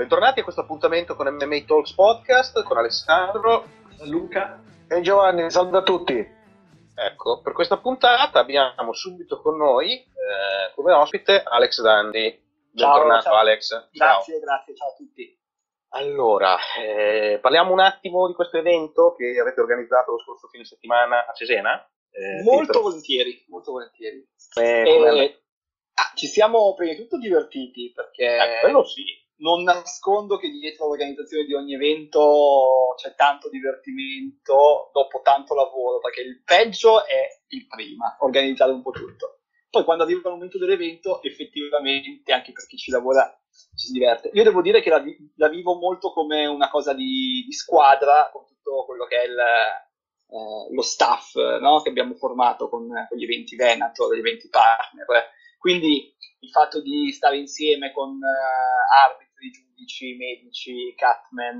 Bentornati a questo appuntamento con MMA Talks Podcast con Alessandro, Luca e Giovanni. Salve a tutti. Ecco, per questa puntata abbiamo subito con noi come ospite Alex Dandi. Bentornato. Ciao. Alex. Grazie, ciao a tutti. Allora, parliamo un attimo di questo evento che avete organizzato lo scorso fine settimana a Cesena. Molto volentieri. Ci siamo prima di tutto divertiti perché quello sì. Non nascondo che dietro l'organizzazione di ogni evento c'è tanto divertimento dopo tanto lavoro, perché il peggio è il prima, organizzare un po' tutto. Poi quando arriva il momento dell'evento, effettivamente anche per chi ci lavora ci si diverte. Io devo dire che la vivo molto come una cosa di squadra, con tutto quello che è lo staff, no? Che abbiamo formato con gli eventi Venator, gli eventi partner. Quindi il fatto di stare insieme con arbitri, giudici, medici, catman,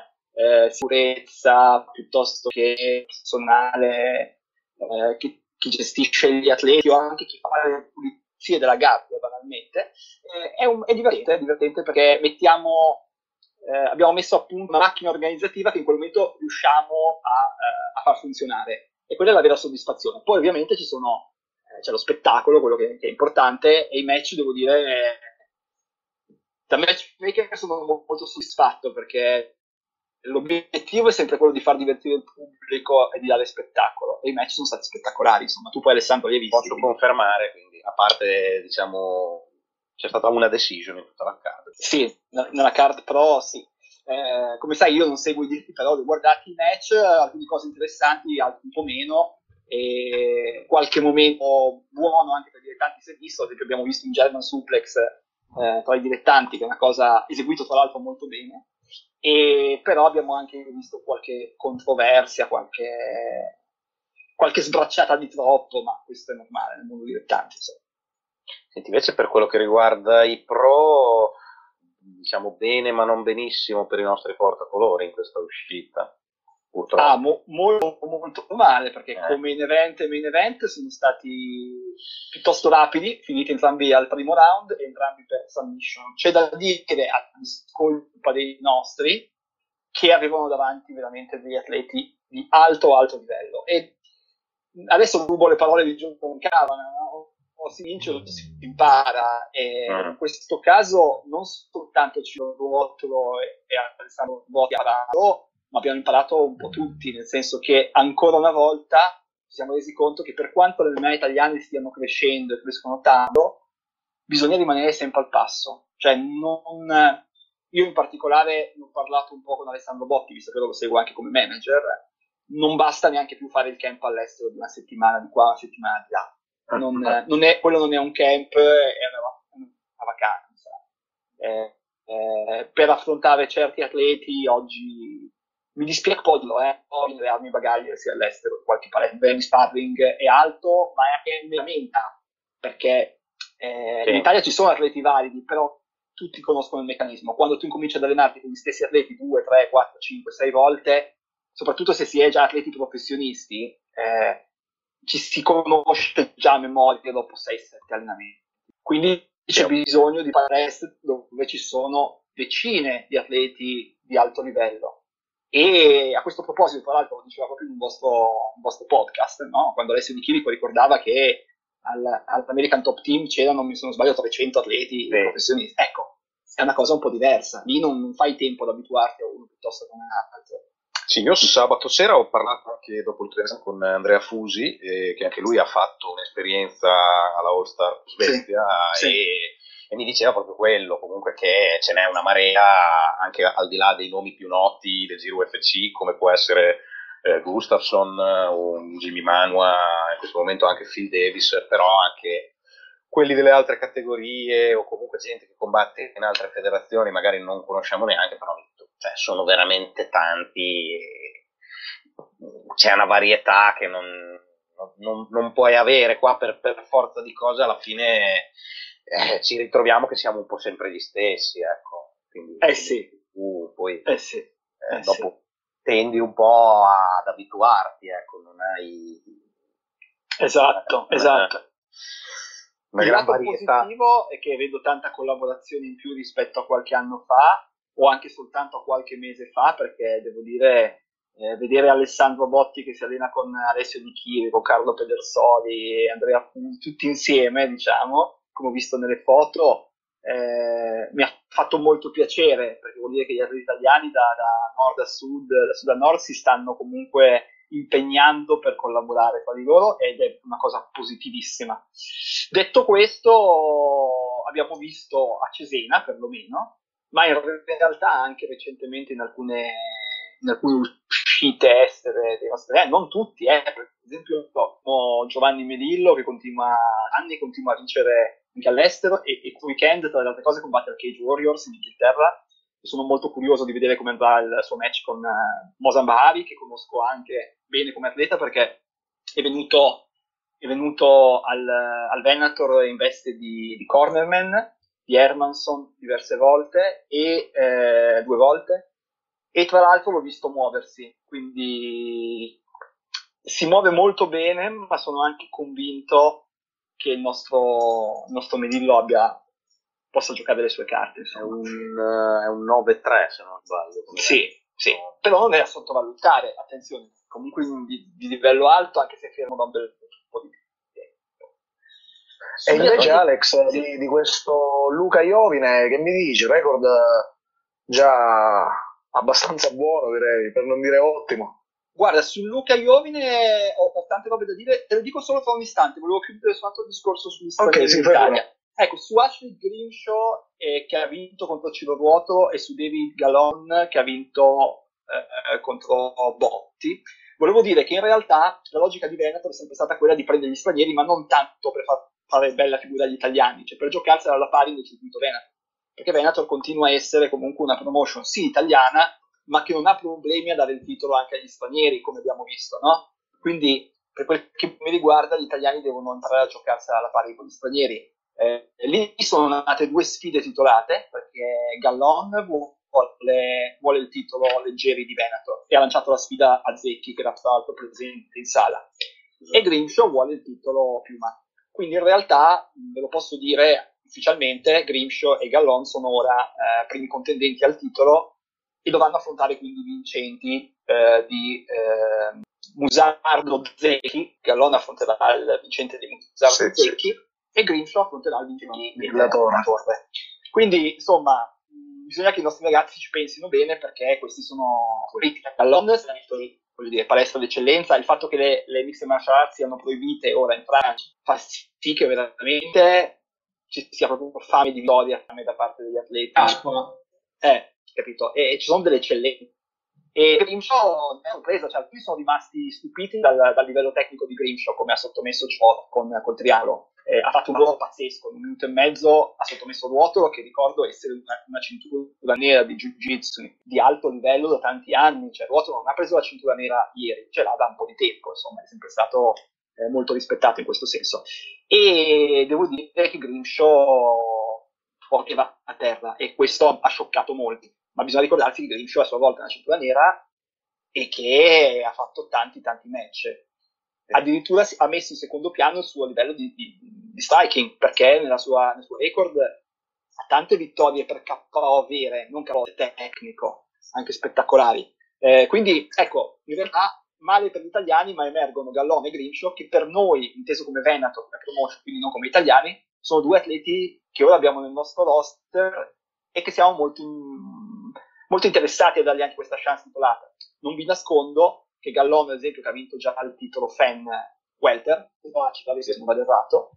sicurezza, piuttosto che personale, chi gestisce gli atleti o anche chi fa le pulizie della gabbia, banalmente, è divertente perché abbiamo messo a punto una macchina organizzativa che in quel momento riusciamo a far funzionare, e quella è la vera soddisfazione. Poi ovviamente c'è lo spettacolo, quello che è importante, e i match, devo dire, da matchmaker sono molto soddisfatto, perché l'obiettivo è sempre quello di far divertire il pubblico e di dare spettacolo, e i match sono stati spettacolari, insomma. Tu poi, Alessandro, li hai visti? Posso confermare, quindi, a parte, diciamo, c'è stata una decision in tutta la card. Sì, nella card pro, sì. Come sai, io non seguo i diritti, però ho guardato i match, alcune cose interessanti, altre un po' meno, e qualche momento buono anche per i dilettanti si è visto. Ad esempio abbiamo visto un German Suplex tra i dilettanti, che è una cosa eseguito tra l'altro molto bene, e però abbiamo anche visto qualche controversia, qualche sbracciata di troppo, ma questo è normale nel mondo dilettanti, insomma. Senti, invece per quello che riguarda i pro, diciamo bene ma non benissimo per i nostri portacolori in questa uscita. Molto molto male, perché come main event sono stati piuttosto rapidi, finiti entrambi al primo round e entrambi per submission. C'è da dire, a discolpa dei nostri, che avevano davanti veramente degli atleti di alto livello. E adesso rubo le parole di John Kavanagh, no? O si vince o si impara, e in questo caso non soltanto Ciro Ruotolo e Alessandro Botti hanno imparato, ma abbiamo imparato un po' tutti, nel senso che ancora una volta ci siamo resi conto che, per quanto le MMA italiane stiano crescendo e crescono tanto, bisogna rimanere sempre al passo. Cioè, io in particolare ne ho parlato un po' con Alessandro Botti, visto che lo seguo anche come manager. Non basta neanche più fare il camp all'estero di una settimana di qua, una settimana di là. Quello non è un camp, è una vacanza. Per affrontare certi atleti oggi mi dispiace un po' dirlo, ho le armi bagaglie sia all'estero, qualche palestra sparring è alto, ma è anche veramente, perché in Italia ci sono atleti validi, però tutti conoscono il meccanismo. Quando tu incominci ad allenarti con gli stessi atleti 2, 3, 4, 5, 6 volte, soprattutto se si è già atleti professionisti, ci si conosce già a memoria dopo 6-7 allenamenti. Quindi c'è bisogno di palestre dove ci sono decine di atleti di alto livello. E a questo proposito, tra l'altro, lo diceva proprio in un vostro podcast, no? Quando Alessio Di Chirico ricordava che all'American Top Team c'erano, mi sono sbagliato, 300 atleti professionisti. Ecco, è una cosa un po' diversa. Lì non fai tempo ad abituarti a uno piuttosto che a un altro. Sì, io sabato sera ho parlato anche dopo il training con Andrea Fusi, che anche lui ha fatto un'esperienza alla All Star Svezia, sì. E mi diceva proprio quello, comunque, che ce n'è una marea anche al di là dei nomi più noti del Giro UFC, come può essere Gustafsson, un Jimmy Manua, in questo momento anche Phil Davis, però anche quelli delle altre categorie, o comunque gente che combatte in altre federazioni, magari non conosciamo neanche, però cioè, sono veramente tanti, c'è una varietà che non puoi avere qua per forza di cose. Alla fine ci ritroviamo che siamo un po' sempre gli stessi, ecco. Quindi, sì. Poi dopo tendi un po' ad abituarti, ecco, non hai... Esatto. Una il gran lato varietà. positivo è che vedo tanta collaborazione in più rispetto a qualche anno fa, o anche soltanto a qualche mese fa, perché devo dire, vedere Alessandro Botti che si allena con Alessio Di Chiri, con Carlo Pedersoli e Andrea Pugli, tutti insieme, diciamo, come ho visto nelle foto, mi ha fatto molto piacere, perché vuol dire che gli atleti italiani da nord a sud, da sud a nord, si stanno comunque impegnando per collaborare tra di loro, ed è una cosa positivissima. Detto questo, abbiamo visto a Cesena perlomeno, ma in realtà anche recentemente in alcune uscite estere dei nostri, non tutti, per esempio Giovanni Melillo che continua a vincere anche all'estero, e questo weekend tra le altre cose combatte al Cage Warriors in Inghilterra. Sono molto curioso di vedere come andrà il suo match con Mozan Bahari, che conosco anche bene come atleta perché è venuto al Venator in veste di cornerman, di Hermansson diverse volte e 2 volte, e tra l'altro l'ho visto muoversi, quindi si muove molto bene, ma sono anche convinto che il nostro Melillo possa giocare le sue carte. È un 9-3 se non sbaglio. Sì, però non è da sottovalutare, attenzione, comunque di livello alto, anche se fermo da un bel po' di tempo. E invece Alex, di questo Luca Iovine, che mi dici? Record già abbastanza buono, direi, per non dire ottimo. Guarda, su Luca Iovine ho tante robe da dire, te lo dico solo tra un istante, volevo chiudere su un altro discorso sugli stranieri in Italia. Ecco, su Ashley Grimshaw che ha vinto contro Ciro Ruoto, e su David Gallon che ha vinto contro Botti, volevo dire che in realtà la logica di Venator è sempre stata quella di prendere gli stranieri, ma non tanto per fare bella figura agli italiani, cioè per giocarsela alla pari nel circuito Venator, perché Venator continua a essere comunque una promotion sì italiana, ma che non ha problemi a dare il titolo anche agli stranieri, come abbiamo visto, no? Quindi per quel che mi riguarda gli italiani devono entrare a giocarsela alla pari con gli stranieri. Lì sono nate 2 sfide titolate, perché Gallon vuole il titolo leggeri di Venator e ha lanciato la sfida a Zecchi, che era tra l'altro presente in sala, e Grimshaw vuole il titolo piuma. Quindi in realtà, ve lo posso dire ufficialmente, Grimshaw e Gallon sono ora primi contendenti al titolo e dovranno affrontare quindi i vincenti di Musardo Zecchi. Gallon affronterà il vincente di Musardo Zecchi e Grimshaw affronterà il vincente di La Torre. Quindi, insomma, bisogna che i nostri ragazzi ci pensino bene, perché questi sono Gallon, voglio dire, palestra d'eccellenza. Il fatto che le mixed martial arts siano proibite ora in Francia fa sì che veramente ci sia proprio fame di vittoria da parte degli atleti. Capito? E ci sono delle eccellenze. E Grimshaw è sorpresa, cioè tutti sono rimasti stupiti dal livello tecnico di Grimshaw, come ha sottomesso ciò col triangolo. Ha fatto un ruolo pazzesco, in 1 minuto e mezzo ha sottomesso Ruotolo, che ricordo essere una cintura nera di Jiu-Jitsu di alto livello da tanti anni. Cioè Ruotolo non ha preso la cintura nera ieri, ce l'ha da un po' di tempo, insomma, è sempre stato molto rispettato in questo senso. E devo dire che Grimshaw poteva a terra, e questo ha scioccato molti. Ma bisogna ricordarsi che Grimshaw a sua volta è una cintura nera e che ha fatto tanti match. Addirittura ha messo in secondo piano il suo livello di striking, perché nel suo record ha tante vittorie per KO vere, non KO tecnico, anche spettacolari. Quindi, ecco, in realtà male per gli italiani, ma emergono Gallon e Grimshaw, che per noi, inteso come Venator, come promotion, quindi non come italiani, sono 2 atleti che ora abbiamo nel nostro roster e che siamo molto interessati a dargli anche questa chance titolata. Non vi nascondo che Gallon, ad esempio, che ha vinto già il titolo Fan Welter, se non vado errato,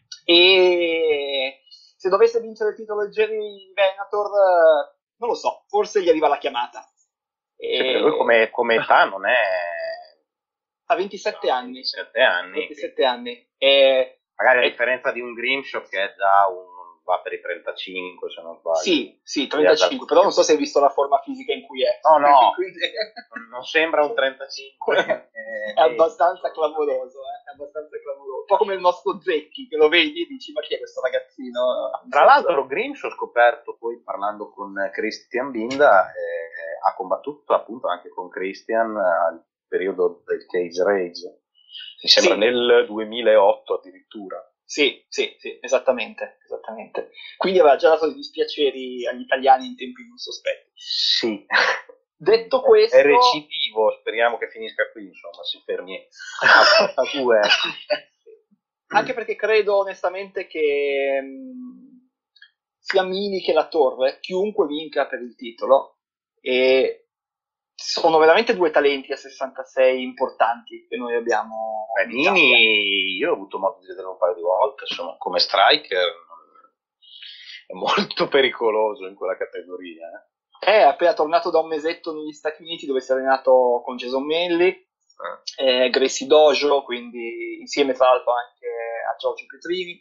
e se dovesse vincere il titolo Jerry Venator, non lo so, forse gli arriva la chiamata. Per lui come età non è... Ha 27 anni. 27 anni. Magari a differenza di un Grimshaw che è già va per i 35, se non sbaglio. Sì, 35, però non so se hai visto la forma fisica in cui è. No, quindi... non sembra un 35. È abbastanza clamoroso, Un po' come il nostro Zecchi, che lo vedi e dici, ma chi è questo ragazzino? Tra l'altro Grimshaw, ho scoperto poi parlando con Christian Binda, ha combattuto appunto anche con Christian al periodo del Cage Rage. Mi sembra nel 2008 addirittura. Sì, esattamente. esattamente. Quindi aveva già dato dei dispiaceri agli italiani in tempi non sospetti. Sì. Detto questo... È recidivo, speriamo che finisca qui, insomma, si fermi a 2. Anche perché credo onestamente che sia Mini che la Torre, chiunque vinca per il titolo, e sono veramente due talenti a 66 importanti che noi abbiamo. Mini, io ho avuto modo di vederlo un paio di volte, insomma, come striker è molto pericoloso in quella categoria. È appena tornato da un mesetto negli Stati Uniti dove si è allenato con Jason Manley, Gracie Dojo, quindi insieme tra l'altro anche a Giorgio Pietrini,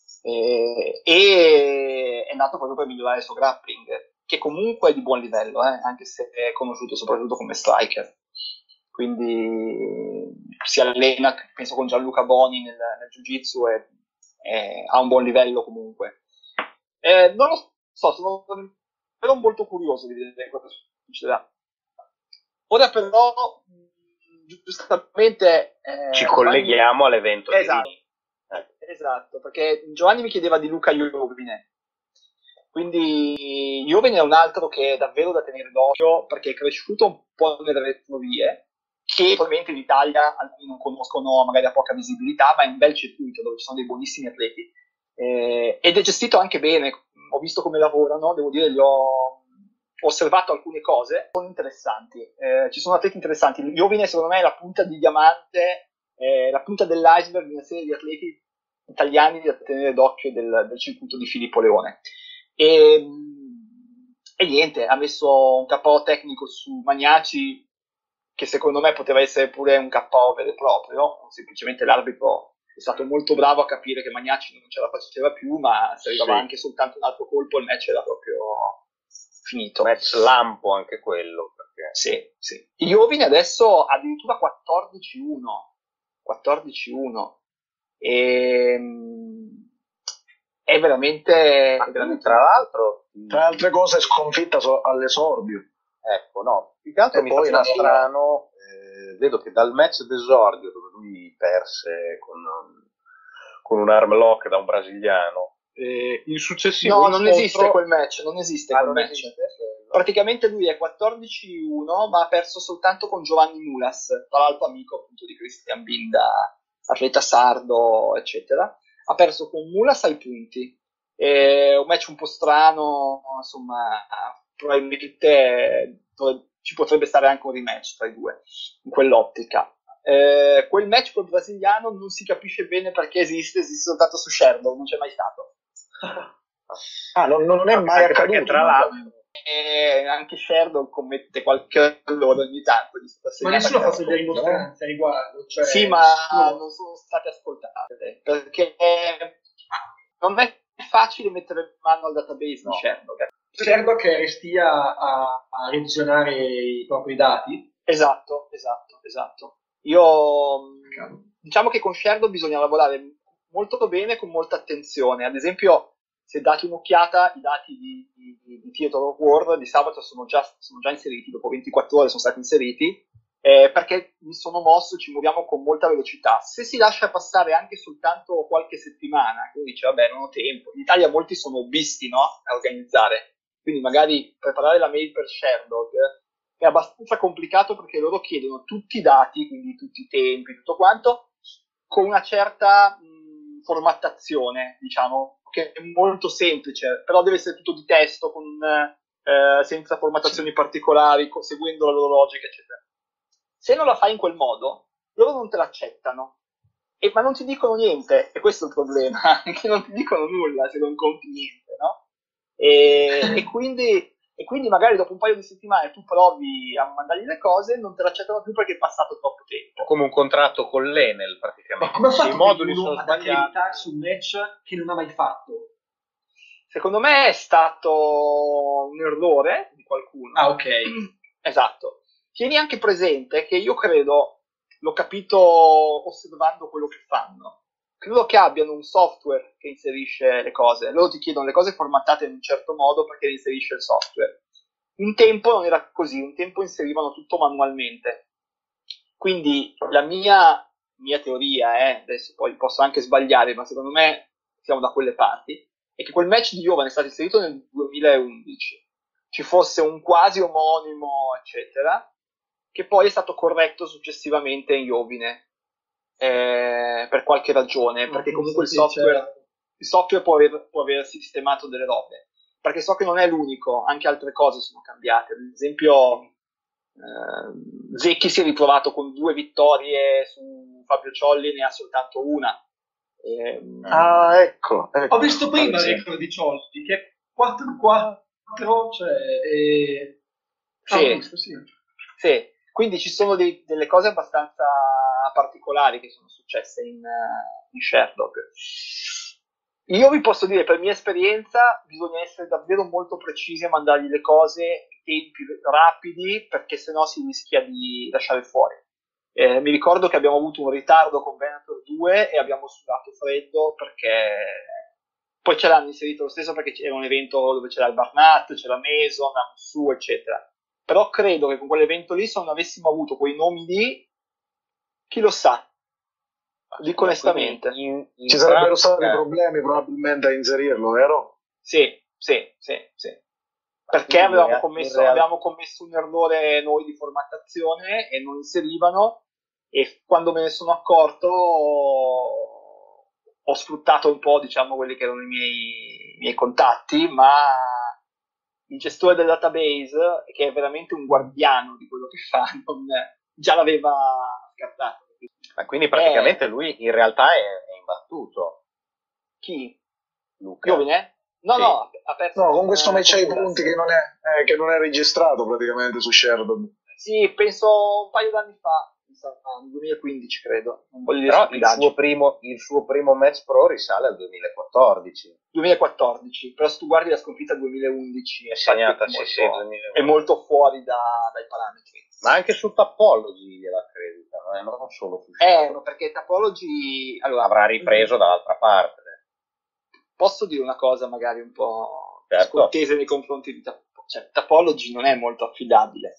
e è nato proprio per migliorare il suo grappling, che comunque è di buon livello, anche se è conosciuto soprattutto come striker. Quindi si allena, penso, con Gianluca Boni nel Jiu-Jitsu e ha un buon livello comunque. Non lo so, sono molto curioso di vedere cosa succederà. Ora però, giustamente... ci colleghiamo all'evento. Esatto, perché Giovanni mi chiedeva di Luca Iovine. Quindi Iovine è un altro che è davvero da tenere d'occhio, perché è cresciuto un po' nelle retrovie, che probabilmente in Italia alcuni non conoscono, magari ha poca visibilità, ma è un bel circuito dove ci sono dei buonissimi atleti, ed è gestito anche bene. Ho visto come lavorano, devo dire, ho osservato alcune cose, sono interessanti, ci sono atleti interessanti. Iovine secondo me è la punta di diamante, la punta dell'iceberg di una serie di atleti italiani da tenere d'occhio del circuito di Filippo Leone. E niente, ha messo un KO tecnico su Magnaci che secondo me poteva essere pure un KO vero e proprio, semplicemente l'arbitro è stato molto bravo a capire che Magnaci non ce la faceva più, ma se arrivava anche soltanto un altro colpo il match era proprio finito. Match lampo anche quello. Perché... Sì. Iovine adesso addirittura 14-1. E è veramente... Tra l'altro... Tra altre cose sconfitta all'esordio. Ecco, no. Più che altro mi faceva strano, vedo che dal match d'esordio, dove lui perse con un arm lock da un brasiliano, il successivo no, non esiste quel match, non esiste quel match. Esiste. Praticamente lui è 14-1, ma ha perso soltanto con Giovanni Mulas, tra l'altro amico appunto di Cristian Binda, atleta sardo, eccetera. Ha perso con Mulas ai punti. È un match un po' strano, insomma, probabilmente ci potrebbe stare anche un rematch tra i due, in quell'ottica. Quel match col brasiliano non si capisce bene perché esiste soltanto su Sherdog, non c'è mai stato. Non è mai accaduto. Tra l'altro anche Sherdog commette qualche errore ogni tanto. Ma nessuno ha fatto delle dimostranze a riguardo. Cioè, sì, ma non sono state ascoltate, perché non è facile mettere mano al database di Sherdog. Sherdog che stia a revisionare i propri dati. Esatto. Io diciamo che con Sherdog bisogna lavorare molto bene, con molta attenzione. Ad esempio, se date un'occhiata, i dati di Theater of War di sabato sono già inseriti, dopo 24 ore sono stati inseriti, perché mi sono mosso, ci muoviamo con molta velocità. Se si lascia passare anche soltanto qualche settimana, che uno dice vabbè non ho tempo, in Italia molti sono visti, no, a organizzare, quindi magari preparare la mail per Sherdog è abbastanza complicato perché loro chiedono tutti i dati, quindi tutti i tempi, tutto quanto, con una certa formattazione, diciamo, che è molto semplice, però deve essere tutto di testo, senza formattazioni particolari, seguendo la loro logica, eccetera. Se non la fai in quel modo, loro non te l'accettano, ma non ti dicono niente, e questo è il problema, che non ti dicono nulla se non conti niente, no? E quindi magari dopo un paio di settimane tu provi a mandargli le cose, non te l'accettano più perché è passato troppo tempo. Come un contratto con l'Enel praticamente. Ma come ha fatto i moduli sono ad sbagliati accreditare su un match che non ha mai fatto? Secondo me è stato un errore di qualcuno. Ah, ok. Esatto. Tieni anche presente che io credo, l'ho capito osservando quello che fanno, credo che abbiano un software che inserisce le cose. Loro ti chiedono le cose formattate in un certo modo perché le inserisce il software. Un tempo non era così, un tempo inserivano tutto manualmente. Quindi la mia teoria, adesso poi posso anche sbagliare, ma secondo me siamo da quelle parti, è che quel match di Jovan è stato inserito nel 2011, ci fosse un quasi omonimo, eccetera, che poi è stato corretto successivamente in Iovine, per qualche ragione, perché comunque il software può aver sistemato delle robe, perché so che non è l'unico, anche altre cose sono cambiate. Ad esempio Zecchi si è ritrovato con 2 vittorie su Fabio Ciolli, ne ha soltanto una. Ecco. Ho visto prima il record di Ciolli, che è 4-4, cioè... Sì. Quindi ci sono delle cose abbastanza particolari che sono successe in Sherdog. Io vi posso dire, per mia esperienza, bisogna essere davvero molto precisi a mandargli le cose in tempi rapidi, perché sennò si rischia di lasciare fuori. Mi ricordo che abbiamo avuto un ritardo con Venator 2 e abbiamo sudato freddo, perché poi ce l'hanno inserito lo stesso, perché era un evento dove c'era il Barnat, c'era Mason, Amsu, eccetera. Però credo che con quell'evento lì, se non avessimo avuto quei nomi lì, chi lo sa? Dico onestamente. Ci sarebbero stati problemi probabilmente a inserirlo, vero? Sì. Perché avevamo commesso un errore noi di formattazione e non inserivano, e quando me ne sono accorto ho sfruttato un po', diciamo, quelli che erano i miei contatti, ma il gestore del database, che è veramente un guardiano di quello che fa, già l'aveva scartato. Ma quindi praticamente lui in realtà è imbattuto. Chi? Luca. Iovine? No, Sì. no, ha perso. No, con questo match ai punti che non è registrato praticamente su Sherdog. Sì, penso un paio d'anni fa, nel 2015 credo. Non voglio dire Però stupidaggini. il suo primo match pro risale al 2014. 2014, però se tu guardi la sconfitta 2011 È segnata, è molto fuori dai parametri. Ma anche su Tapology gliela acreditano, non solo su Sherdog. Perché Tapology avrà ripreso dall'altra parte. Posso dire una cosa magari un po' certo. scortese nei confronti di Tapology non è molto affidabile.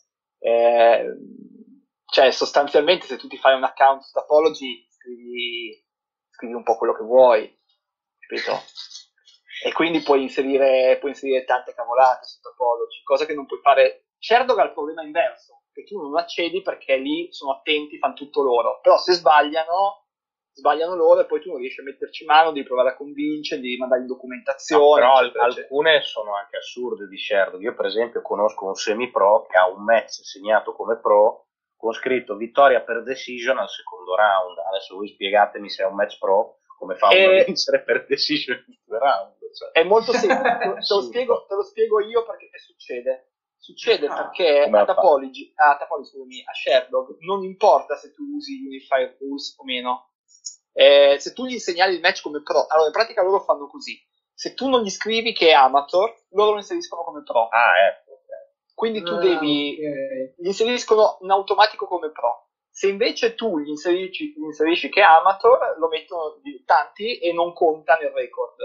Cioè, sostanzialmente, se tu ti fai un account su Tapology, scrivi un po' quello che vuoi, capito? E quindi puoi inserire tante cavolate su Tapology, cosa che non puoi fare. Sherdog ha il problema inverso, che tu non accedi perché lì sono attenti, fanno tutto loro, però se sbagliano loro, e poi tu non riesci a metterci mano, devi provare a convincere, devi mandare in documentazione. No, però alcune sono anche assurde di Sherdog. Io per esempio conosco un semi-pro che ha un match segnato come pro con scritto vittoria per decision al secondo round. Adesso voi spiegatemi se è un match pro, come fa uno a vincere per decision in due round. Cioè. È molto semplice, te lo spiego io perché che succede. Succede perché a Sherdog non importa se tu usi Unified Rules o meno. Se tu gli segnali il match come pro, allora in pratica loro fanno così: se tu non gli scrivi che è amateur, loro lo inseriscono come pro. Quindi tu gli inseriscono in automatico come pro. Se invece tu gli inserisci che è amateur, lo mettono dilettanti e non conta nel record.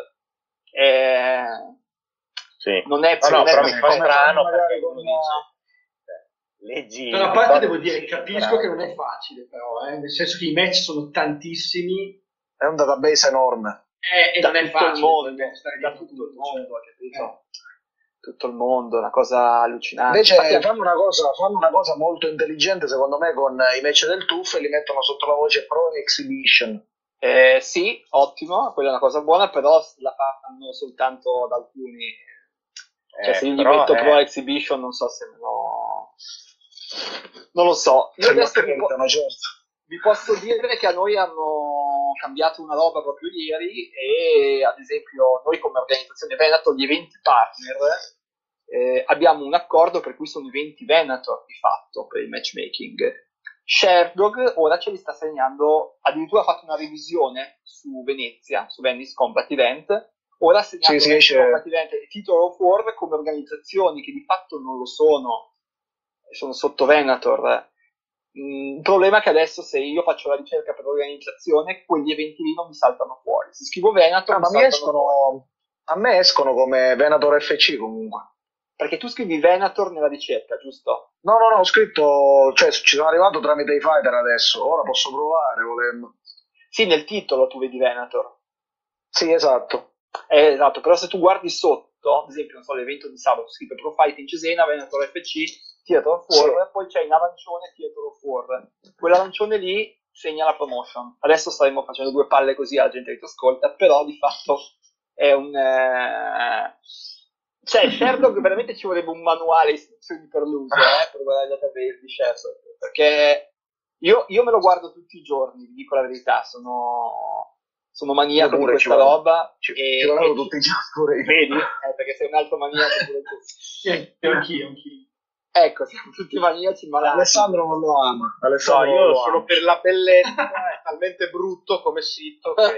Sì. Non è però mi fa strano magari perché uno dice leggi. Da una parte devo dire, capisco che non è facile, però, nel senso che i match sono tantissimi. È un database enorme. E non è facile. Da tutto il mondo, capito? Tutto il mondo, una cosa allucinante. Invece fanno una cosa molto intelligente secondo me con i match del TUF, e li mettono sotto la voce Pro Exhibition. Sì, ottimo, quella è una cosa buona, però la fanno soltanto ad alcuni. Cioè, se io gli metto Pro Exhibition, non so se non lo so. Io adesso vi posso dire che a noi hanno cambiato una roba proprio ieri, e ad esempio noi come organizzazione Venator, gli eventi partner, abbiamo un accordo per cui sono eventi Venator di fatto per il matchmaking. Sherdog ora ce li sta segnando, addirittura ha fatto una revisione su Venezia, su Venice Combat Event. Ora ha segnato Combat Event e Theater of War come organizzazioni che di fatto non lo sono sotto Venator. Il problema è che adesso, se io faccio la ricerca per organizzazione, quegli eventi lì non mi saltano fuori. Se scrivo Venator, a me escono come Venator FC comunque. Perché tu scrivi Venator nella ricerca, giusto? No, ho scritto, cioè ci sono arrivato tramite i fighter adesso, ora posso provare volendo. Sì, nel titolo tu vedi Venator. Sì, esatto. Esatto, però se tu guardi sotto, ad esempio, non so, l'evento di sabato, scritto Pro Fighting Cesena, Venator FC, Theater of War, poi c'è in arancione Theater of War. Quell'arancione lì segna la promotion. Adesso staremo facendo due palle così alla gente che ti ascolta, però di fatto è un... Cioè, Sherdog veramente ci vorrebbe un manuale istruzioni per l'uso, per guardare il database di Sherdog, perché io me lo guardo tutti i giorni, vi dico la verità, sono maniaco di questa roba. Ci guardo tutti i giorni. Vedi? Perché sei un altro maniaco pure tu. Sì, anch'io. Ecco, siamo tutti maniaci malati. Alessandro non lo ama. Alessandro no, io sono per la bellezza, è talmente brutto come sito che...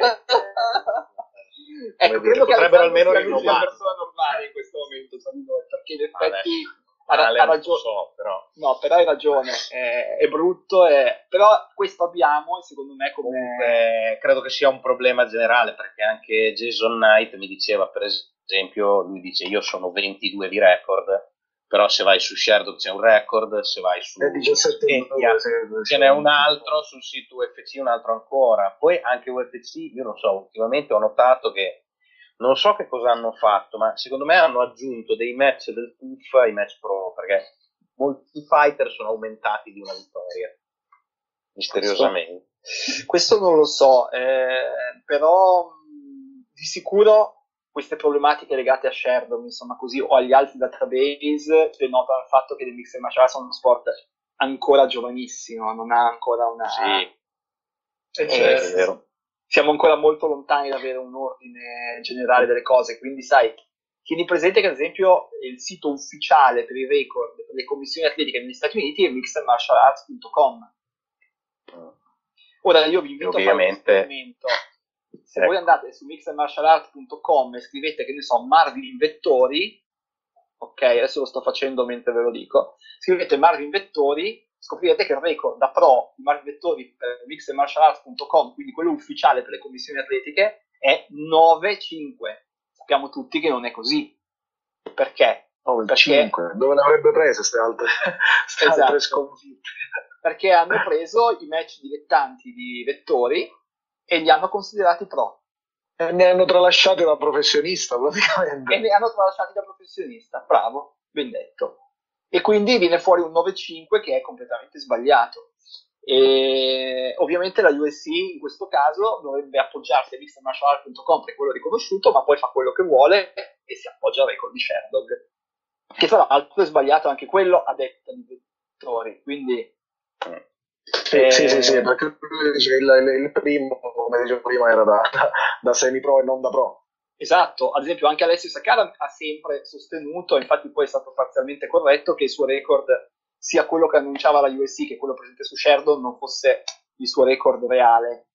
Ecco, credo che potrebbero almeno sia rinnovare. una persona normale in questo momento, perché in effetti ha ragione. So, però. No, però hai ragione, è brutto, però questo abbiamo, e secondo me comunque credo che sia un problema generale, perché anche Jason Knight mi diceva, per esempio, lui dice io sono 22 di record, però se vai su Sherdog c'è un record, se vai su 17 ce n'è un altro, sul sito UFC un altro ancora. Poi anche UFC, io non so, ultimamente ho notato che non so che cosa hanno fatto, ma secondo me hanno aggiunto dei match del TUF ai match pro, perché molti fighter sono aumentati di una vittoria, misteriosamente. Questo non lo so, però di sicuro queste problematiche legate a Sherdog, insomma così, o agli altri database, denotano il fatto che le mixed martial arts sono uno sport ancora giovanissimo, non ha ancora una... Sì, è vero. Siamo ancora molto lontani da avere un ordine generale delle cose, quindi sai, tieni presente che ad esempio il sito ufficiale per i record per le commissioni atletiche negli Stati Uniti è mixedmartialarts.com. Ora io vi invito a fare un esperimento. Se voi andate su mixedmartialarts.com e scrivete, che ne so, Marvin Vettori, ok, adesso lo sto facendo mentre ve lo dico, scrivete Marvin Vettori, scoprirete che il record da pro di Marvin Vettori per mixedmartialarts.com, quindi quello ufficiale per le commissioni atletiche, è 9-5. Sappiamo tutti che non è così. Perché? Perché 5. Dove le avrebbe prese queste altre sconfitte? Perché hanno preso i match dilettanti di Vettori e li hanno considerati pro. E ne hanno tralasciati da professionista, praticamente. E ne hanno tralasciati da professionista, bravo, ben detto. E quindi viene fuori un 9-5 che è completamente sbagliato. E ovviamente la UFC in questo caso dovrebbe appoggiarsi a mixedmartialarts.com per quello riconosciuto, ma poi fa quello che vuole e si appoggia al record di Sherdog, che tra l'altro è sbagliato anche quello a detta di Vettori, quindi sì, perché il primo, come dicevo prima, era da semi-pro e non da pro. Esatto, ad esempio anche Alessio Sakara ha sempre sostenuto, infatti poi è stato parzialmente corretto, che il suo record, sia quello che annunciava la UFC che quello presente su Sherdog, non fosse il suo record reale,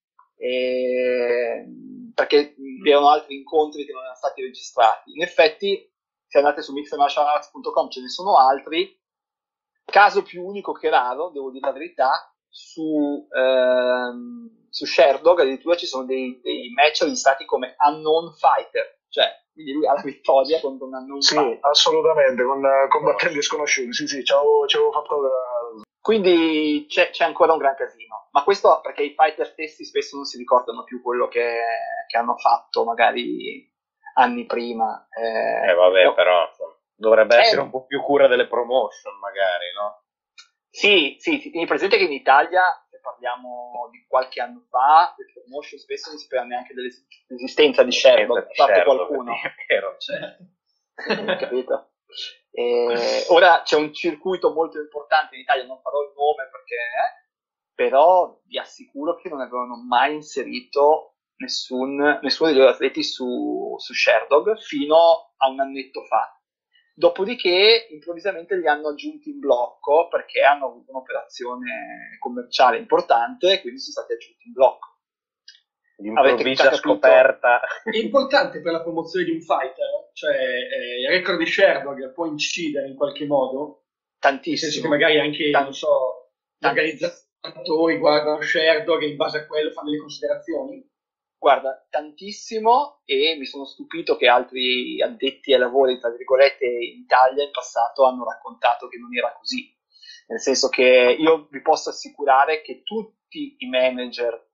perché vi erano altri incontri che non erano stati registrati. In effetti, se andate su mixedmartialarts.com ce ne sono altri, caso più unico che raro, devo dire la verità, su Sherdog addirittura ci sono dei match registrati come unknown fighter, cioè quindi lui ha la vittoria contro un unknown fighter. Sì, assolutamente, con combattenti sconosciuti, sì, ci avevo fatto... Quindi c'è ancora un gran casino, ma questo perché i fighter stessi spesso non si ricordano più quello che hanno fatto magari anni prima. Vabbè, però dovrebbe essere un po' più cura delle promotion magari, no? Sì, tieni presente che in Italia, se parliamo di qualche anno fa, le promotion spesso non sapevano neanche dell'esistenza di Sherdog, a parte qualcuno. È vero, certo. Capito? Ora c'è un circuito molto importante in Italia, non farò il nome perché, però vi assicuro che non avevano mai inserito nessuno dei loro atleti su Sherdog fino a un annetto fa. Dopodiché improvvisamente li hanno aggiunti in blocco perché hanno avuto un'operazione commerciale importante e quindi sono stati aggiunti in blocco. L'improvvisa scoperta. È importante per la promozione di un fighter, cioè il record di Sherdog può incidere in qualche modo? Tantissimo. Nel senso che magari anche, non so, gli organizzatori guardano Sherdog e in base a quello fanno delle considerazioni? Guarda, tantissimo, e mi sono stupito che altri addetti ai lavori, tra virgolette, in Italia in passato hanno raccontato che non era così. Nel senso che io vi posso assicurare che tutti i manager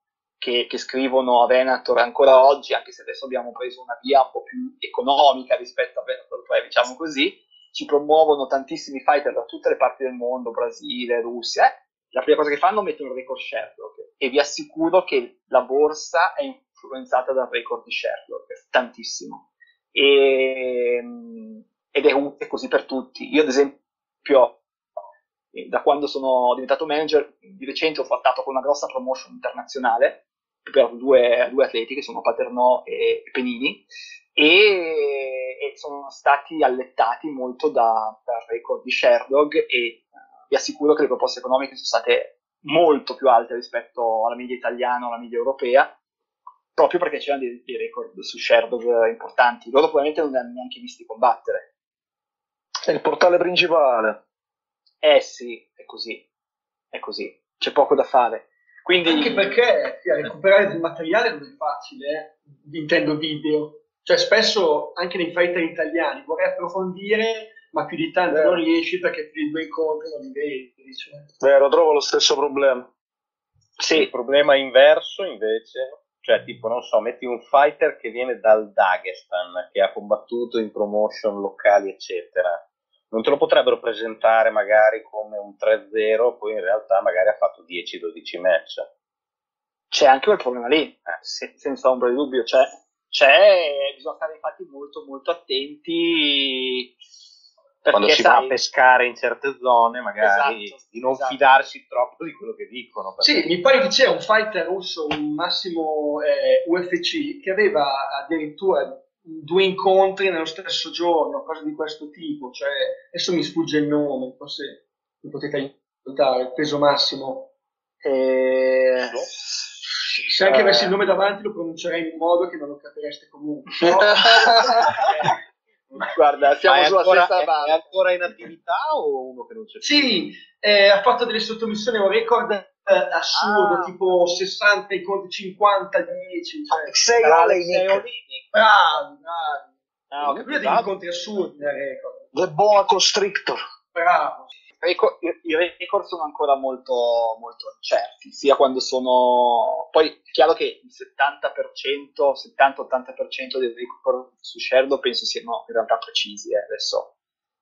che scrivono a Venator ancora oggi, anche se adesso abbiamo preso una via un po' più economica rispetto a Venator 3, diciamo così, ci promuovono tantissimi fighter da tutte le parti del mondo, Brasile, Russia. La prima cosa che fanno è mettere un record Sherlock, e vi assicuro che la borsa è influenzata dal record di Sherlock, tantissimo. Ed è così per tutti. Io ad esempio, da quando sono diventato manager, di recente ho fattato con una grossa promotion internazionale per due atleti che sono Paternò e Penini, e sono stati allettati molto dal record di Sherlock, e vi assicuro che le proposte economiche sono state molto più alte rispetto alla media italiana o alla media europea, proprio perché c'erano dei record su Sherlock importanti. Loro probabilmente non li hanno neanche visti combattere. È il portale principale. Sì, è così, c'è poco da fare. Quindi... Anche perché recuperare del materiale non è facile, intendo video. Cioè spesso anche nei fighter italiani vorrei approfondire, ma più di tanto non riesci perché più di 2 incontri non li vedi. Cioè. Vero, trovo lo stesso problema. Sì, il problema inverso invece, cioè tipo, non so, metti un fighter che viene dal Dagestan, che ha combattuto in promotion locali, eccetera. Non te lo potrebbero presentare magari come un 3-0, poi in realtà magari ha fatto 10-12 match. C'è anche quel problema lì, senza ombra di dubbio. Bisogna stare infatti molto molto attenti, quando si va a pescare in certe zone, magari di non fidarsi troppo di quello che dicono. Perché... Sì, mi pare che c'era un fighter russo, un massimo UFC, che aveva addirittura 2 incontri nello stesso giorno, cose di questo tipo. Cioè, adesso mi sfugge il nome, forse mi potete aiutare, il peso massimo. Se anche avessi il nome davanti lo pronuncerei in un modo che non lo capireste comunque. No? Guarda, siamo sulla stessa base. È ancora in attività o uno che non c'è più? Sì, ha fatto delle sottomissioni, un record assurdo, tipo 60 incontri, 50, 10. Cioè, 6 bravi. Lui ha degli incontri assurdi nel record. The Boa Constrictor. Bravo. I record sono ancora molto, molto incerti, sia quando sono... Poi è chiaro che il 70-80% dei record su Sherlock penso siano in realtà precisi, adesso.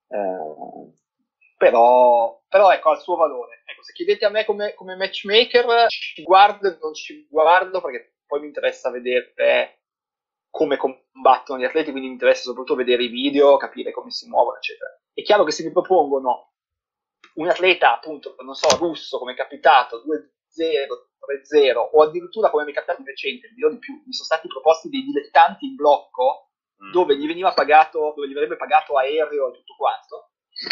Però ecco, ha il suo valore. Ecco, se chiedete a me come matchmaker, ci guardo e non ci guardo, perché poi mi interessa vedere come combattono gli atleti, quindi mi interessa soprattutto vedere i video, capire come si muovono, eccetera. È chiaro che se mi propongono un atleta, appunto, non so, russo, come è capitato, 2-0, 3-0, o addirittura come mi è capitato di recente, vi dirò di più, mi sono stati proposti dei dilettanti in blocco, dove gli verrebbe pagato aereo e tutto quanto.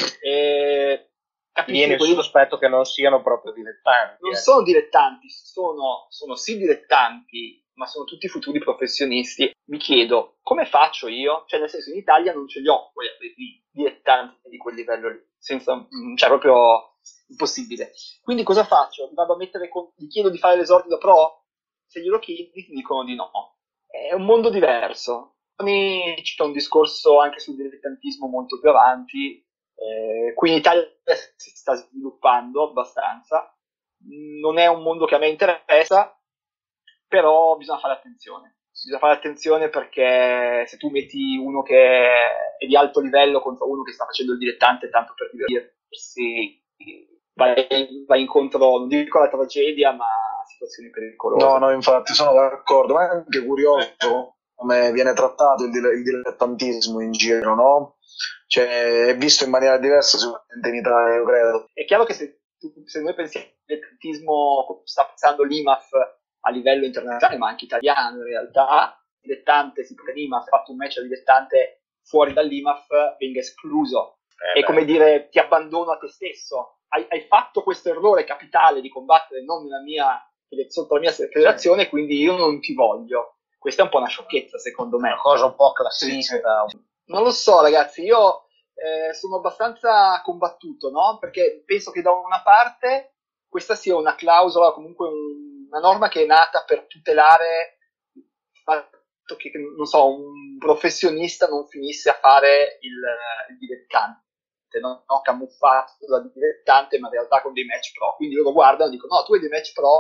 Viene il sospetto che non siano proprio dilettanti. Non sono dilettanti, sono sì dilettanti, ma sono tutti futuri professionisti. Mi chiedo, come faccio io? Cioè, nel senso, in Italia non ce li ho quegli atleti dilettanti di quel livello lì, cioè proprio impossibile. Quindi cosa faccio? Vado a gli chiedo di fare l'esordio da pro? Se glielo chiedi ti dicono di no. È un mondo diverso. C'è un discorso anche sul dilettantismo molto più avanti. Qui in Italia si sta sviluppando abbastanza. Non è un mondo che a me interessa, però bisogna fare attenzione. Perché se tu metti uno che è di alto livello contro uno che sta facendo il dilettante tanto per divertirsi, vai incontro, non dico alla tragedia, ma a situazioni pericolose. No, infatti sono d'accordo, ma è anche curioso come viene trattato il dilettantismo in giro, no? Cioè, è visto in maniera diversa sicuramente in Italia, io credo. È chiaro che se noi pensiamo al dilettantismo, sta pensando l'IMAF a livello internazionale, ma anche italiano in realtà, dilettante, si l'IMAF, ha fatto un match a dilettante fuori dall'IMAF, venga escluso. È come dire, ti abbandono a te stesso. Hai fatto questo errore capitale di combattere non sotto la mia federazione, quindi io non ti voglio. Questa è un po' una sciocchezza, secondo me. Una cosa un po' classista. Non lo so, ragazzi, io sono abbastanza combattuto, no? Perché penso che da una parte questa sia una clausola, comunque una norma che è nata per tutelare il fatto che, non so, un professionista non finisse a fare il dilettante, no? Camuffato da dilettante, ma in realtà con dei match pro. Quindi loro guardano e dicono, no, tu hai dei match pro,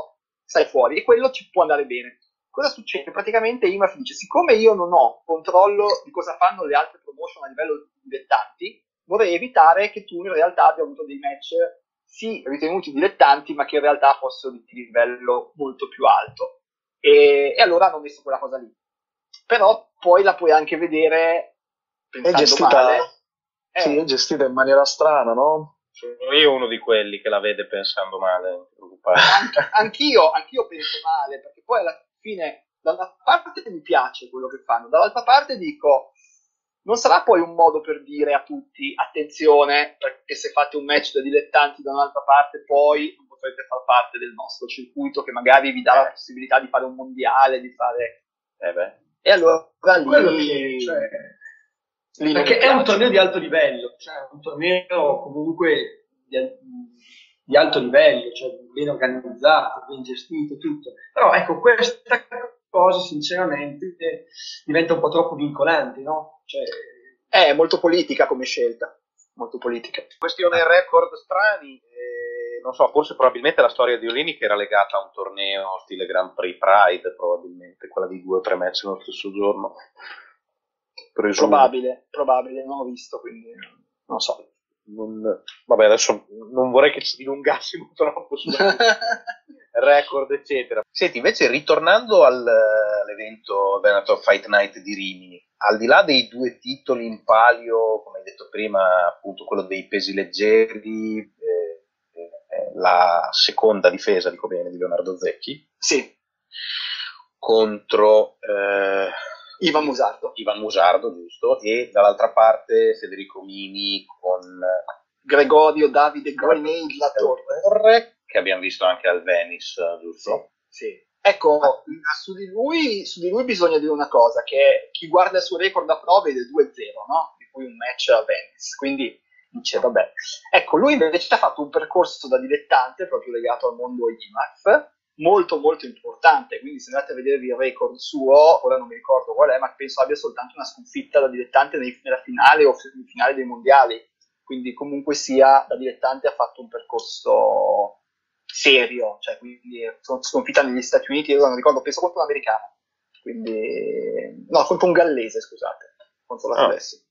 stai fuori, e quello ci può andare bene. Cosa succede? Praticamente IMAF dice, siccome io non ho controllo di cosa fanno le altre promotion a livello dilettanti, vorrei evitare che tu in realtà abbia avuto dei match sì ritenuti dilettanti, ma che in realtà fossero di livello molto più alto. E allora hanno messo quella cosa lì. Però poi la puoi anche vedere pensando male. Sì, è gestita in maniera strana, no? Sono io uno di quelli che la vede pensando male, non ti preoccupare. Anch'io penso male, perché poi alla fine da una parte mi piace quello che fanno, dall'altra parte dico, non sarà poi un modo per dire a tutti, attenzione, perché se fate un match da dilettanti da un'altra parte, poi non potrete far parte del nostro circuito, che magari vi dà la possibilità di fare un mondiale, di fare... E allora lì... perché è un torneo di alto livello, cioè un torneo comunque di alto livello, cioè ben organizzato, ben gestito, tutto. Però ecco, questa cosa sinceramente diventa un po' troppo vincolante, no? Cioè, è molto politica come scelta, molto politica. Questione record strani, non so, forse probabilmente la storia di Olini che era legata a un torneo stile Grand Prix Pride, probabilmente, quella di 2 o 3 match nello stesso giorno. Probabile, non ho visto, quindi non so. Vabbè, adesso non vorrei che ci dilungassimo troppo su record, eccetera. Senti, invece, ritornando all'evento Bellator Fight Night di Rimini, al di là dei 2 titoli in palio, come hai detto prima, appunto quello dei pesi leggeri, la seconda difesa, dico bene, di Leonardo Zecchi. Sì. Contro... Ivan Musardo, giusto, e dall'altra parte Federico Mini con Gregorio Davide Grenade La Torre, che abbiamo visto anche al Venice, giusto? Sì. Ecco, su di lui bisogna dire una cosa, che chi guarda il suo record a pro vede 2-0, no? Di cui un match a Venice, quindi dice, vabbè. Ecco, lui invece ha fatto un percorso da dilettante proprio legato al mondo IMAF, molto molto importante, quindi se andate a vedere il record suo, ora non mi ricordo qual è, ma penso abbia soltanto una sconfitta da dilettante nella finale o semifinale dei mondiali, quindi comunque sia da dilettante ha fatto un percorso serio, cioè quindi sono sconfitta negli Stati Uniti, io non ricordo, penso contro un americano, quindi no, contro un gallese, scusate, contro la Gallese.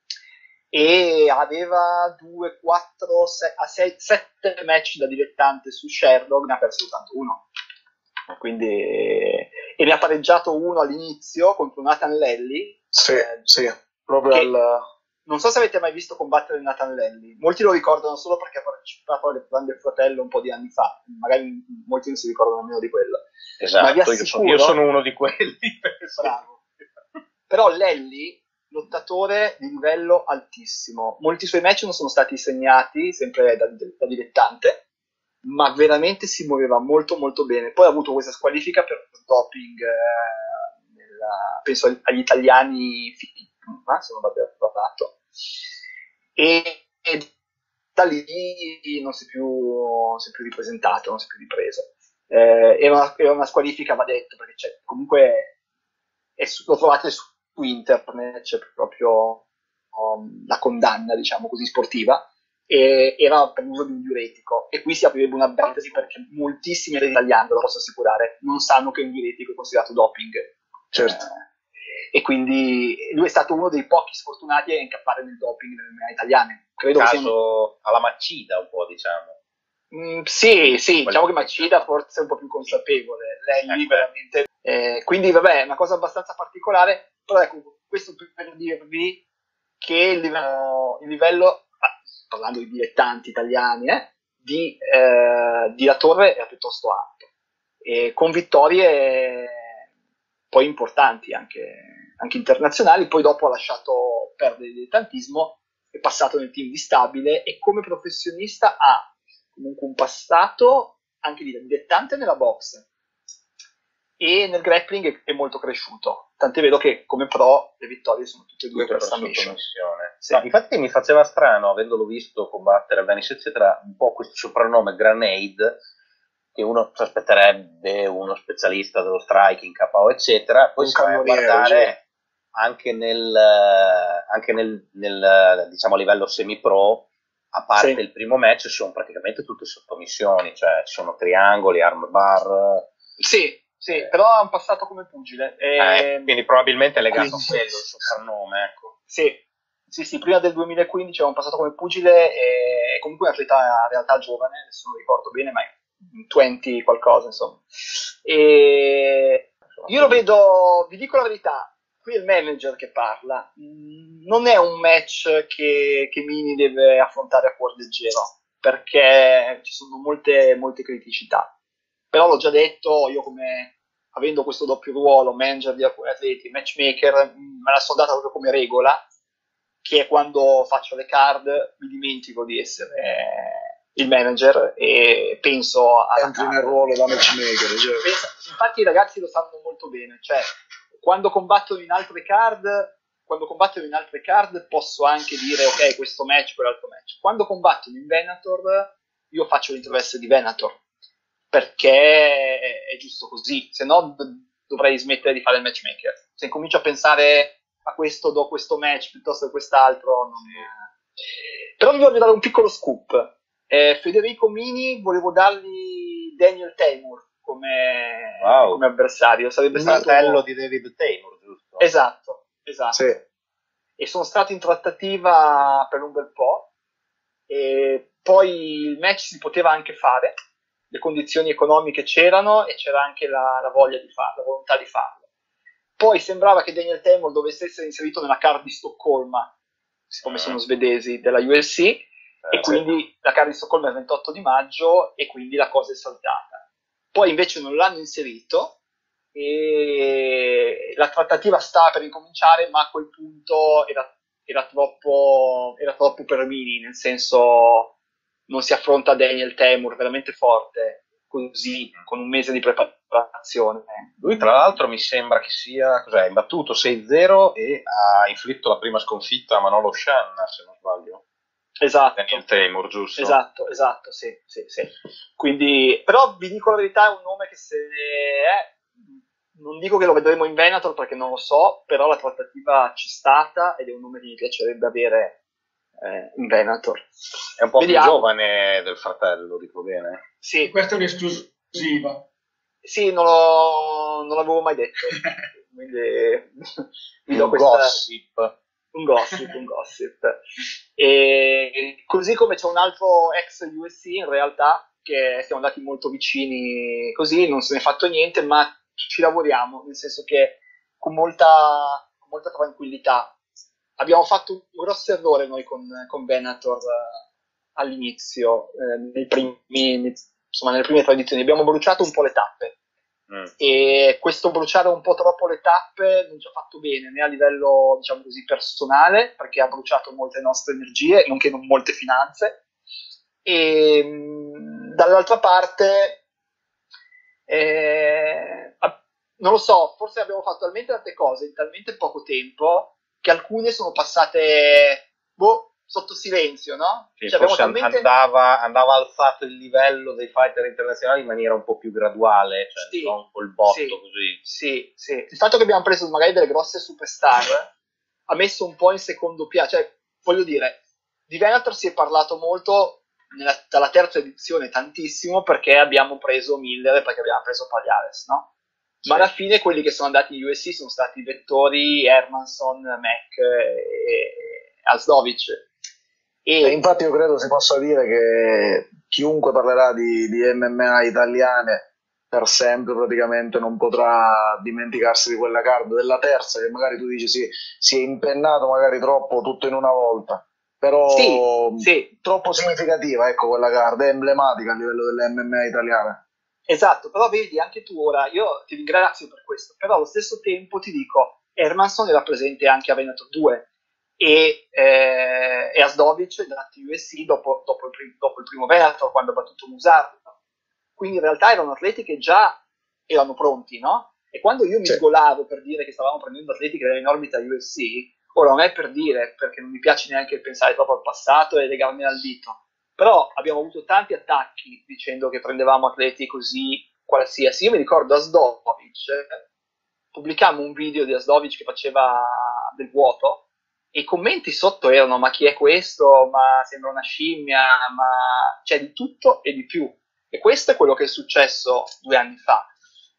E aveva 2, 4, 6, 7 match da dilettante su Sherlock, ne ha perso soltanto uno. Quindi, e ne ha pareggiato uno all'inizio contro Nathan Lelli. Sì, proprio non so se avete mai visto combattere Nathan Lelli, molti lo ricordano solo perché ha partecipato alle Grande Fratello un po' di anni fa, magari molti non si ricordano nemmeno di quello. Esatto, io sono uno di quelli. Bravo. Però Lelli, lottatore di livello altissimo, molti suoi match non sono stati segnati, sempre da dilettante, ma veramente si muoveva molto molto bene. Poi ha avuto questa squalifica per doping, penso agli italiani, se non vado errato, e da lì non si è più ripresentato, non si è più ripreso. Era una squalifica, va detto, perché comunque lo trovate su internet, c'è proprio la condanna, diciamo così, sportiva, e era per l'uso di un diuretico, e qui si aprirebbe una parentesi perché moltissimi italiani, lo posso assicurare, non sanno che un diuretico è considerato doping. Certo. E quindi lui è stato uno dei pochi sfortunati a incappare nel doping nelle MMA italiane. Credo caso alla Macida un po', diciamo. Sì, diciamo che Macida forse è un po' più consapevole, lei lì veramente. Quindi vabbè, è una cosa abbastanza particolare, però ecco, questo per dirvi che il livello, parlando di dilettanti italiani, di La Torre era piuttosto alto, e con vittorie poi importanti anche internazionali. Poi dopo ha lasciato perdere il dilettantismo, è passato nel team di Stabile, e come professionista ha comunque un passato anche di dilettante nella box, e nel grappling è molto cresciuto, tant'è vero che come pro le vittorie sono tutte e due per submission. Sì. No, infatti mi faceva strano, avendolo visto combattere a Venice eccetera, un po' questo soprannome Grenade, che uno si aspetterebbe uno specialista dello striking, KO eccetera, poi si va a guardare anche nel diciamo a livello semi-pro, a parte il primo match sono praticamente tutte sottomissioni, cioè ci sono triangoli, arm bar, Sì, però ha un passato come pugile. Quindi probabilmente è legato quindi, a quello il soprannome, ecco. Sì, prima del 2015 aveva un passato come pugile e comunque un atleta in realtà giovane, adesso non ricordo bene, ma è 20 qualcosa, insomma. E io lo vedo, vi dico la verità, qui è il manager che parla, non è un match che Mini deve affrontare a cuor leggero, perché ci sono molte criticità. Però l'ho già detto, io come avendo questo doppio ruolo, manager di alcuni atleti, matchmaker, me la sono data proprio come regola, che è quando faccio le card mi dimentico di essere il manager e penso alla entri nel ruolo da matchmaker, cioè. Infatti i ragazzi lo sanno molto bene, cioè quando combattono in altre card posso anche dire ok, questo match, quell'altro match. Quando combattono in Venator io faccio l'interesse di Venator perché è giusto così, se no dovrei smettere di fare il matchmaker. Se incomincio a pensare a questo do questo match piuttosto che quest'altro non è... Però vi voglio dare un piccolo scoop. Federico Mini volevo dargli Daniel Teymur come avversario, sarebbe stato fratello di David Teymur, giusto? Esatto. Sì. E sono stato in trattativa per un bel po' e poi il match si poteva anche fare, le condizioni economiche c'erano e c'era anche la voglia di farlo, la volontà di farlo. Poi sembrava che Daniel Teymur dovesse essere inserito nella card di Stoccolma, siccome sono svedesi, della UFC, e quindi la card di Stoccolma è il 28 di maggio e quindi la cosa è saltata. Poi invece non l'hanno inserito e la trattativa sta per incominciare, ma a quel punto era troppo per Mini, nel senso non si affronta Daniel Teymur veramente forte così, con un mese di preparazione. Lui tra l'altro mi sembra che sia imbattuto 6-0 e ha inflitto la prima sconfitta a Manolo Scianna, se non sbaglio. Esatto. Daniel Teymur, giusto? Esatto, sì. Quindi, però vi dico la verità, è un nome che se non dico che lo vedremo in Venator perché non lo so, però la trattativa c'è stata ed è un nome che mi piacerebbe avere in Venator. È un po' più giovane del fratello, dico bene. Sì. Questa è un'esclusiva. Sì, non l'avevo mai detto. Quindi vi do gossip. Un gossip. E così come c'è un altro ex USC in realtà che siamo andati molto vicini così, non se ne è fatto niente, ma ci lavoriamo, nel senso che con molta tranquillità. Abbiamo fatto un grosso errore noi con Venator all'inizio, nelle prime tradizioni. Abbiamo bruciato un po' le tappe. E questo bruciare un po' troppo le tappe non ci ha fatto bene né a livello, diciamo così, personale, perché ha bruciato molte nostre energie, nonché molte finanze, e dall'altra parte non lo so, forse abbiamo fatto talmente tante cose in talmente poco tempo che alcune sono passate sotto silenzio, no? Sì, cioè, forse andava alzato il livello dei fighter internazionali in maniera un po' più graduale, cioè sì, non col botto così. Sì. Il fatto che abbiamo preso magari delle grosse superstar ha messo un po' in secondo piano, cioè voglio dire, di Venator si è parlato molto dalla terza edizione tantissimo perché abbiamo preso Miller e perché abbiamo preso Pagliares, no? Sì. Ma alla fine quelli che sono andati in USC sono stati Vettori, Hermansson, Mac e Asdovic. E infatti io credo si possa dire che chiunque parlerà di MMA italiane per sempre praticamente non potrà dimenticarsi di quella card della terza, che magari tu dici si è impennato magari troppo tutto in una volta, però sì. Troppo significativa, ecco, quella card è emblematica a livello delle MMA italiane. Esatto, però vedi anche tu ora, io ti ringrazio per questo, però allo stesso tempo ti dico, Hermansson era presente anche a Venator 2 e Asdovic è andato in USC dopo il primo Venator quando ha battuto Musardo, quindi in realtà erano atleti che già erano pronti, no? E quando io mi sgolavo per dire che stavamo prendendo atleti che erano in orbita USC, ora non è per dire, perché non mi piace neanche pensare troppo al passato e legarmi al dito, però abbiamo avuto tanti attacchi dicendo che prendevamo atleti così qualsiasi. Io mi ricordo Asdovic, pubblicammo un video di Asdovic che faceva del vuoto e i commenti sotto erano ma chi è questo, ma sembra una scimmia, ma c'è di tutto e di più. E questo è quello che è successo 2 anni fa.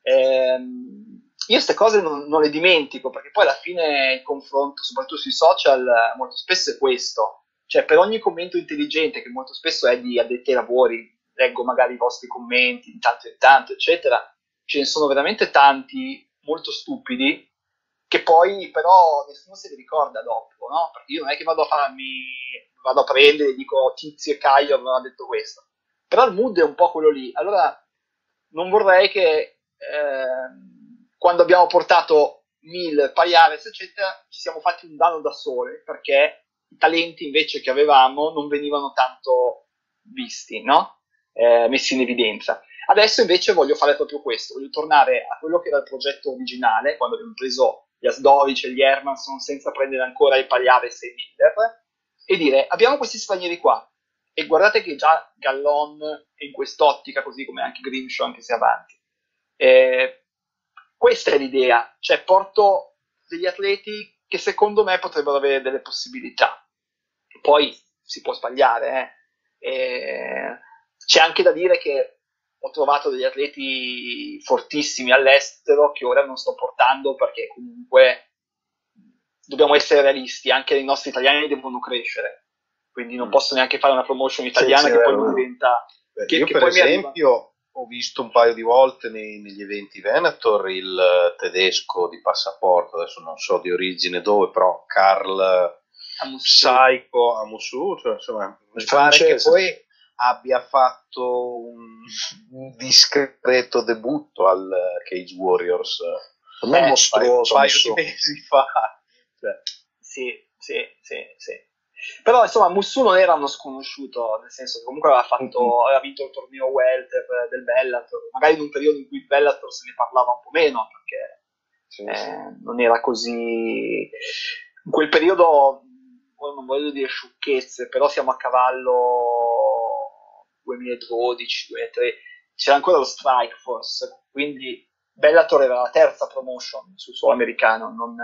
Io queste cose non le dimentico, perché poi alla fine il confronto, soprattutto sui social, molto spesso è questo. Cioè, per ogni commento intelligente, che molto spesso è di addetti ai lavori, leggo magari i vostri commenti di tanto in tanto, eccetera, ce ne sono veramente tanti molto stupidi, che poi però nessuno se li ricorda dopo, no? Perché io non è che vado a prendere e dico Tizio e Caio avevano detto questo. Però il mood è un po' quello lì. Allora, non vorrei che quando abbiamo portato Mil, Paiares, eccetera, ci siamo fatti un danno da sole, perché i talenti invece che avevamo non venivano tanto visti, no? Messi in evidenza. Adesso invece voglio fare proprio questo, voglio tornare a quello che era il progetto originale, quando abbiamo preso gli Asdovic e gli Hermanson senza prendere ancora i Paiares e i Miller, e dire abbiamo questi stranieri qua, e guardate che già Gallon è in quest'ottica, così come anche Grimshaw, anche se avanti. Questa è l'idea, cioè porto degli atleti che secondo me potrebbero avere delle possibilità. Poi si può sbagliare, c'è anche da dire che ho trovato degli atleti fortissimi all'estero che ora non sto portando, perché comunque dobbiamo essere realisti, anche i nostri italiani devono crescere, quindi non posso neanche fare una promotion italiana che poi non diventa... Io per esempio ho visto un paio di volte negli eventi Venator il tedesco di passaporto, adesso non so di origine dove, però Karl Psycho Amusu, cioè, insomma, mi pare che poi abbia fatto un discreto debutto al Cage Warriors un mostruoso un paio di mesi fa. Cioè. Sì. Però insomma Musso non era uno sconosciuto, nel senso che comunque aveva vinto il torneo welter del Bellator, magari in un periodo in cui il Bellator se ne parlava un po' meno, perché non era così... In quel periodo, non voglio dire sciocchezze, però siamo a cavallo 2012, 2013, c'era ancora lo Strike Force, quindi Bellator era la terza promotion sul suolo americano, non...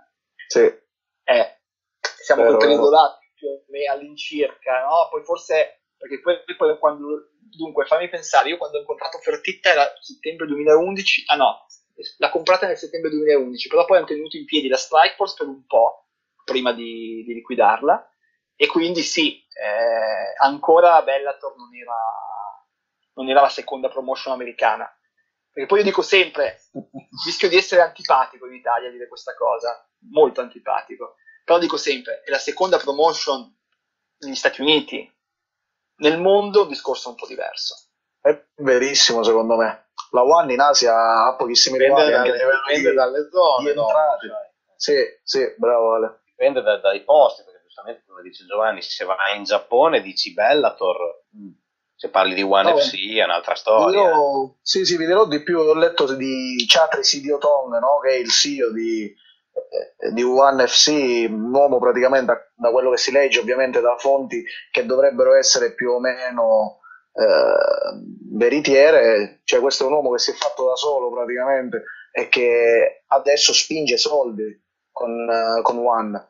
siamo a quel periodo là, all'incirca, no? Poi forse, perché poi quando, dunque fammi pensare, io quando ho incontrato Fertitta era settembre 2011, l'ha comprata nel settembre 2011, però poi hanno tenuto in piedi la Strikeforce per un po' prima di liquidarla, e quindi sì, ancora Bellator non era la seconda promotion americana, perché poi io dico sempre, rischio di essere antipatico in Italia a dire questa cosa, molto antipatico, però dico sempre, è la seconda promotion negli Stati Uniti. Nel mondo un discorso un po' diverso. È verissimo, secondo me. La One in Asia ha pochissimi rivali, anche a livello dalle zone, di entrate. Sì, bravo Ale. Dipende dai posti, perché giustamente come dice Giovanni, se vai in Giappone dici Bellator, se parli di One FC è un'altra storia. Sì, vi dirò di più, ho letto di Chatri Sidiotong, no? Che è il CEO di One FC, un uomo praticamente, da quello che si legge ovviamente da fonti che dovrebbero essere più o meno veritiere, cioè questo è un uomo che si è fatto da solo praticamente e che adesso spinge soldi con One.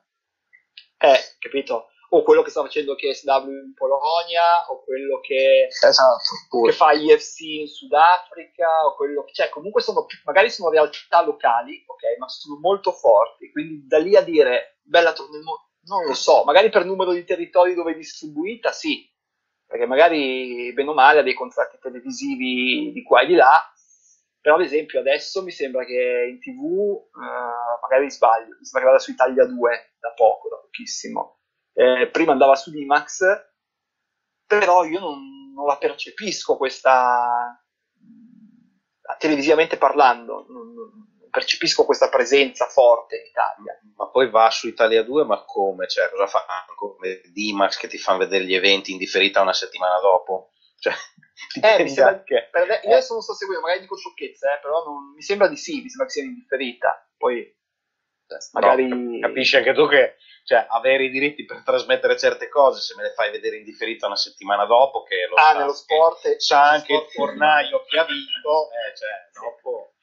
Capito? O quello che sta facendo KSW in Polonia, o quello che fa IFC in Sudafrica, o quello che... Cioè, comunque magari sono realtà locali, ok, ma sono molto forti, quindi da lì a dire Bellator non lo so, magari per numero di territori dove è distribuita, sì, perché magari, bene o male, ha dei contratti televisivi di qua e di là, però ad esempio adesso mi sembra che in TV, magari sbaglio, mi sembra che vada su Italia 2 da pochissimo. Prima andava su D-Max, però io non la percepisco questa, televisivamente parlando, non percepisco questa presenza forte in Italia. Ma poi va su Italia 2, ma come? Cioè, cosa fa? Come D-Max che ti fanno vedere gli eventi in differita una settimana dopo? Cioè, mi sembra che... io adesso non sto seguendo, magari dico sciocchezze, però mi sembra di sì, mi sembra che sia in differita, poi magari... No, capisci anche tu che avere i diritti per trasmettere certe cose, se me le fai vedere in differita una settimana dopo, che lo sa, nello sport sa anche il fornaio che ha vinto, dopo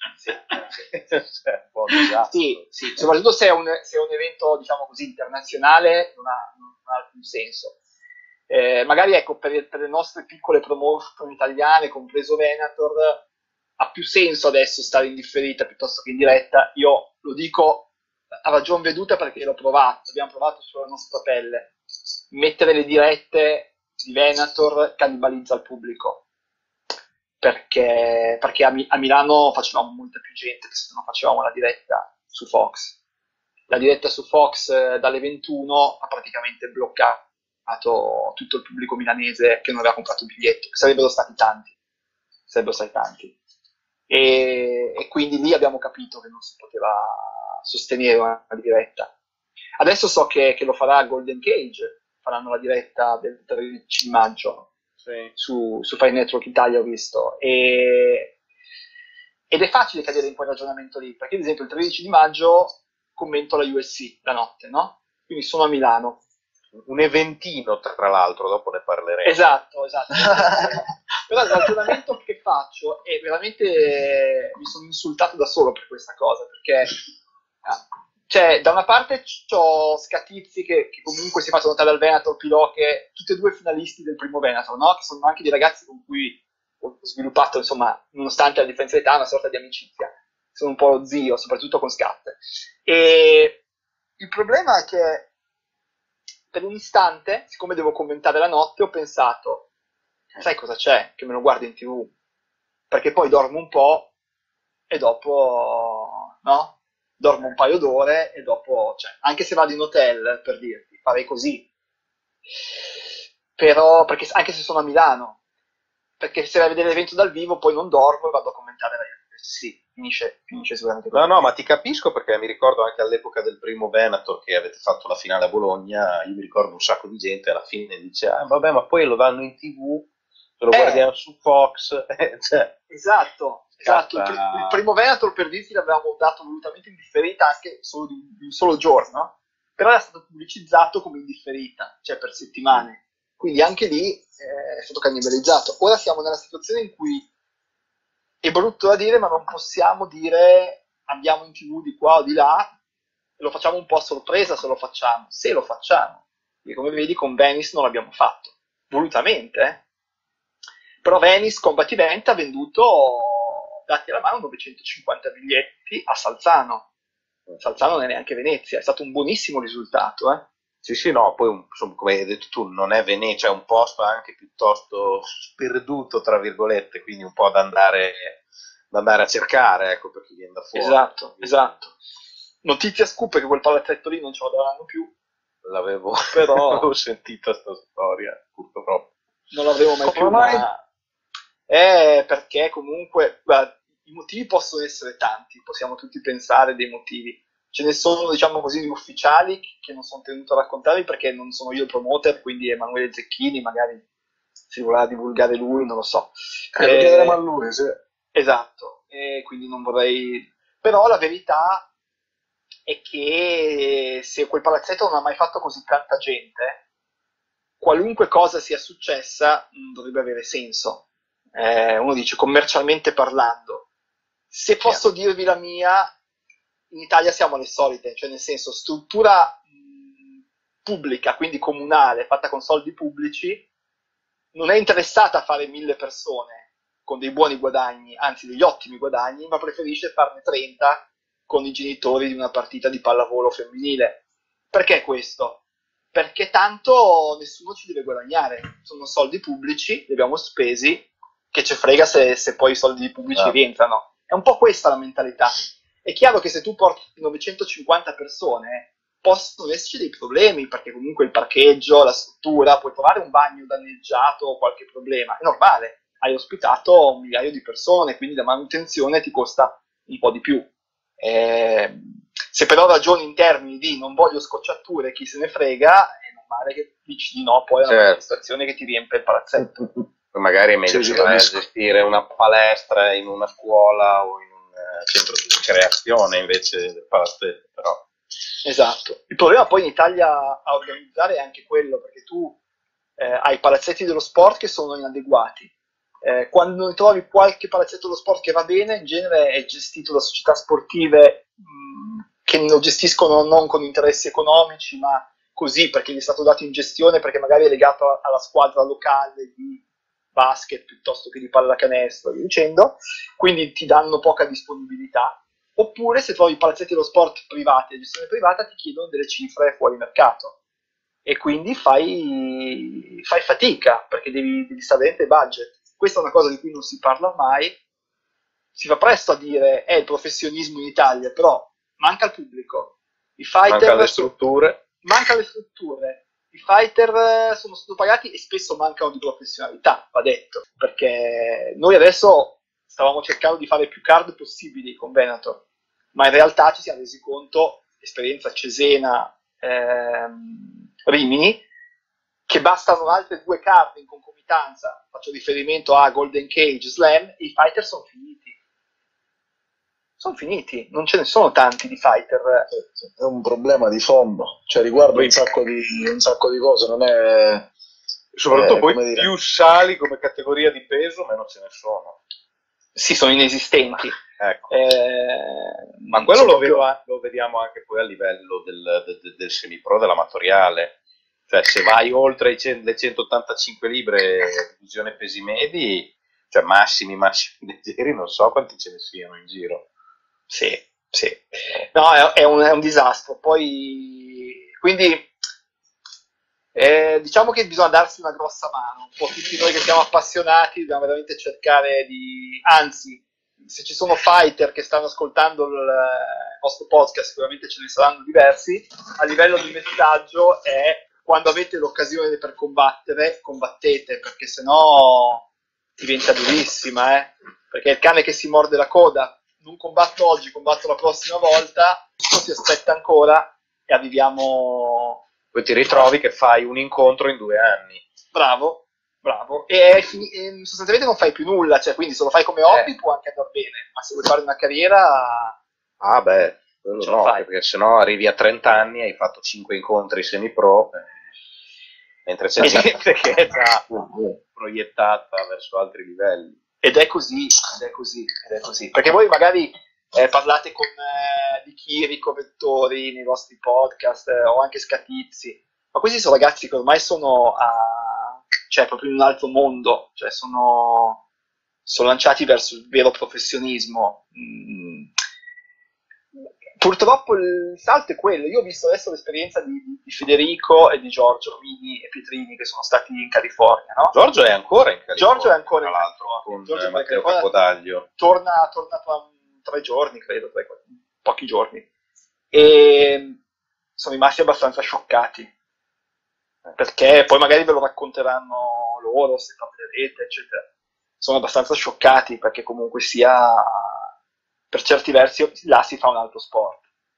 sì, soprattutto se è un evento, diciamo così, internazionale, non ha alcun senso. Magari ecco, per le nostre piccole promotion italiane, compreso Venator, ha più senso adesso stare in differita piuttosto che in diretta. Io lo dico a ragion veduta perché l'ho provato, abbiamo provato sulla nostra pelle. Mettere le dirette di Venator cannibalizza il pubblico, perché a Milano facevamo molta più gente che se non facevamo la diretta su Fox. La diretta su Fox dalle 21 ha praticamente bloccato tutto il pubblico milanese che non aveva comprato il biglietto, che sarebbero stati tanti. E quindi lì abbiamo capito che non si poteva sostenere una diretta. Adesso so che lo farà Golden Cage, faranno la diretta del 13 maggio sì. su Fire Network Italia, ho visto, ed è facile cadere in quel ragionamento lì, perché ad esempio il 13 di maggio commento la USC la notte, no? Quindi sono a Milano. Un eventino, tra l'altro, dopo ne parleremo. Esatto. Però il ragionamento che faccio è veramente, mi sono insultato da solo per questa cosa, perché cioè, da una parte c'ho Scatizzi che comunque si fa notare al Venator, Piloche, tutti e due finalisti del primo Venator, no? Che sono anche dei ragazzi con cui ho sviluppato, insomma, nonostante la differenza di età, una sorta di amicizia. Sono un po' lo zio, soprattutto con Scat. E il problema è che per un istante, siccome devo commentare la notte, ho pensato, sai cosa c'è? Che me lo guardo in TV. Perché poi dormo un po' e dopo, no? Dormo un paio d'ore e dopo, cioè, anche se vado in hotel, per dirti, farei così. Però, perché anche se sono a Milano, perché se vai a vedere l'evento dal vivo poi non dormo e vado a commentare la sì, finisce sicuramente così. No, ma ti capisco, perché mi ricordo anche all'epoca del primo Venator che avete fatto la finale a Bologna, io mi ricordo un sacco di gente alla fine dice vabbè, ma poi lo danno in TV, se lo guardiamo su Fox, cioè, esatto. Il primo Venator, per dirti, l'avevamo dato volutamente in differita anche solo di un solo giorno, però era stato pubblicizzato come in differita, cioè per settimane, quindi anche lì è stato cannibalizzato. Ora siamo nella situazione in cui è brutto da dire, ma non possiamo dire andiamo in TV di qua o di là, e lo facciamo un po' a sorpresa se lo facciamo. E come vedi con Venice non l'abbiamo fatto, volutamente. Però Venice Combat Event ha venduto, dati alla mano, 950 biglietti a Salzano. Salzano non è neanche Venezia, è stato un buonissimo risultato. Sì, no, poi insomma, come hai detto tu, non è Venezia, è un posto anche piuttosto sperduto, tra virgolette, quindi un po' da andare a cercare, ecco, per chi viene da fuori. Esatto. Notizia scoop è che quel palazzetto lì non ce lo daranno più. L'avevo però sentita sta storia, purtroppo. Non l'avevo mai più. Perché comunque, guarda, i motivi possono essere tanti, possiamo tutti pensare dei motivi. Ce ne sono, diciamo così, ufficiali che non sono tenuto a raccontarvi perché non sono io il promoter, quindi Emanuele Zecchini, magari si vorrà divulgare lui, non lo so. Lo chiederemo a lui, sì. Esatto, e quindi non vorrei... Però la verità è che se quel palazzetto non ha mai fatto così tanta gente, qualunque cosa sia successa dovrebbe avere senso. Uno dice, commercialmente parlando. Se posso dirvi la mia... In Italia siamo alle solite, cioè nel senso struttura pubblica, quindi comunale, fatta con soldi pubblici, non è interessata a fare 1000 persone con dei buoni guadagni, anzi degli ottimi guadagni, ma preferisce farne 30 con i genitori di una partita di pallavolo femminile. Perché questo? Perché tanto nessuno ci deve guadagnare, sono soldi pubblici, li abbiamo spesi, che ci frega se poi i soldi pubblici rientrano. È un po' questa la mentalità. È chiaro che se tu porti 950 persone possono esserci dei problemi, perché comunque il parcheggio, la struttura, puoi trovare un bagno danneggiato o qualche problema, è normale, hai ospitato 1 migliaio di persone, quindi la manutenzione ti costa un po' di più. Se però ragioni in termini di non voglio scocciature, chi se ne frega, è normale che dici di no poi all'amministrazione che ti riempie il palazzetto. Magari è meglio gestire una palestra in una scuola o in centro di ricreazione invece del palazzetto, però. Esatto. Il problema poi in Italia a organizzare è anche quello, perché tu hai palazzetti dello sport che sono inadeguati. Quando ne trovi qualche palazzetto dello sport che va bene, in genere è gestito da società sportive che lo gestiscono non con interessi economici, ma così perché gli è stato dato in gestione, perché magari è legato alla squadra locale di basket piuttosto che di pallacanestro, via dicendo, quindi ti danno poca disponibilità. Oppure se trovi palazzetti dello sport privati, di gestione privata, ti chiedono delle cifre fuori mercato e quindi fai fatica perché devi stare dentro i budget. Questa è una cosa di cui non si parla mai. Si fa presto a dire è il professionismo in Italia, però manca il pubblico, i fighter manca le strutture. I fighter sono sottopagati e spesso mancano di professionalità, va detto, perché noi adesso stavamo cercando di fare più card possibili con Venator, ma in realtà ci siamo resi conto, esperienza Cesena, Rimini, che bastano altre 2 card in concomitanza, faccio riferimento a Golden Cage, Slam, e i fighter sono finiti, non ce ne sono tanti di fighter. È un problema di fondo, cioè riguarda un sacco di cose, non è... Soprattutto poi più sali come categoria di peso, meno ce ne sono. Sì, sono inesistenti. Ecco. Ma quello lo vediamo anche poi a livello del semipro, dell'amatoriale. Cioè se vai oltre le 185 libbre divisione pesi medi, cioè massimi leggeri, non so quanti ce ne siano in giro. Sì. No, è un disastro. Poi, quindi, diciamo che bisogna darsi una grossa mano. Un po' tutti noi che siamo appassionati dobbiamo veramente cercare anzi, se ci sono fighter che stanno ascoltando il nostro podcast, sicuramente ce ne saranno diversi. A livello di messaggio è: quando avete l'occasione per combattere, combattete, perché sennò diventa durissima, perché il cane che si morde la coda. Non combatto oggi, combatto la prossima volta, non si aspetta ancora e arriviamo... Poi ti ritrovi che fai un incontro in 2 anni. Bravo. E sostanzialmente non fai più nulla, cioè quindi se lo fai come hobby può anche andare bene, ma se vuoi fare una carriera... Ah beh, quello no, perché sennò arrivi a 30 anni e hai fatto 5 incontri semi-pro, mentre c'è gente che è già proiettata verso altri livelli. Ed è così, perché voi magari parlate con Di Chiri, Correttori nei vostri podcast o anche Scatizzi, ma questi sono ragazzi che ormai sono cioè proprio in un altro mondo, cioè sono lanciati verso il vero professionismo. Purtroppo il salto è quello. Io ho visto adesso l'esperienza di Federico e di Giorgio Mini e Pietrini che sono stati in California, no? Giorgio è ancora in California, tra l'altro, con Matteo Capodaglio. Torna tra 3 giorni, credo, pochi giorni. E sono rimasti abbastanza scioccati, perché poi magari ve lo racconteranno loro, se parlerete, eccetera. Sono abbastanza scioccati, perché comunque sia... per certi versi là si fa un altro sport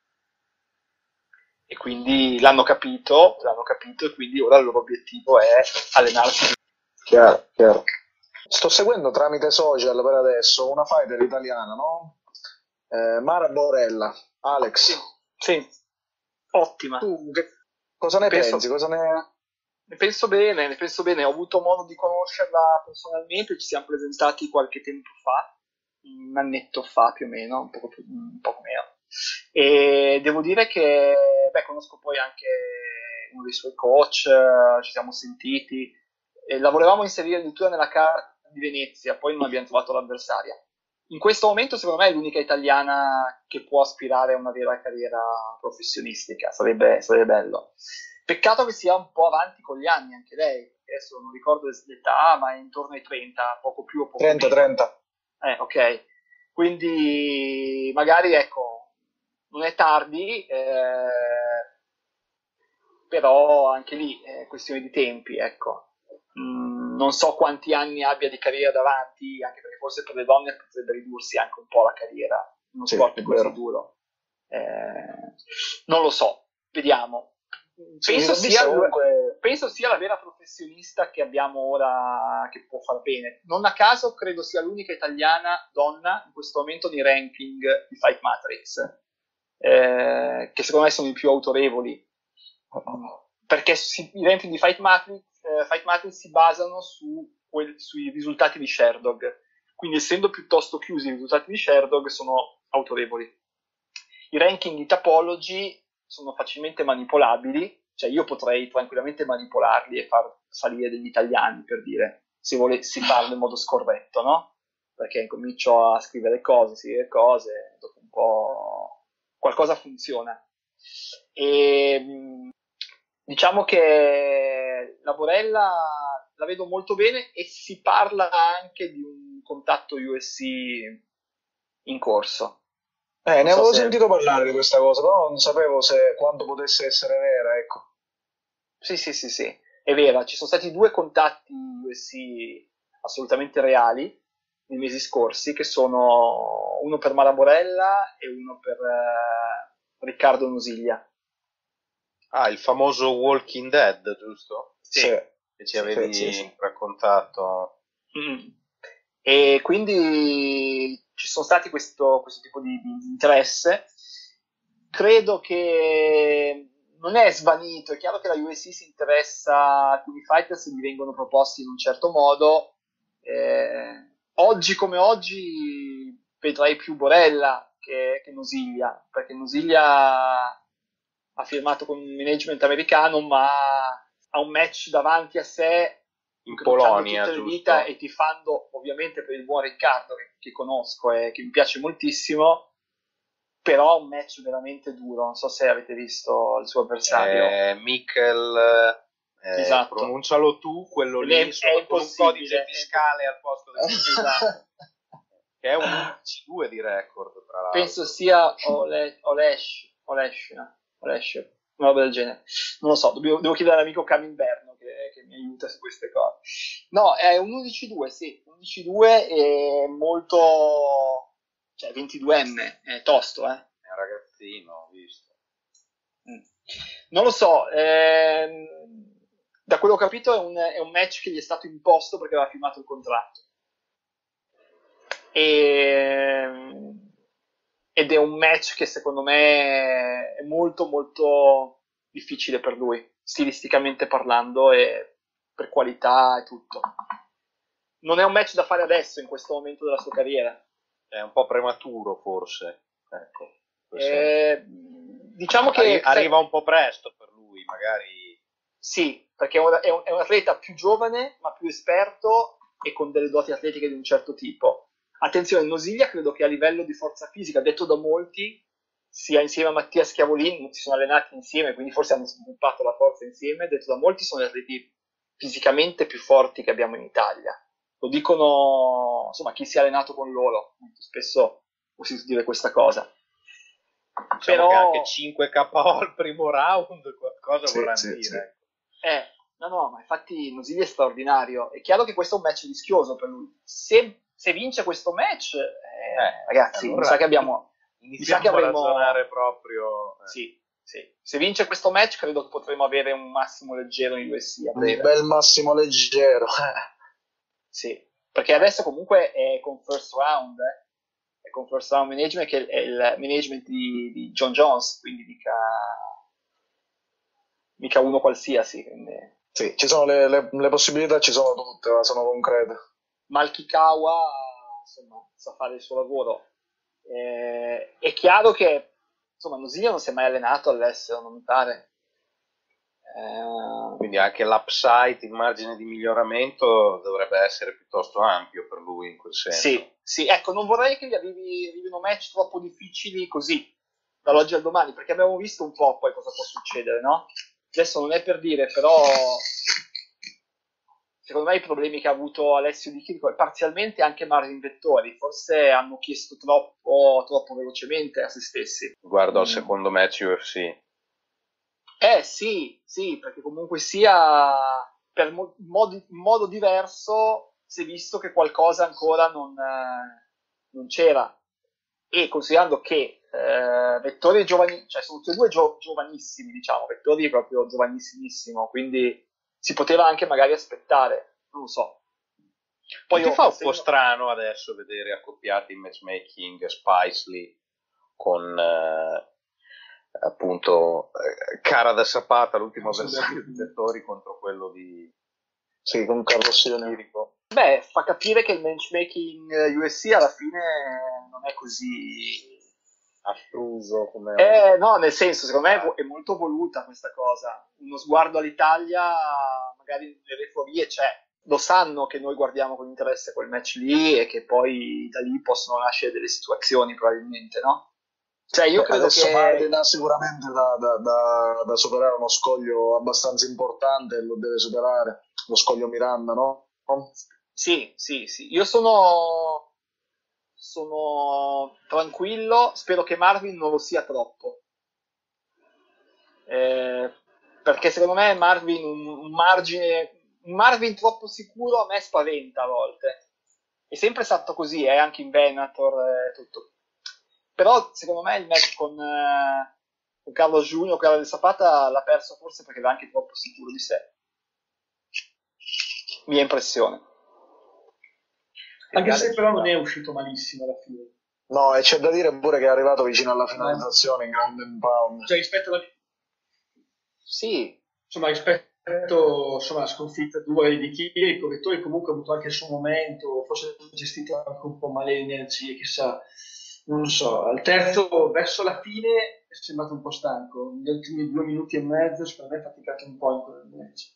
e quindi l'hanno capito e quindi ora il loro obiettivo è allenarsi. Chiaro. Sto seguendo tramite social per adesso una fighter italiana, no? Mara Borella, Alex. Sì. Ottima. Tu cosa ne pensi? Ne penso bene, ho avuto modo di conoscerla personalmente, ci siamo presentati qualche tempo fa, un annetto fa più o meno, un poco meno, e devo dire che conosco poi anche uno dei suoi coach, ci siamo sentiti e la volevamo inserire addirittura nella carta di Venezia, poi non abbiamo trovato l'avversaria. In questo momento secondo me è l'unica italiana che può aspirare a una vera carriera professionistica, sarebbe bello. Peccato che sia un po' avanti con gli anni anche lei, adesso non ricordo l'età, ma è intorno ai 30, poco più o poco 30. Ok, quindi magari non è tardi, però anche lì è questione di tempi, non so quanti anni abbia di carriera davanti, anche perché forse per le donne potrebbe ridursi anche un po' la carriera, uno sport così duro. Non lo so, vediamo. Penso sia la vera professionista che abbiamo ora, che può far bene. Non a caso credo sia l'unica italiana donna in questo momento nei ranking di Fight Matrix, che secondo me sono i più autorevoli, perché i ranking di Fight Matrix si basano sui risultati di Sherdog, quindi essendo piuttosto chiusi i risultati di Sherdog sono autorevoli. I ranking di Tapology sono facilmente manipolabili, cioè io potrei tranquillamente manipolarli e far salire degli italiani, per dire, si parla in modo scorretto, no? Perché incomincio a scrivere cose, dopo un po' qualcosa funziona. E diciamo che la Borella la vedo molto bene e si parla anche di un contatto USC in corso. Ne avevo sentito parlare di questa cosa, però non sapevo quanto potesse essere vera, ecco. Sì, è vera, ci sono stati 2 contatti USC assolutamente reali nei mesi scorsi, che sono uno per Mara Borella e uno per Riccardo Nosiglia. Ah, il famoso Walking Dead, giusto? Sì. Che ci avevi raccontato. E quindi ci sono stati questo tipo di interesse. Credo che non è svanito, è chiaro che la USC si interessa, alcuni fighters gli vengono proposti in un certo modo. Oggi come oggi vedrei più Borella che Nosiglia, perché Nosiglia ha firmato con un management americano, ma ha un match davanti a sé in Polonia, tutte le dita, e tifando ovviamente per il buon Riccardo che conosco e che mi piace moltissimo, però un match veramente duro. Non so se avete visto il suo avversario. Mikkel, esatto. Pronuncialo tu, quello lì, con un codice fiscale al posto del esatto. Che è un 11-2 di record, tra l'altro. Penso sia Olesh, una roba del genere. Non lo so, devo chiedere all'amico Caminverno che mi aiuta su queste cose. No, è un 11-2, sì, 11-2 è molto... cioè 22enne, è tosto, È un ragazzino, ho visto. Non lo so, da quello che ho capito è un match che gli è stato imposto perché aveva firmato il contratto. Ed è un match che secondo me è molto molto difficile per lui, stilisticamente parlando e per qualità e tutto. Non è un match da fare adesso, in questo momento della sua carriera. È un po' prematuro forse, ecco. Diciamo che arriva un po' presto per lui, magari. Sì, perché è un atleta più giovane ma più esperto e con delle doti atletiche di un certo tipo. Attenzione, Nosiglia credo che a livello di forza fisica, detto da molti, sia insieme a Mattia Schiavolin, si sono allenati insieme, quindi forse hanno sviluppato la forza insieme, detto da molti sono gli atleti fisicamente più forti che abbiamo in Italia. Lo dicono, insomma, chi si è allenato con loro, spesso ho sentito dire questa cosa. Diciamo però che anche 5 KO al primo round qualcosa vorrà dire. No, ma infatti Nosiglia è straordinario. È chiaro che questo è un match rischioso per lui. Se vince questo match, ragazzi, allora mi sa che avremo a ragionare proprio. Sì. Se vince questo match, credo che potremo avere un massimo leggero in USC a breve. Un bel massimo leggero. Sì, perché adesso comunque è con first round, è con first round management, che è il management di John Jones, quindi mica uno qualsiasi. Quindi... Sì, ci sono le possibilità, ci sono tutte, ma sono concrete. Malkikawa, insomma, sa fare il suo lavoro. È chiaro che, insomma, Nosiglia non si è mai allenato all'estero, non mi pare. Quindi anche l'upside, il margine di miglioramento dovrebbe essere piuttosto ampio per lui in quel senso. Sì, ecco, non vorrei che gli arrivino match troppo difficili così, dall'oggi al domani, perché abbiamo visto un po' poi cosa può succedere, no? Adesso non è per dire, però secondo me i problemi che ha avuto Alessio Di Chirico e parzialmente anche Marvin Vettori forse hanno chiesto troppo velocemente a se stessi. Guardo al secondo match UFC. Sì, perché comunque sia per modo diverso si è visto che qualcosa ancora non c'era, e considerando che Vettori è giovani, cioè sono tutti e due giovanissimi, diciamo, Vettori è proprio giovanissimissimo, quindi si poteva anche magari aspettare, non lo so. Poi ti fa un po' strano adesso vedere accoppiati in matchmaking Spicely con appunto Cara da Sapata, l'ultimo avversario di Vettori contro quello di con Carlo Sirico. Beh, fa capire che il matchmaking USC alla fine non è così astruso come no, nel senso, secondo me è molto voluta questa cosa. Uno sguardo all'Italia magari nelle euforie c'è, lo sanno che noi guardiamo con interesse quel match lì e che poi da lì possono nascere delle situazioni probabilmente, no? Cioè io credo adesso che... Marvin ha sicuramente da superare uno scoglio abbastanza importante e lo deve superare, lo scoglio Miranda, no? Sì, io sono tranquillo, spero che Marvin non lo sia troppo. Perché secondo me Marvin un Marvin troppo sicuro a me spaventa a volte. È sempre stato così, anche in Bellator tutto. Però secondo me il match con Carlos Junior, Carlos de Zapata l'ha perso forse perché era anche troppo sicuro di sé. Mia impressione. Anche se però non è uscito malissimo alla fine. No, e c'è da dire pure che è arrivato vicino alla finalizzazione in ground and pound. Cioè rispetto alla... Sì. Insomma, rispetto alla sconfitta dura di Kiri, il correttore comunque ha avuto anche il suo momento, forse ha gestito anche un po' male le energie, chissà. Non so, al terzo, verso la fine, è sembrato un po' stanco. Negli ultimi 2 minuti e mezzo, secondo me, ha faticato un po' in quel match.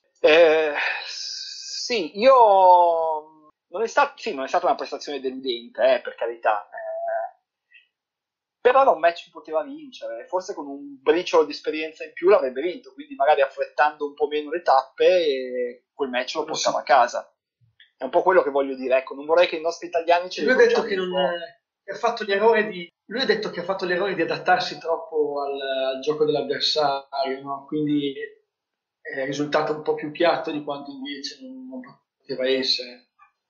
Sì, io... non è stata una prestazione deludente, per carità. Però era un match che poteva vincere, forse con un briciolo di esperienza in più l'avrebbe vinto, quindi magari affrettando un po' meno le tappe quel match lo portava a casa. È un po' quello che voglio dire, ecco, non vorrei che i nostri italiani Lui ha detto che ha fatto l'errore di adattarsi troppo al gioco dell'avversario, no? Quindi è risultato un po' più piatto di quanto invece non poteva essere.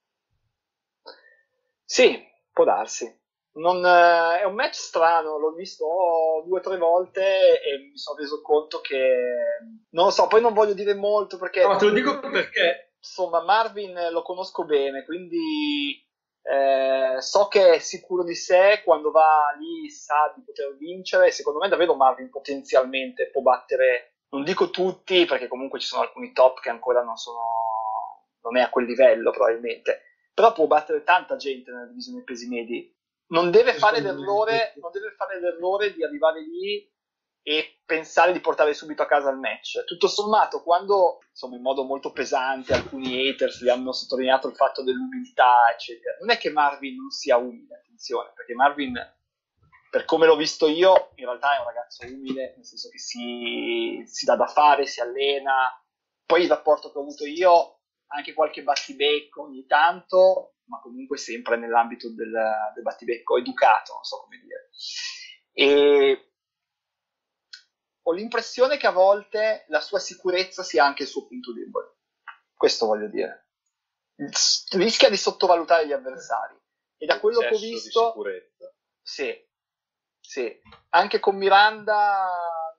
Sì, può darsi. È un match strano, l'ho visto 2 o 3 volte e mi sono reso conto che non lo so, poi non voglio dire molto perché no, te lo dico perché insomma Marvin lo conosco bene, quindi so che è sicuro di sé, quando va lì sa di poter vincere, secondo me davvero Marvin potenzialmente può battere, non dico tutti perché comunque ci sono alcuni top che ancora non è a quel livello probabilmente, però può battere tanta gente nella divisione pesi medi. Non deve fare l'errore di arrivare lì e pensare di portare subito a casa il match. Tutto sommato, quando, insomma, in modo molto pesante alcuni haters gli hanno sottolineato il fatto dell'umiltà, eccetera, non è che Marvin non sia umile, attenzione, perché Marvin, per come l'ho visto io, in realtà è un ragazzo umile, nel senso che si dà da fare, si allena. Poi il rapporto che ho avuto io, anche qualche battibecco ogni tanto, ma comunque sempre nell'ambito del battibecco educato, non so come dire. E ho l'impressione che a volte la sua sicurezza sia anche il suo punto debole. Questo voglio dire. Rischia di sottovalutare gli avversari. E da quello che ho visto... di sicurezza. Sì. Anche con Miranda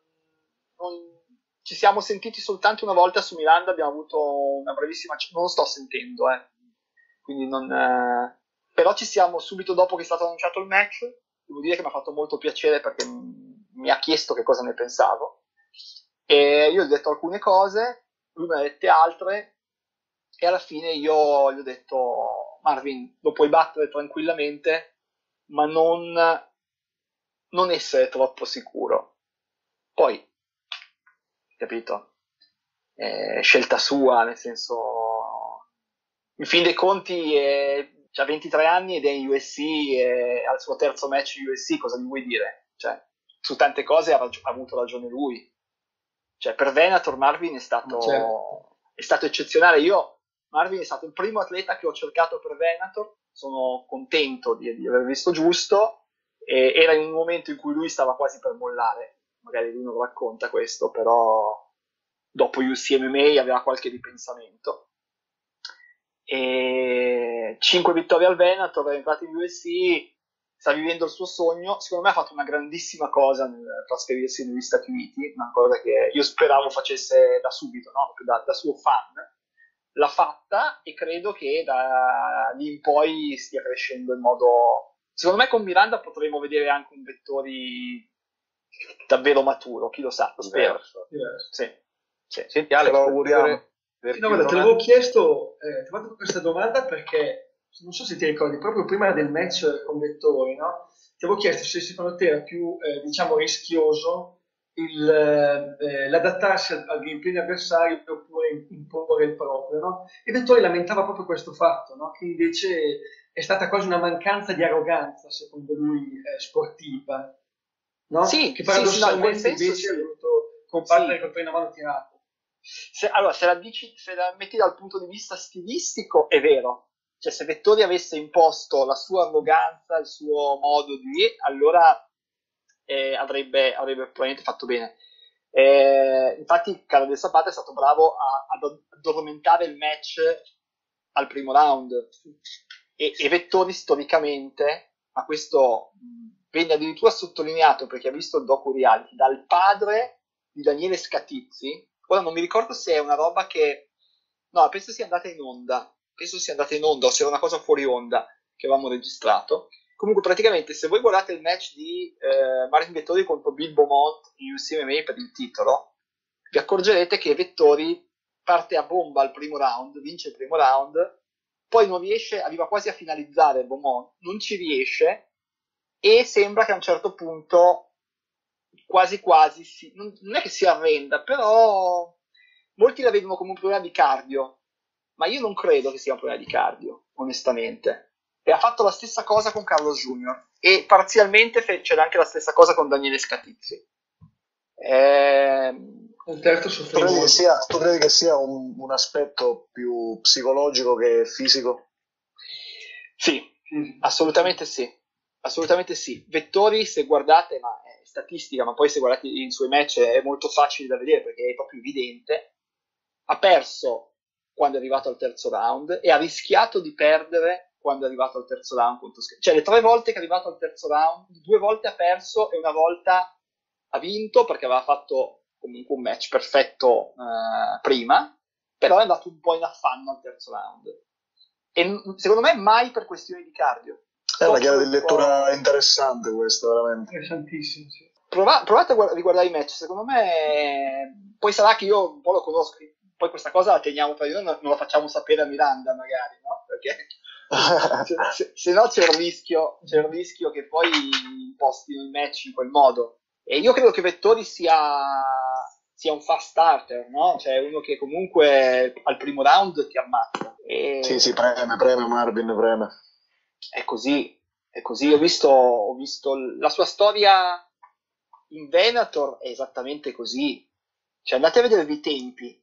ci siamo sentiti soltanto una volta su Miranda, abbiamo avuto una brevissima... Non lo sto sentendo, quindi non... Però ci siamo subito dopo che è stato annunciato il match, devo dire che mi ha fatto molto piacere perché mi ha chiesto che cosa ne pensavo e io gli ho detto alcune cose, lui me ne ha dette altre e alla fine io gli ho detto Marvin, lo puoi battere tranquillamente ma non essere troppo sicuro. Poi, capito? È scelta sua, nel senso, in fin dei conti ha 23 anni ed è in USC e al suo terzo match in USC, cosa gli vuoi dire? Cioè, su tante cose ha avuto ragione lui. Cioè, per Venator Marvin è stato eccezionale. Marvin è stato il primo atleta che ho cercato per Venator, sono contento di aver visto giusto, e era in un momento in cui lui stava quasi per mollare, magari lui non lo racconta questo, però dopo UCMMA aveva qualche ripensamento. E 5 vittorie al Venator, è entrato in USC, sta vivendo il suo sogno. Secondo me ha fatto una grandissima cosa nel trasferirsi negli Stati Uniti, una cosa che io speravo facesse da subito, no? da suo fan. L'ha fatta e credo che da lì in poi stia crescendo in modo... Secondo me con Miranda potremo vedere anche un Vettori davvero maturo, chi lo sa, lo spero. Sì. Senti Alex, lo auguriamo. No, guarda, te l'avevo chiesto, ti ho fatto questa domanda perché, non so se ti ricordi, proprio prima del match con Vettori, no? Ti avevo chiesto se secondo te era più, diciamo, rischioso l'adattarsi al gameplay avversario oppure imporre il proprio, no? E Vettori lamentava proprio questo fatto, no? Che invece è stata quasi una mancanza di arroganza, secondo lui, sportiva, no? Sì, Che sì, sì, no, in quel paradossalmente senso invece sì. ha voluto combattere Sì. contro il mano tirato. Allora, se la metti dal punto di vista stilistico, è vero. Cioè, se Vettori avesse imposto la sua arroganza, il suo modo di, allora avrebbe probabilmente fatto bene. Infatti, Carlo Del Sapata è stato bravo ad addormentare il match al primo round. E Vettori storicamente, ma questo venne addirittura sottolineato perché ha visto il docu reality dal padre di Daniele Scatizzi. Ora non mi ricordo se è una roba che... No, penso sia andata in onda. Penso sia andata in onda o se era una cosa fuori onda che avevamo registrato. Comunque praticamente se voi guardate il match di Martin Vettori contro Bill Beaumont in UFC MMA per il titolo, vi accorgerete che Vettori parte a bomba al primo round, vince il primo round, poi non riesce, arriva quasi a finalizzare Beaumont, non ci riesce e sembra che a un certo punto quasi quasi non è che si arrenda, però molti la vedono come un problema di cardio, ma io non credo che sia un problema di cardio, onestamente. E ha fatto la stessa cosa con Carlos Junior e parzialmente c'era anche la stessa cosa con Daniele Scatizzi. Un terzo soffribile. Tu credi che sia un aspetto più psicologico che fisico? Sì, assolutamente sì. Assolutamente sì. Vettori, se guardate, ma è statistica, ma poi se guardate i suoi match è molto facile da vedere perché è proprio evidente, ha perso quando è arrivato al terzo round e ha rischiato di perdere quando è arrivato al terzo round contro cioè le 3 volte che è arrivato al terzo round, 2 volte ha perso e una volta ha vinto perché aveva fatto comunque un match perfetto prima, però è andato un po' in affanno al terzo round e secondo me mai per questioni di cardio. È una chiave di lettura interessante questa, veramente. Interessantissimo, sì. Provate a riguardare i match, secondo me poi sarà che io un po' lo conosco, poi questa cosa la teniamo tra di noi, non la facciamo sapere a Miranda magari, no? Perché se no c'è il rischio che poi impostino il match in quel modo. E io credo che Vettori sia un fast starter, no? Cioè uno che comunque al primo round ti ammazza. Sì, preme Marvin, preme. È così. Ho visto la sua storia in Venator, è esattamente così. Cioè andate a vedere i tempi.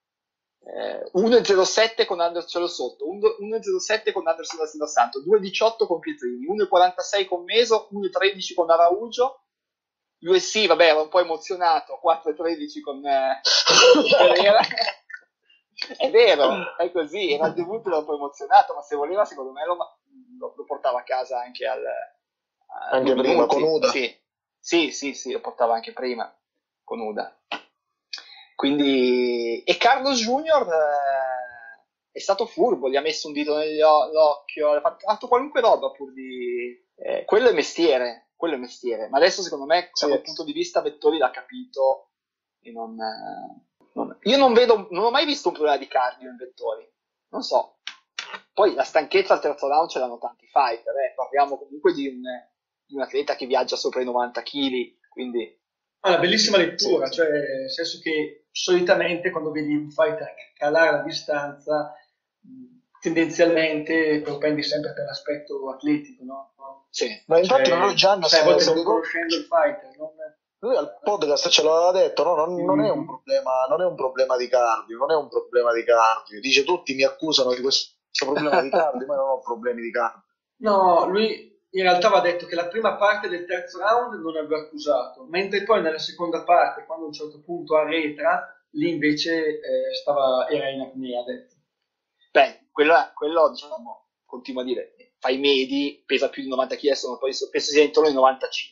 1.07 con Anderson sotto, 1.07 con Anderson da Silva Santo, 2.18 con Pietrini, 1.46 con Meso, 1.13 con Araujo. USC, vabbè, era un po' emozionato, 4.13 con Pereira. È vero, è così, era il debutto, era un po' emozionato, ma se voleva, secondo me lo portava a casa anche anche prima con Uda. Sì, lo portava anche prima con Uda. Quindi, e Carlos Junior è stato furbo, gli ha messo un dito nell'occhio, ha fatto qualunque roba pur di... quello è mestiere, ma adesso secondo me da quel punto di vista Vettori l'ha capito e io non ho mai visto un problema di cardio in Vettori, non so. Poi la stanchezza al terzo round ce l'hanno tanti fighter, parliamo comunque di un atleta che viaggia sopra i 90 kg, quindi... Una bellissima lettura, cioè nel senso che solitamente quando vedi un fighter calare la distanza, tendenzialmente propendi sempre per l'aspetto atletico, no? Sì. Ma infatti noi Gian a volte non conoscendo il fighter, lui al podcast ce l'aveva detto, no? Non è un problema di cardio, dice tutti mi accusano di questo problema di cardio, ma non ho problemi di cardio. No, lui in realtà aveva detto che la prima parte del terzo round non aveva accusato, mentre poi nella seconda parte, quando a un certo punto arretra, lì invece era in apnea, ha detto. Beh, quello diciamo, continuo a dire, fa i medi, pesa più di 90 kg, penso sia intorno ai 95.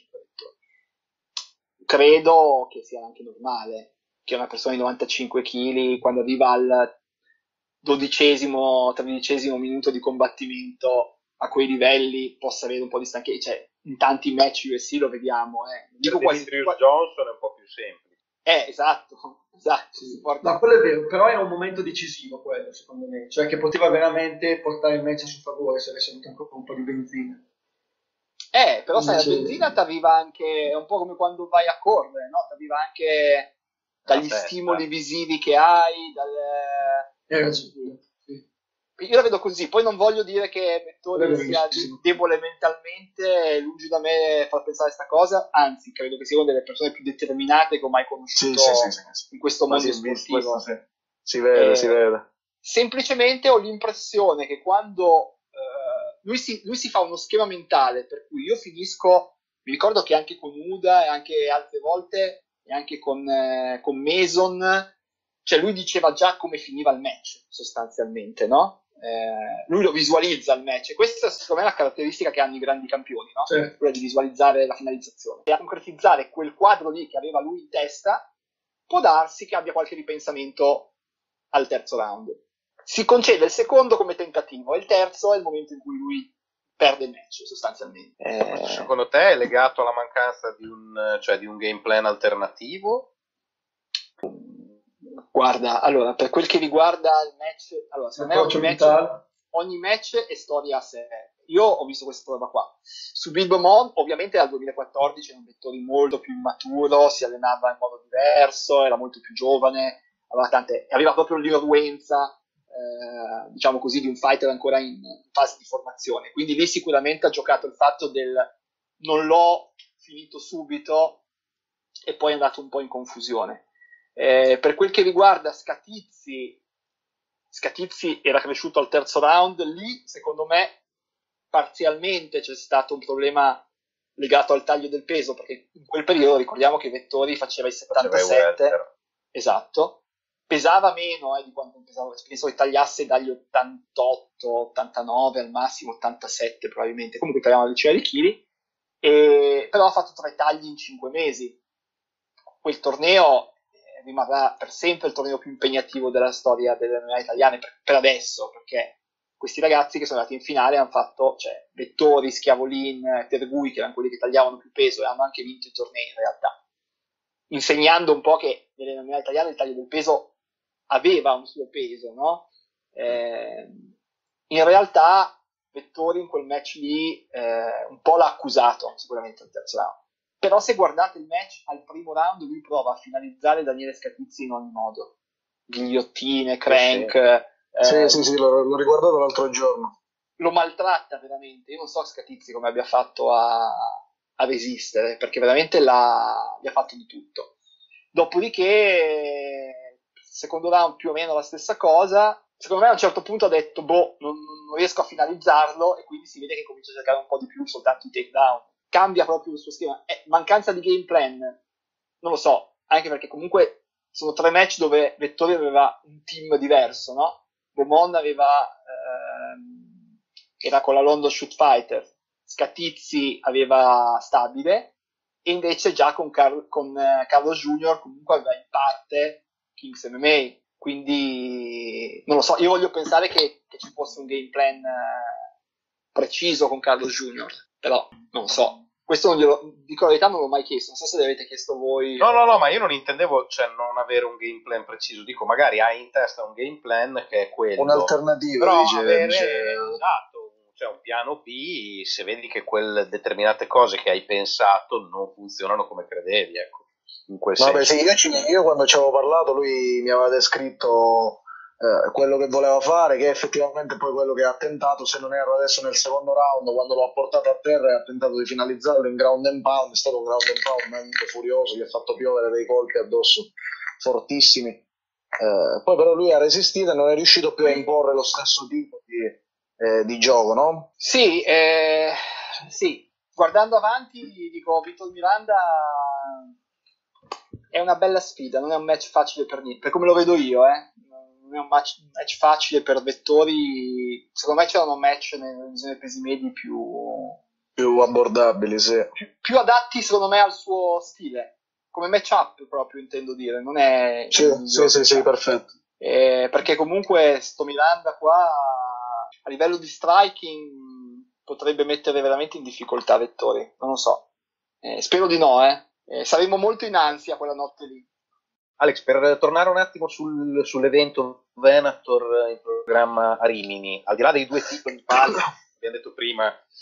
Credo che sia anche normale che una persona di 95 kg, quando arriva al 12° minuto di combattimento a quei livelli, possa avere un po' di stanchezza. Cioè, in tanti match UFC lo vediamo. Dico Demetrius Johnson è un po' più semplice. Esatto. No, quello è vero, però è un momento decisivo quello, secondo me, cioè che poteva veramente portare il match a suo favore se avesse avuto ancora un po' di benzina. Però sai, la benzina ti arriva anche, è un po' come quando vai a correre, no? Ti arriva anche dagli stimoli visivi che hai, io la vedo così, poi non voglio dire che Vettori sia debole mentalmente, lungi da me far pensare a questa cosa, anzi credo che sia una delle persone più determinate che ho mai conosciuto in questo mondo sportivo. Si vede. Semplicemente ho l'impressione che quando lui si fa uno schema mentale per cui io finisco, mi ricordo che anche con Uda e anche altre volte e anche con Mason, cioè lui diceva già come finiva il match sostanzialmente, no? Lui lo visualizza il match, e questa secondo me è la caratteristica che hanno i grandi campioni, no? Sì. Quella di visualizzare la finalizzazione e a concretizzare quel quadro lì che aveva lui in testa. Può darsi che abbia qualche ripensamento al terzo round, si concede il secondo come tentativo e il terzo è il momento in cui lui perde il match sostanzialmente. Secondo te è legato alla mancanza di un game plan alternativo? Guarda, allora, per quel che riguarda il match, allora, secondo me ogni match è storia a sé. Io ho visto questa prova qua. Su Bilbao, ovviamente dal 2014 era un Vettori molto più immaturo, si allenava in modo diverso, era molto più giovane, aveva proprio l'irruenza, diciamo così, di un fighter ancora in fase di formazione. Quindi lì sicuramente ha giocato il fatto del non l'ho finito subito e poi è andato un po' in confusione. Per quel che riguarda Scatizzi era cresciuto al terzo round, lì secondo me parzialmente c'è stato un problema legato al taglio del peso, perché in quel periodo ricordiamo che Vettori faceva i 77, esatto, pesava meno di quanto pesava, penso che tagliasse dagli 88, 89 al massimo 87 probabilmente, comunque parliamo di decine di chili, però ha fatto 3 tagli in 5 mesi. Quel torneo rimarrà per sempre il torneo più impegnativo della storia delle MMA italiane per adesso, perché questi ragazzi che sono andati in finale hanno fatto, cioè, Vettori, Schiavolin, Tergui, che erano quelli che tagliavano più peso, e hanno anche vinto i tornei in realtà, insegnando un po' che nelle MMA italiane il taglio del peso aveva un suo peso, no? In realtà Vettori in quel match lì un po' l'ha accusato sicuramente al terzo round. Però se guardate il match, al primo round lui prova a finalizzare Daniele Scatizzi in ogni modo. Ghigliottine, crank. Sì, l'ho riguardato l'altro giorno. Lo maltratta veramente. Io non so Scatizzi come abbia fatto a resistere, perché veramente gli ha fatto di tutto. Dopodiché, secondo round più o meno la stessa cosa. Secondo me a un certo punto ha detto, non riesco a finalizzarlo, e quindi si vede che comincia a cercare un po' di più soltanto i takedown. Cambia proprio il suo schema. Mancanza di game plan, non lo so, anche perché comunque sono 3 match dove Vettori aveva un team diverso, no? Beaumont era con la London Shoot Fighter, Scatizzi aveva Stabile, e invece già con Carlos Junior comunque aveva in parte Kings MMA, quindi non lo so, io voglio pensare che ci fosse un game plan preciso con Carlos Junior, però non lo so. Questo dico la verità, non l'ho mai chiesto, non so se l'avete chiesto voi. No, ma io non intendevo, cioè, non avere un game plan preciso, dico magari hai in testa un game plan che è quello. Un'alternativa, però esatto, cioè un piano B, se vedi che quelle determinate cose che hai pensato non funzionano come credevi, ecco, in quel senso. Sì, io quando ci avevo parlato lui mi aveva descritto quello che voleva fare, che è effettivamente poi quello che ha tentato, se non erro adesso nel secondo round, quando lo ha portato a terra e ha tentato di finalizzarlo in ground and pound. È stato un ground and pound veramente furioso, gli ha fatto piovere dei colpi addosso fortissimi, poi però lui ha resistito e non è riuscito più a imporre lo stesso tipo di gioco, no? Sì, guardando avanti dico Vitor Miranda è una bella sfida, non è un match facile per niente, per come lo vedo io, non è un match facile per Vettori. Secondo me c'erano match nelle pesi medi più abbordabili, sì. più adatti secondo me al suo stile, come match-up proprio, intendo dire, non è sì, perfetto, perché comunque sto Miranda qua a livello di striking potrebbe mettere veramente in difficoltà Vettori, non lo so, spero di no, saremo molto in ansia quella notte lì. Alex, per tornare un attimo sull'evento Venator in programma a Rimini, al di là dei 2 titoli palio, abbiamo detto prima,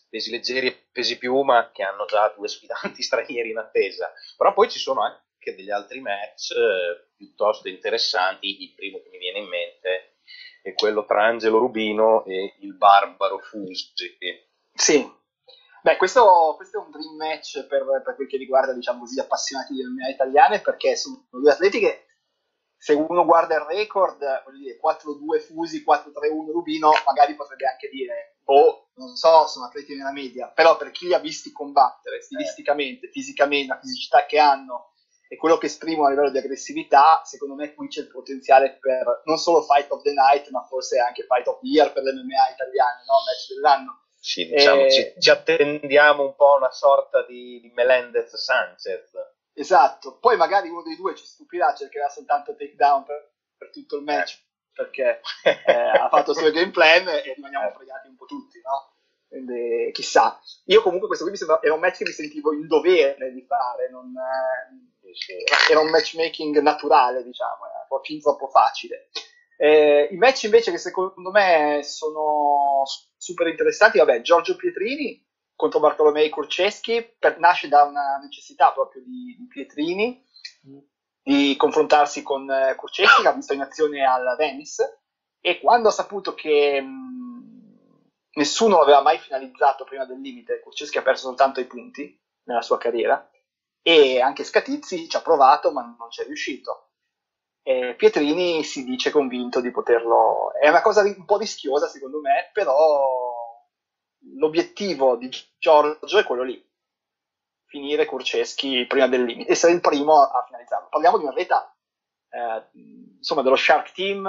pesi leggeri e pesi piuma che hanno già 2 sfidanti stranieri in attesa, però poi ci sono anche degli altri match piuttosto interessanti. Il primo che mi viene in mente è quello tra Angelo Rubino e il Barbaro Fusi. Sì, beh, questo è un dream match per quel che riguarda, diciamo così, gli appassionati di MMA italiane, perché sono due atleti che, se uno guarda il record, voglio dire, 4-2 Fusi, 4-3-1 Rubino, magari potrebbe anche dire, non so, sono atleti nella media, però per chi li ha visti combattere stilisticamente, fisicamente, la fisicità che hanno e quello che esprimono a livello di aggressività, secondo me qui c'è il potenziale per non solo Fight of the Night, ma forse anche Fight of the Year per le MMA italiane, no? Match dell'anno. Sì, diciamo, ci attendiamo un po' una sorta di Melendez-Sanchez. Esatto, poi magari uno dei due ci stupirà, cercherà soltanto takedown per tutto il match, perché ha fatto il suo game plan e rimaniamo fregati un po' tutti, no? Quindi chissà. Io comunque questo qui era un match che mi sentivo in dovere di fare, era un matchmaking naturale, diciamo, era fin troppo facile. I match invece che secondo me sono super interessanti, vabbè, Giorgio Pietrini contro Bartolomei Kurceschi nasce da una necessità proprio di Pietrini di confrontarsi con Kurceschi, che ha visto in azione alla Venice, e quando ha saputo che nessuno l'aveva mai finalizzato prima del limite, Kurceschi ha perso soltanto i punti nella sua carriera, e anche Scatizzi ci ha provato ma non ci è riuscito. Pietrini si dice convinto di poterlo, è una cosa un po' rischiosa secondo me, però l'obiettivo di Giorgio è quello lì, finire Kurceschi prima del limite, essere il primo a finalizzarlo. Parliamo di un atleta insomma dello Shark Team,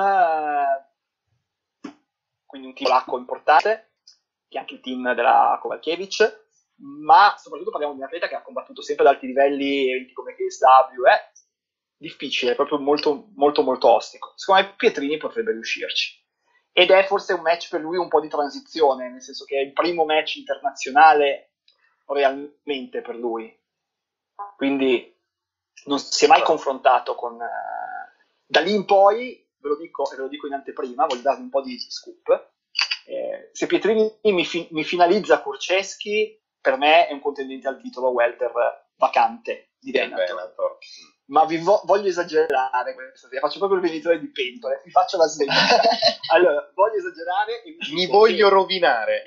quindi un team polacco importante, che è anche il team della Kowalkiewicz, ma soprattutto parliamo di un atleta che ha combattuto sempre ad alti livelli, eventi come KSW, difficile, proprio molto molto molto ostico. Secondo me Pietrini potrebbe riuscirci, ed è forse un match per lui un po' di transizione, nel senso che è il primo match internazionale realmente per lui, quindi non si è mai confrontato con da lì in poi, ve lo dico e ve lo dico in anteprima, voglio darvi un po' di scoop. Se Pietrini mi finalizza Kurceschi, per me è un contendente al titolo welter vacante di Venator. Ma voglio esagerare questa sera, faccio proprio il venditore di pentole, vi faccio la sveglia. Allora, voglio esagerare e mi voglio rovinare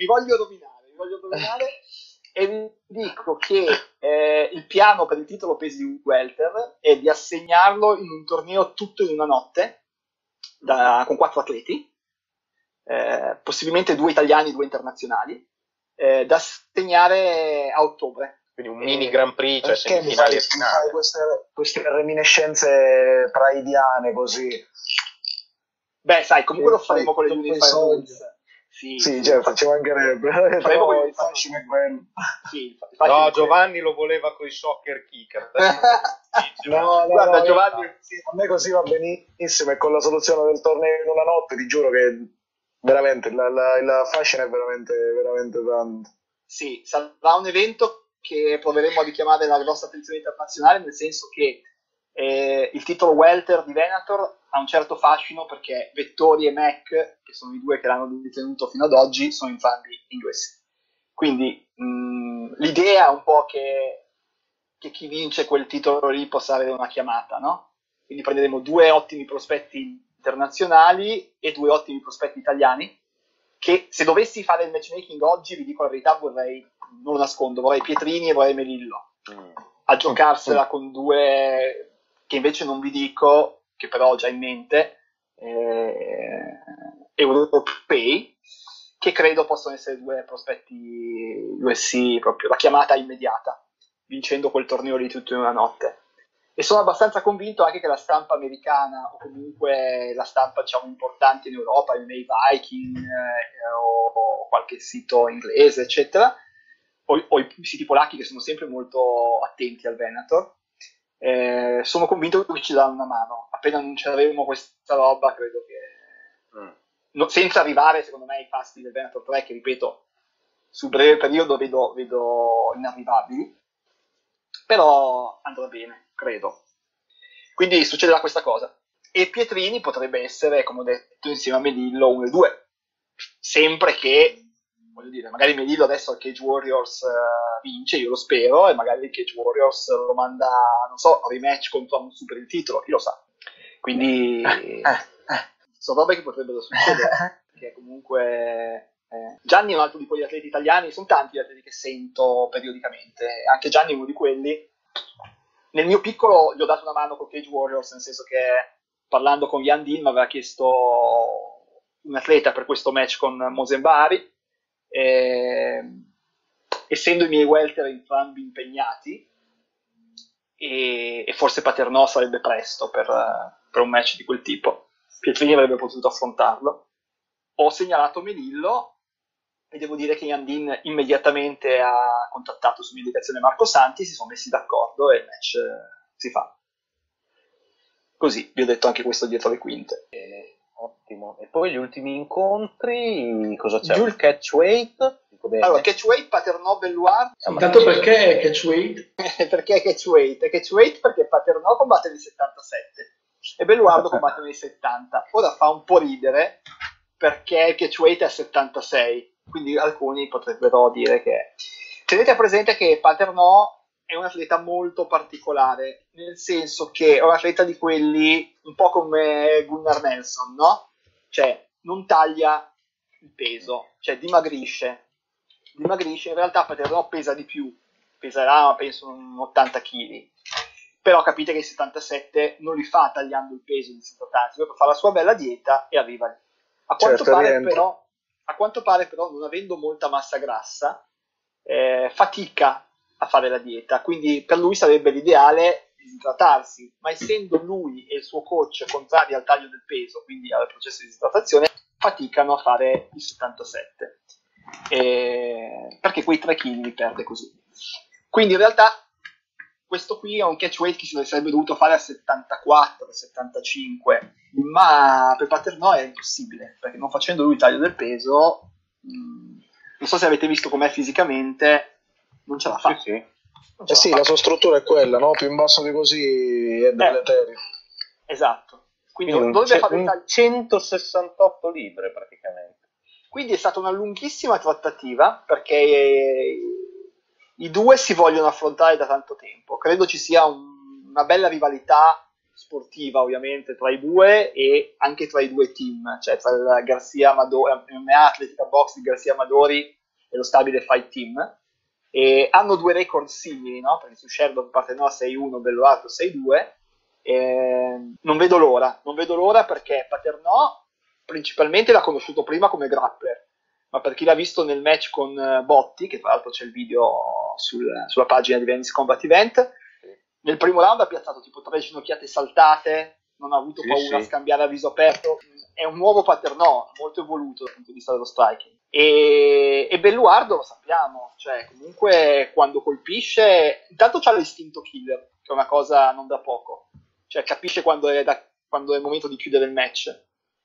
e vi dico che il piano per il titolo pesi welter è di assegnarlo in un torneo tutto in una notte con 4 atleti, possibilmente 2 italiani, 2 internazionali, da assegnare a ottobre. Quindi un mini Grand Prix, cioè semifinali e finali. Queste reminiscenze praidiane così. Beh, sai, comunque lo faremo con le Unified Rules. Sì, certo, ci mancherebbe. Faremo con il fascino è quello. Sì, no, Giovanni lo voleva con i soccer kicker. No, guarda, Giovanni, a me così va benissimo, e con la soluzione del torneo in una notte ti giuro che veramente il fascino è veramente, veramente tanto. Sì, sarà un evento che proveremo a richiamare la nostra attenzione internazionale, nel senso che il titolo welter di Venator ha un certo fascino perché Vettori e Mac, che sono i due che l'hanno detenuto fino ad oggi, sono entrambi in USA. Quindi l'idea è un po' che chi vince quel titolo lì possa avere una chiamata, no? Quindi prenderemo 2 ottimi prospetti internazionali e 2 ottimi prospetti italiani, che se dovessi fare il matchmaking oggi, vi dico la verità, non lo nascondo, vorrei Pietrini e vorrei Melillo a giocarsela con 2 che invece non vi dico, che però ho già in mente, europei, che credo possono essere 2 prospetti USC, proprio la chiamata immediata, vincendo quel torneo lì tutto in una notte. E sono abbastanza convinto anche che la stampa americana, o comunque la stampa, diciamo, importante in Europa, il Viking o qualche sito inglese, eccetera, o i siti polacchi che sono sempre molto attenti al Venator, sono convinto che ci danno una mano. Appena annunceremo questa roba, credo che senza arrivare secondo me ai fasti del Venator 3, che ripeto sul breve periodo vedo inarrivabili, però andrà bene, credo. Quindi succederà questa cosa, e Pietrini potrebbe essere, come ho detto, insieme a Melillo 1 e 2, sempre che voglio dire, magari Melillo adesso al Cage Warriors vince, io lo spero, e magari il Cage Warriors lo manda, non so, a rematch contro Amusu per il titolo, chi lo sa. Quindi sono robe che potrebbero succedere, perché comunque Gianni è un altro di quegli atleti italiani, sono tanti gli atleti che sento periodicamente, anche Gianni è uno di quelli. Nel mio piccolo gli ho dato una mano con Cage Warriors, nel senso che parlando con Yan Dean mi aveva chiesto un atleta per questo match con Mosembari, essendo i miei welter entrambi impegnati, e forse Paternò sarebbe presto per un match di quel tipo. Pietrini avrebbe potuto affrontarlo. Ho segnalato Melillo e devo dire che Yan Dean immediatamente ha contattato su mia indicazione Marco Santi, si sono messi d'accordo e il match si fa. Così, vi ho detto anche questo dietro le quinte. Ottimo. E poi gli ultimi incontri, cosa c'è? Il catchweight? Allora, catchweight, Paternò, Belluard. Intanto perché catchweight? Perché catchweight? Catchweight perché Paternò combatte nei 77 e Belluardo combatte nei 70. Ora fa un po' ridere perché il catchweight è a 76, quindi alcuni potrebbero dire che... Tenete presente che Paternò è un atleta molto particolare, nel senso che è un atleta di quelli un po' come Gunnar Nelson, no? Cioè, non taglia il peso, cioè dimagrisce, in realtà Paternò pesa di più, peserà penso un 80 kg, però capite che i 77 non li fa tagliando il peso di 70, proprio fa la sua bella dieta e arriva lì. A quanto pare però, non avendo molta massa grassa, fatica a fare la dieta, quindi per lui sarebbe l'ideale disidratarsi, ma essendo lui e il suo coach contrari al taglio del peso, quindi al processo di disidratazione, faticano a fare i 77, perché quei 3 kg li perde così. Quindi in realtà questo qui è un catchweight che si sarebbe dovuto fare a 74, 75, ma per Paternò è impossibile, perché non facendo lui il taglio del peso, non so se avete visto com'è fisicamente, non ce la fa. Sì, la sua struttura è quella, no? Più in basso di così è deleterio. Esatto. Quindi dovrebbe fare 168 libbre praticamente. Quindi è stata una lunghissima trattativa, perché i due si vogliono affrontare da tanto tempo. Credo ci sia una bella rivalità sportiva, ovviamente, tra i due e anche tra i due team, cioè tra il Garcia Amadori, MMA Atletica Box di Garcia Amadori e lo stabile Fight Team. E hanno 2 record simili, no? Perché su Sherdog Paternò 6-1, Belluardo 6-2. Non vedo l'ora perché Paternò principalmente l'ha conosciuto prima come grappler, ma per chi l'ha visto nel match con Botti, che tra l'altro c'è il video sulla pagina di Venice Combat Event, nel primo round ha piazzato tipo 3 ginocchiate saltate, non ha avuto paura a scambiare a viso aperto. È un nuovo Paternò, molto evoluto dal punto di vista dello striking. E Belluardo lo sappiamo, cioè comunque quando colpisce, intanto c'ha l'istinto killer, che è una cosa non da poco, cioè capisce quando è il momento di chiudere il match.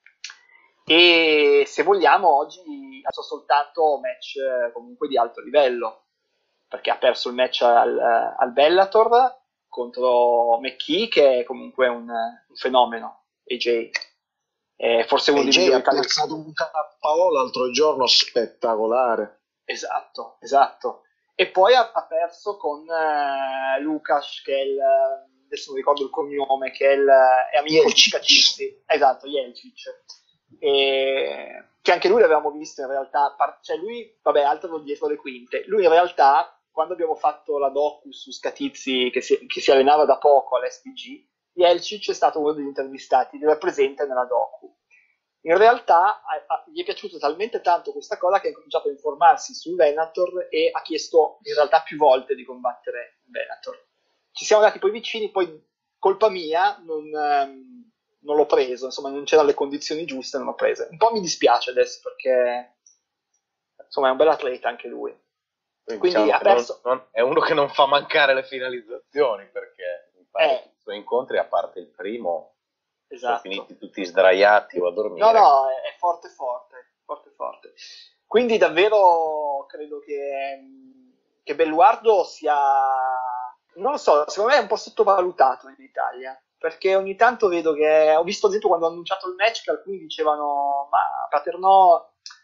E se vogliamo oggi ha soltanto match comunque di alto livello, perché ha perso il match al Bellator contro McKee, che è comunque un fenomeno, AJ. Forse uno dei migliori ha piazzato un KO l'altro giorno spettacolare. Esatto. E poi ha perso con Lukas, che è adesso non ricordo il cognome, che è amico di Scacizzi. Esatto, Jelcic. Che anche lui l'avevamo visto in realtà, cioè lui, vabbè, altro dietro le quinte. Lui in realtà, quando abbiamo fatto la docu su Scatizzi che si allenava da poco all'SPG, Jelcic è stato uno degli intervistati, li rappresenta nella docu. In realtà gli è piaciuto talmente tanto questa cosa che ha cominciato a informarsi su Venator e ha chiesto in realtà più volte di combattere Venator. Ci siamo andati poi vicini, poi colpa mia non l'ho preso, insomma non c'erano le condizioni giuste, non l'ho preso. Un po' mi dispiace adesso perché insomma è un bel atleta anche lui. Quindi diciamo ha perso. È uno che non fa mancare le finalizzazioni, perché in i suoi incontri, a parte il primo, sono finiti tutti sdraiati o a dormire. No, è forte. Quindi davvero credo che Belluardo sia, non lo so, secondo me è un po' sottovalutato in Italia, perché ogni tanto vedo ho visto ad esempio quando ho annunciato il match che alcuni dicevano ma Paternò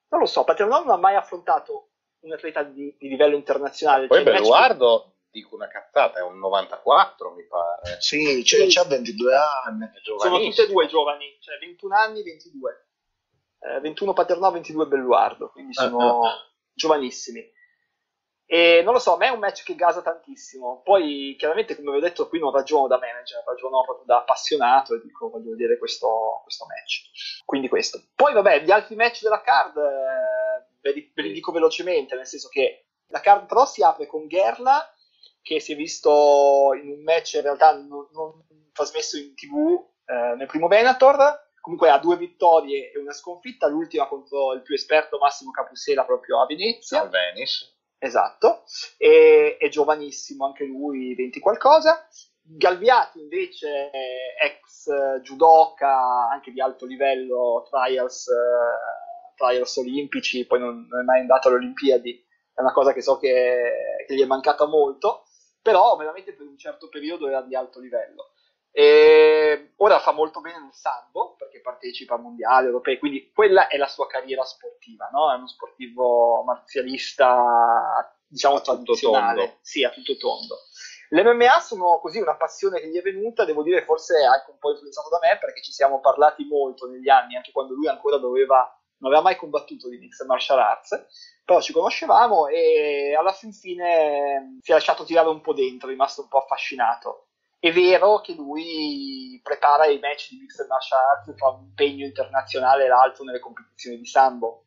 Non lo so, Paternò non ha mai affrontato un atleta di livello internazionale. Poi cioè, Belluardo, dico una cazzata, è un 94 mi pare. Sì, c'ha 22 anni. È sono tutte e giovanissimo. due giovani, cioè 21 anni, 22. 21 Paternò, 22 Belluardo, quindi sono giovanissimi. E non lo so, a me è un match che gasa tantissimo. Poi, chiaramente, come vi ho detto, qui non ragiono da manager, ragiono proprio da appassionato e dico, voglio vedere questo match. Quindi questo. Poi, vabbè, gli altri match della card ve li dico velocemente, nel senso che la card però si apre con Gherla, che si è visto in un match in realtà non trasmesso in TV nel primo Venator. Comunque ha 2 vittorie e una sconfitta, l'ultima contro il più esperto Massimo Capusela proprio a Venezia. Al Venice. Esatto, e è giovanissimo anche lui, 20 qualcosa. Galviati invece, ex judoka, anche di alto livello, trials olimpici, poi non è mai andato alle Olimpiadi, è una cosa che so che gli è mancata molto, però veramente per un certo periodo era di alto livello. E ora fa molto bene nel sambo perché partecipa a mondiali europei, quindi quella è la sua carriera sportiva, no? È uno sportivo marzialista, diciamo, tradizionale, tondo. sì, a tutto tondo. L'MMA sono così una passione che gli è venuta, devo dire forse anche un po' influenzato da me, perché ci siamo parlati molto negli anni, anche quando lui ancora non aveva mai combattuto di mixed martial arts, però ci conoscevamo e alla fine si è lasciato tirare un po' dentro, è rimasto un po' affascinato. È vero che lui prepara i match di mixed martial arts tra un impegno internazionale e l'altro nelle competizioni di sambo,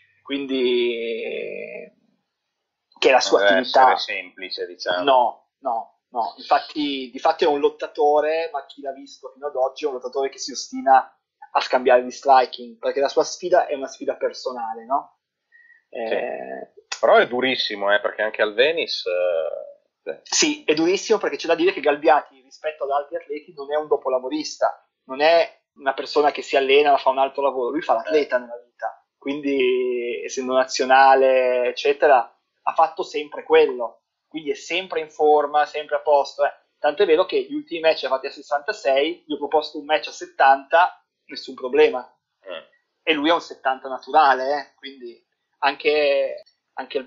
quindi che è la sua deve attività. essere semplice, diciamo. No, infatti di fatto è un lottatore, ma chi l'ha visto fino ad oggi è un lottatore che si ostina a scambiare di striking, perché la sua sfida è una sfida personale, no? Sì. Però è durissimo, perché anche al Venice... Sì, è durissimo perché c'è da dire che Galbiati rispetto ad altri atleti non è un dopolavorista, non è una persona che si allena ma fa un altro lavoro, lui fa l'atleta nella vita, quindi essendo nazionale eccetera ha fatto sempre quello, quindi è sempre in forma, sempre a posto, tanto è vero che gli ultimi match li ha fatti a 66, gli ho proposto un match a 70, nessun problema, e lui è un 70 naturale, quindi anche il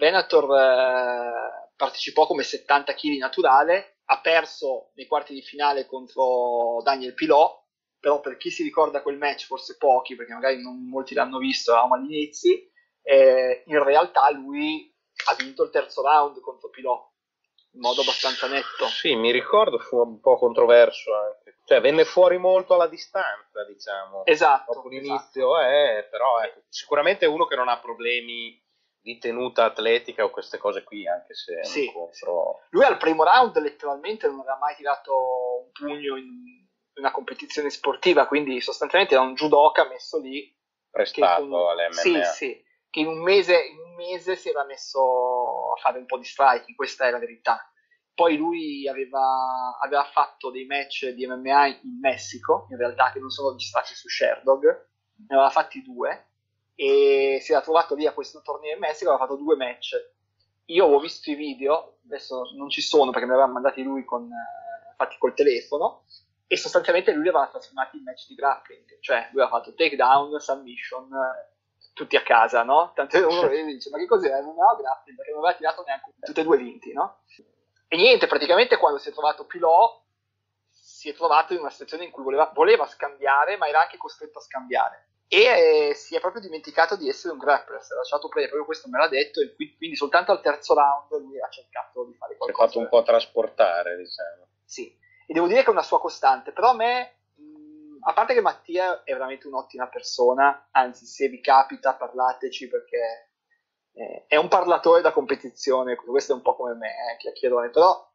Venator partecipò come 70 kg naturale, ha perso nei quarti di finale contro Daniel Pilò, però per chi si ricorda quel match, forse pochi, perché magari non molti l'hanno visto, eravamo agli inizi, in realtà lui ha vinto il terzo round contro Pilò, in modo abbastanza netto. Sì, mi ricordo, fu un po' controverso anche. Cioè, venne fuori molto alla distanza, diciamo. Esatto. Dopo l'inizio, però sicuramente è uno che non ha problemi di tenuta atletica o queste cose qui, anche se è un incontro... Lui al primo round letteralmente non aveva mai tirato un pugno in una competizione sportiva, quindi sostanzialmente era un judoka messo lì prestato all'MMA. Sì, che in un mese si era messo a fare un po' di striking, questa è la verità. Poi lui aveva fatto dei match di MMA in Messico, in realtà, che non sono registrati su Sherdog, ne aveva fatti 2 e si era trovato lì a questo torneo in Messico, aveva fatto 2 match. Io ho visto i video, adesso non ci sono perché me li aveva mandati lui fatti col telefono, e sostanzialmente lui li aveva trasformati in match di grappling, cioè lui aveva fatto takedown, submission, tutti a casa, no? Tanto uno dice, ma che cos'è? Non aveva grappling, perché non aveva tirato neanche tutte e 2 vinti, no? E niente, praticamente quando si è trovato Pilò, si è trovato in una situazione in cui voleva scambiare, ma era anche costretto a scambiare. E si è proprio dimenticato di essere un grappler, si è lasciato prendere, proprio questo me l'ha detto, e quindi soltanto al terzo round lui ha cercato di fare qualcosa. Si è fatto un po' trasportare, diciamo. Sì, e devo dire che è una sua costante, però a me, a parte che Mattia è veramente un'ottima persona, anzi se vi capita parlateci perché è un parlatore da competizione, questo è un po' come me, chiacchierone, però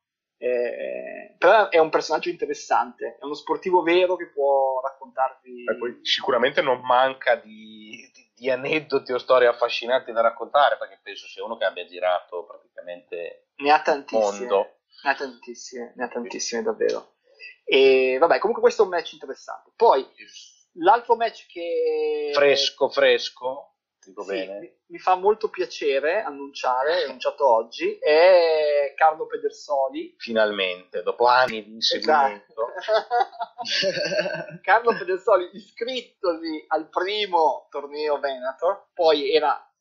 è un personaggio interessante, è uno sportivo vero che può raccontarvi... Poi sicuramente non manca di aneddoti o storie affascinanti da raccontare, perché penso sia uno che abbia girato praticamente ne ha tantissime, mondo. Ne ha tantissime davvero. E vabbè, comunque questo è un match interessante. Poi l'altro match che... Fresco, dico sì, bene. mi fa molto piacere annunciato oggi, è Carlo Pedersoli. Finalmente, dopo anni di inseguimento. Carlo Pedersoli iscrittosi al primo torneo Venator, poi era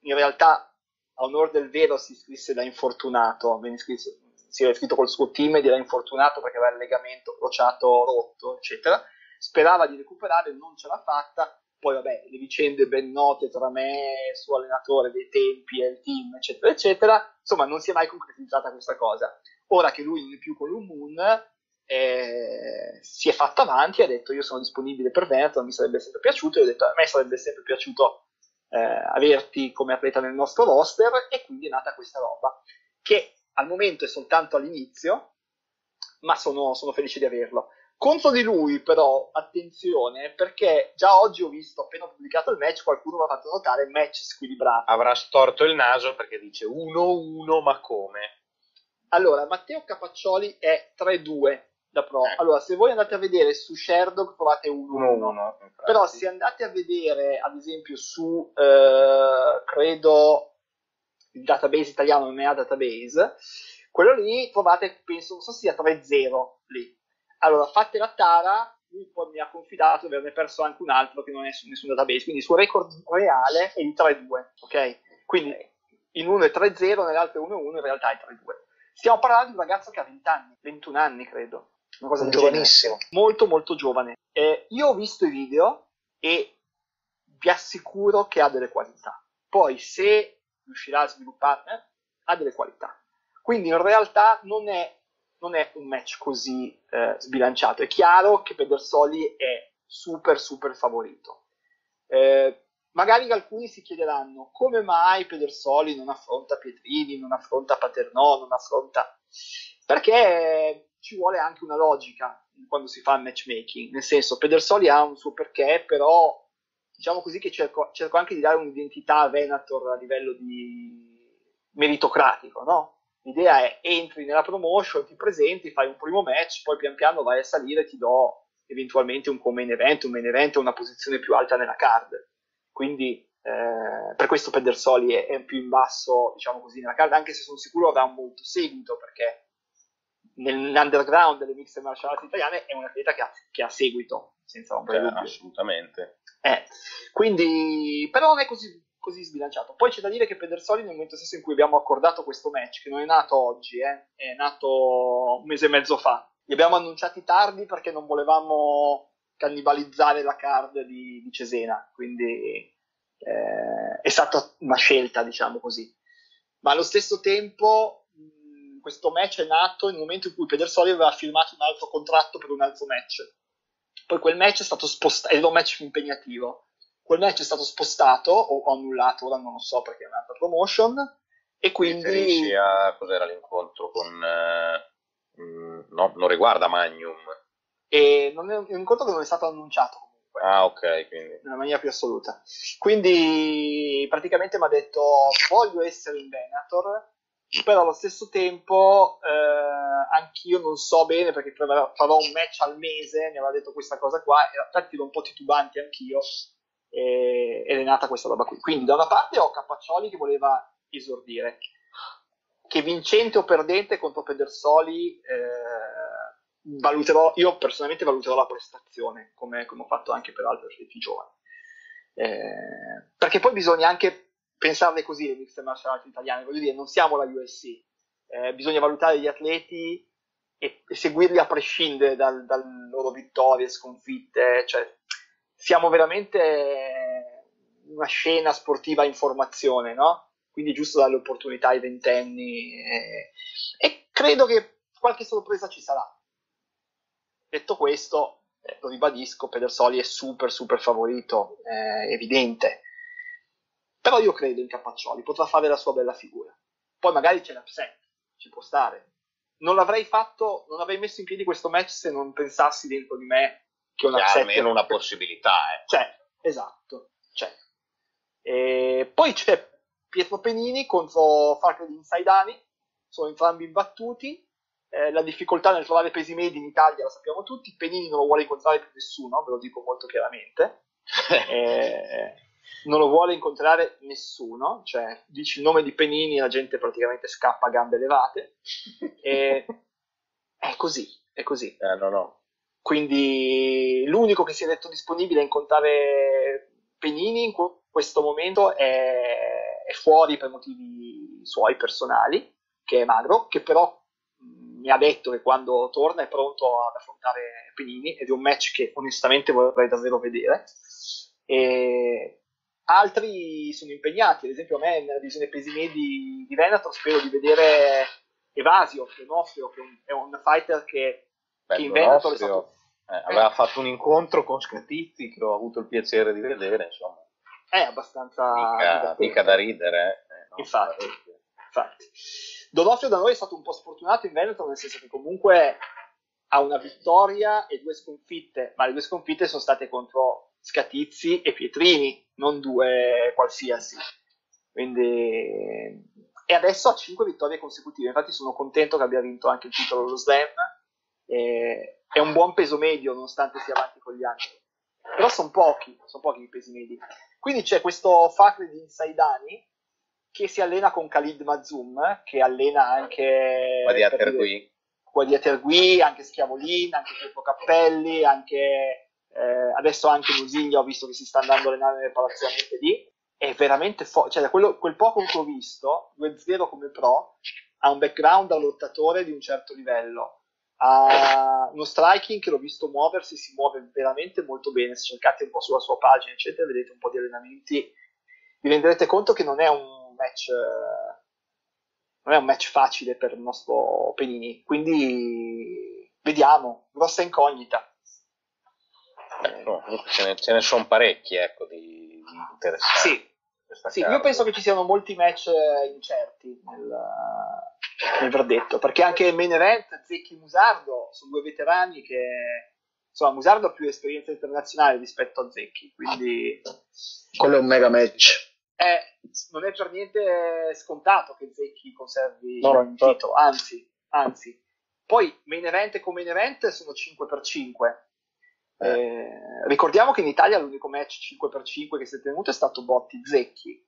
in realtà a onor del vero si iscrisse da infortunato, si era iscritto col suo team ed era infortunato perché aveva il legamento crociato rotto, eccetera. Sperava di recuperare, non ce l'ha fatta. Poi vabbè, le vicende ben note tra me, il suo allenatore dei tempi e il team, eccetera, eccetera. Insomma, non si è mai concretizzata questa cosa. Ora che lui non è più con l'Umun, si è fatto avanti e ha detto: io sono disponibile per Veneto, mi sarebbe sempre piaciuto. E ho detto: a me sarebbe sempre piaciuto averti come atleta nel nostro roster, e quindi è nata questa roba, che al momento è soltanto all'inizio, ma sono felice di averlo. Contro di lui, però, attenzione, perché già oggi ho visto, appena ho pubblicato il match, qualcuno mi ha fatto notare match squilibrato. Avrà storto il naso perché dice 1-1, ma come? Allora, Matteo Capaccioli è 3-2 da pro. Allora, se voi andate a vedere su Sherdog trovate 1-1. Però se andate a vedere, ad esempio, su, credo, il database italiano, non è a database, quello lì trovate, penso, non so se sia 3-0 lì. Allora, fate la tara, lui poi mi ha confidato di averne perso anche un altro che non è su nessun database, quindi il suo record reale è di 3-2, ok? Quindi in uno è 3-0, nell'altro è 1-1, in realtà è 3-2. Stiamo parlando di un ragazzo che ha 20 anni, 21 anni credo, una cosa giovanissimo. Molto molto giovane. Io ho visto i video e vi assicuro che ha delle qualità. Poi se riuscirà a svilupparne, ha delle qualità. Quindi in realtà non è un match così sbilanciato. È chiaro che Pedersoli è super super favorito. Magari alcuni si chiederanno come mai Pedersoli non affronta Pietrini, non affronta Paternò, non affronta... Perché ci vuole anche una logica quando si fa il matchmaking, nel senso, Pedersoli ha un suo perché, però diciamo così che cerco anche di dare un'identità a Venator a livello di meritocratico, no? L'idea è: entri nella promotion, ti presenti, fai un primo match, poi pian piano vai a salire e ti do eventualmente un main event o una posizione più alta nella card. Quindi per questo Pedersoli è più in basso, diciamo così, nella card, anche se sono sicuro avrà molto seguito, perché nell'underground delle mixed martial arts italiane è un atleta che ha seguito, senza ombra di dubbio. Assolutamente. Quindi, però non è così sbilanciato. Poi c'è da dire che Pedersoli, nel momento stesso in cui abbiamo accordato questo match, che non è nato oggi, è nato un mese e mezzo fa, li abbiamo annunciati tardi perché non volevamo cannibalizzare la card di Cesena, quindi è stata una scelta, diciamo così. Ma allo stesso tempo questo match è nato nel momento in cui Pedersoli aveva firmato un altro contratto per un altro match. Poi quel match è stato spostato, era un match impegnativo. Quel match è stato spostato o annullato, ora non lo so perché è un'altra promotion, e quindi... Cos'era l'incontro con... no, non riguarda Magnum. E non è un incontro che non è stato annunciato comunque. Ah, ok, quindi... Nella maniera più assoluta. Quindi praticamente mi ha detto: voglio essere in Venator, però allo stesso tempo anch'io non so bene, perché farò un match al mese, mi aveva detto questa cosa qua, e infatti ero un po' titubante anch'io, ed è nata questa roba qui. Quindi da una parte ho Capaccioli che voleva esordire, che vincente o perdente contro Pedersoli io personalmente valuterò la prestazione, come ho fatto anche per altri atleti giovani, perché poi bisogna anche pensarle così le mixed martial arts italiane, voglio dire, non siamo la UFC, bisogna valutare gli atleti e seguirli a prescindere dalle loro vittorie, sconfitte, cioè siamo veramente una scena sportiva in formazione, no? Quindi è giusto dare l'opportunità ai ventenni, e credo che qualche sorpresa ci sarà. Detto questo, lo ribadisco, Pedersoli è super super favorito, evidente. Però io credo in Capaccioli, potrà fare la sua bella figura. Poi magari c'è l'upset, ci può stare. Non l'avrei fatto, non avrei messo in piedi questo match se non pensassi dentro di me che un upset... almeno una possibilità, C'è, esatto, c'è. E poi c'è Pietro Penini contro Farcredin Saidani, sono entrambi imbattuti. La difficoltà nel trovare pesi medi in Italia la sappiamo tutti. Penini non lo vuole incontrare più nessuno, ve lo dico molto chiaramente. Non lo vuole incontrare nessuno, cioè dici il nome di Penini e la gente praticamente scappa a gambe levate. È così. No. Quindi l'unico che si è detto disponibile a incontrare Penini in questo momento è è fuori per motivi suoi personali, che è magro, che però mi ha detto che quando torna è pronto ad affrontare Penini, ed è un match che onestamente vorrei davvero vedere. E altri sono impegnati, ad esempio a me nella divisione pesi medi di Venator spero di vedere Evasio, che è un fighter che in Venator è stato... aveva fatto un incontro con Scatizzi che ho avuto il piacere di vedere, insomma. È abbastanza mica da ridere. No, infatti. Donofrio da noi è stato un po' sfortunato in Veneto, nel senso che comunque ha una vittoria e 2 sconfitte, ma le 2 sconfitte sono state contro Scatizzi e Pietrini, non 2 qualsiasi. Quindi... E adesso ha 5 vittorie consecutive, infatti sono contento che abbia vinto anche il titolo dello Slam. È un buon peso medio nonostante sia avanti con gli anni, però sono pochi i pesi medi. Quindi c'è questo Fakhreddin Saidani che si allena con Khalid Mazzoum, che allena anche Guadia Tergui, anche Schiavolin, anche Filippo Cappelli, anche adesso anche Musiglia ho visto che si sta andando a allenare nelle palazzamenti lì. È veramente cioè da quel poco che ho visto, 2-0 come pro, ha un background da lottatore di un certo livello, ha uno striking che l'ho visto muoversi, si muove veramente molto bene. Se cercate un po' sulla sua pagina eccetera, vedete un po' di allenamenti, vi renderete conto che non è un match facile per il nostro Penini, quindi vediamo, grossa incognita. Ce ne sono parecchi, ecco, di interessanti. Sì, io penso che ci siano molti match incerti nel verdetto, perché anche main event Zecchi Musardo sono 2 veterani che, insomma, Musardo ha più esperienza internazionale rispetto a Zecchi, quindi quello è un mega match. Non è per niente scontato che Zecchi conservi il titolo, anzi. Poi main event con main event sono 5x5. Ricordiamo che in Italia l'unico match 5x5 che si è tenuto è stato Botti Zecchi,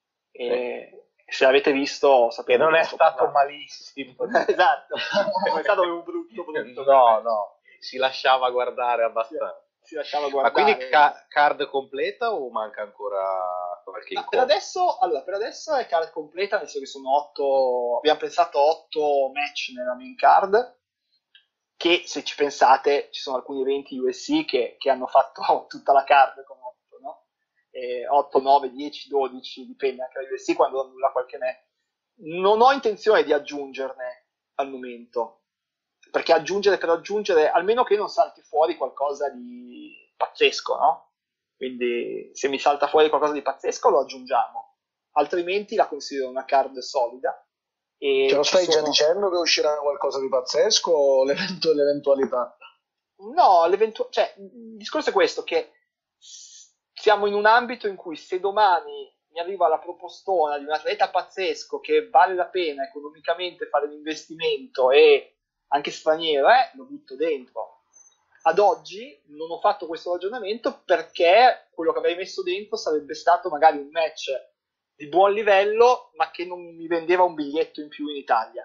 se l'avete visto sapete, non è stato malissimo. Esatto, non è stato un brutto no, si lasciava guardare abbastanza. Ma quindi card completa o manca ancora qualche incontro? Per adesso è card completa, nel senso che sono 8, abbiamo pensato 8 match nella main card, che se ci pensate ci sono alcuni eventi USC che hanno fatto tutta la card con 8, no? 8, 9, 10, 12, dipende anche da USC quando annulla qualche match. Non ho intenzione di aggiungerne al momento, perché aggiungere per aggiungere, almeno che non salti fuori qualcosa di pazzesco, no? Quindi se mi salta fuori qualcosa di pazzesco lo aggiungiamo, altrimenti la considero una card solida. E ce lo stai già dicendo che uscirà qualcosa di pazzesco o l'eventualità? No, cioè, il discorso è questo, che siamo in un ambito in cui se domani mi arriva la propostona di un atleta pazzesco che vale la pena economicamente fare l'investimento e anche straniero, lo butto dentro. Ad oggi non ho fatto questo ragionamento perché quello che avrei messo dentro sarebbe stato magari un match di buon livello, ma che non mi vendeva un biglietto in più in Italia.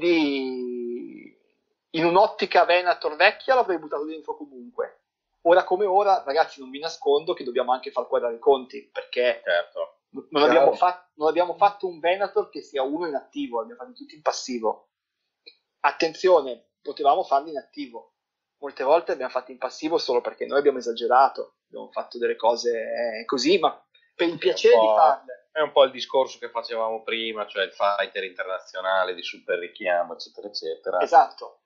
Quindi in un'ottica Venator vecchia l'avrei buttato dentro comunque. Ora come ora, ragazzi, non vi nascondo che dobbiamo anche far quadrare i conti, perché certo. non abbiamo fatto un Venator che sia uno in attivo, abbiamo fatto tutti in passivo. Attenzione, potevamo farli in attivo. Molte volte abbiamo fatto in passivo solo perché noi abbiamo esagerato, abbiamo fatto delle cose così, ma per il piacere di farle. È un po' il discorso che facevamo prima, cioè il fighter internazionale di super richiamo, eccetera, eccetera. Esatto.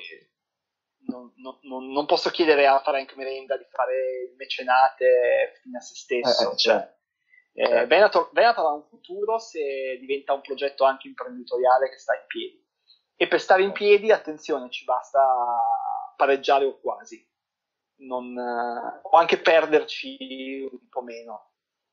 Non posso chiedere a Frank Merenda di fare il mecenate fine a se stesso. Venator ha un futuro se diventa un progetto anche imprenditoriale che sta in piedi. E per stare in piedi, attenzione, ci basta pareggiare o quasi. O anche perderci un po' meno.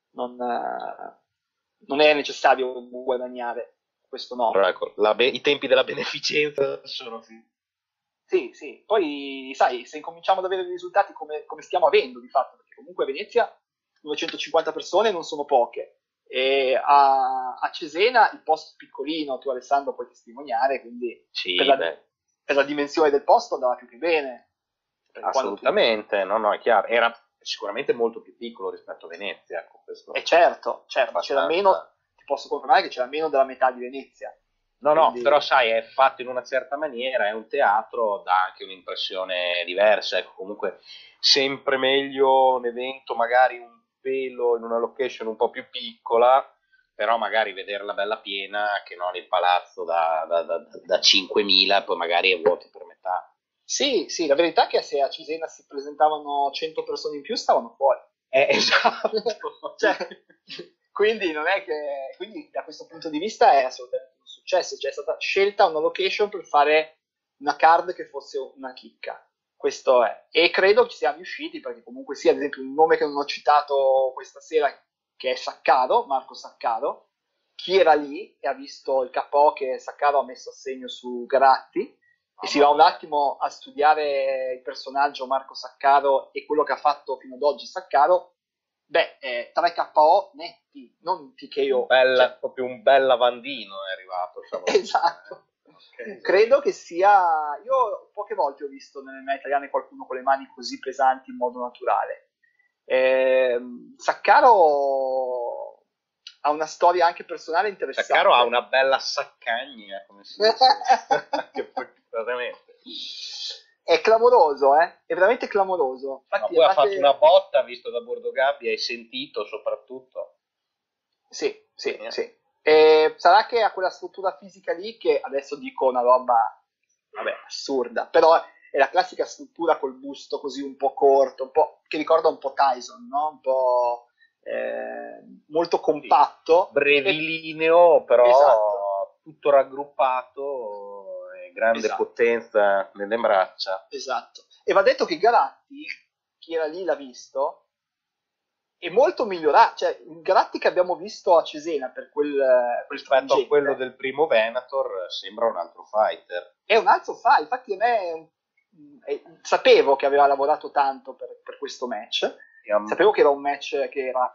Non è necessario guadagnare, questo no. Però ecco, i tempi della beneficenza sono sì, poi sai, se incominciamo ad avere dei risultati come stiamo avendo di fatto, perché comunque a Venezia 950 persone non sono poche, e a Cesena il posto piccolino, tu Alessandro puoi testimoniare, quindi sì, per la dimensione del posto andava più che bene. Assolutamente, no, è chiaro, era sicuramente molto più piccolo rispetto a Venezia. Ecco, certo, c'era meno, posso confermare che c'era meno della metà di Venezia. No, Quindi... però sai, è fatto in una certa maniera, è un teatro, dà anche un'impressione diversa, ecco, comunque sempre meglio un evento magari un pelo in una location un po' più piccola, però magari vederla bella piena che non il palazzo da 5.000 e poi magari è vuoto per metà. Sì, la verità è che se a Cesena si presentavano 100 persone in più stavano fuori. Esatto. Cioè, quindi non è che... Quindi da questo punto di vista è assolutamente un successo, cioè è stata scelta una location per fare una card che fosse una chicca. Questo è. E credo ci siamo riusciti, perché comunque sia, ad esempio, un nome che non ho citato questa sera, che è Saccaro, Marco Saccaro, chi era lì e ha visto il KO che Saccaro ha messo a segno su Garatti, e si va un attimo a studiare il personaggio Marco Saccaro e quello che ha fatto fino ad oggi Saccaro, 3 KO netti, non TKO. Proprio un bel lavandino è arrivato. Esatto. Okay. Credo che sia... Io poche volte ho visto nelle MMA italiane qualcuno con le mani così pesanti in modo naturale. Saccaro ha una storia anche personale interessante. Saccaro ha una bella saccagna, come si dice. È clamoroso, è veramente clamoroso. Infatti, poi ha fatto una botta, visto da Bordo Gabbia, hai sentito soprattutto. Sì. Sarà che ha quella struttura fisica lì che adesso dico una roba assurda, però è la classica struttura col busto così un po' corto, un po' che ricorda un po' Tyson, no? Un po' molto compatto, sì, brevilineo, però esatto, tutto raggruppato, grande esatto, potenza nelle braccia. Esatto. E va detto che Garatti, chi era lì l'ha visto, è molto migliorato, cioè il Garatti che abbiamo visto a Cesena per quel rispetto a quello del primo Venator sembra un altro fighter. È un altro fight, infatti a me sapevo che aveva lavorato tanto per questo match, sapevo che era un match che era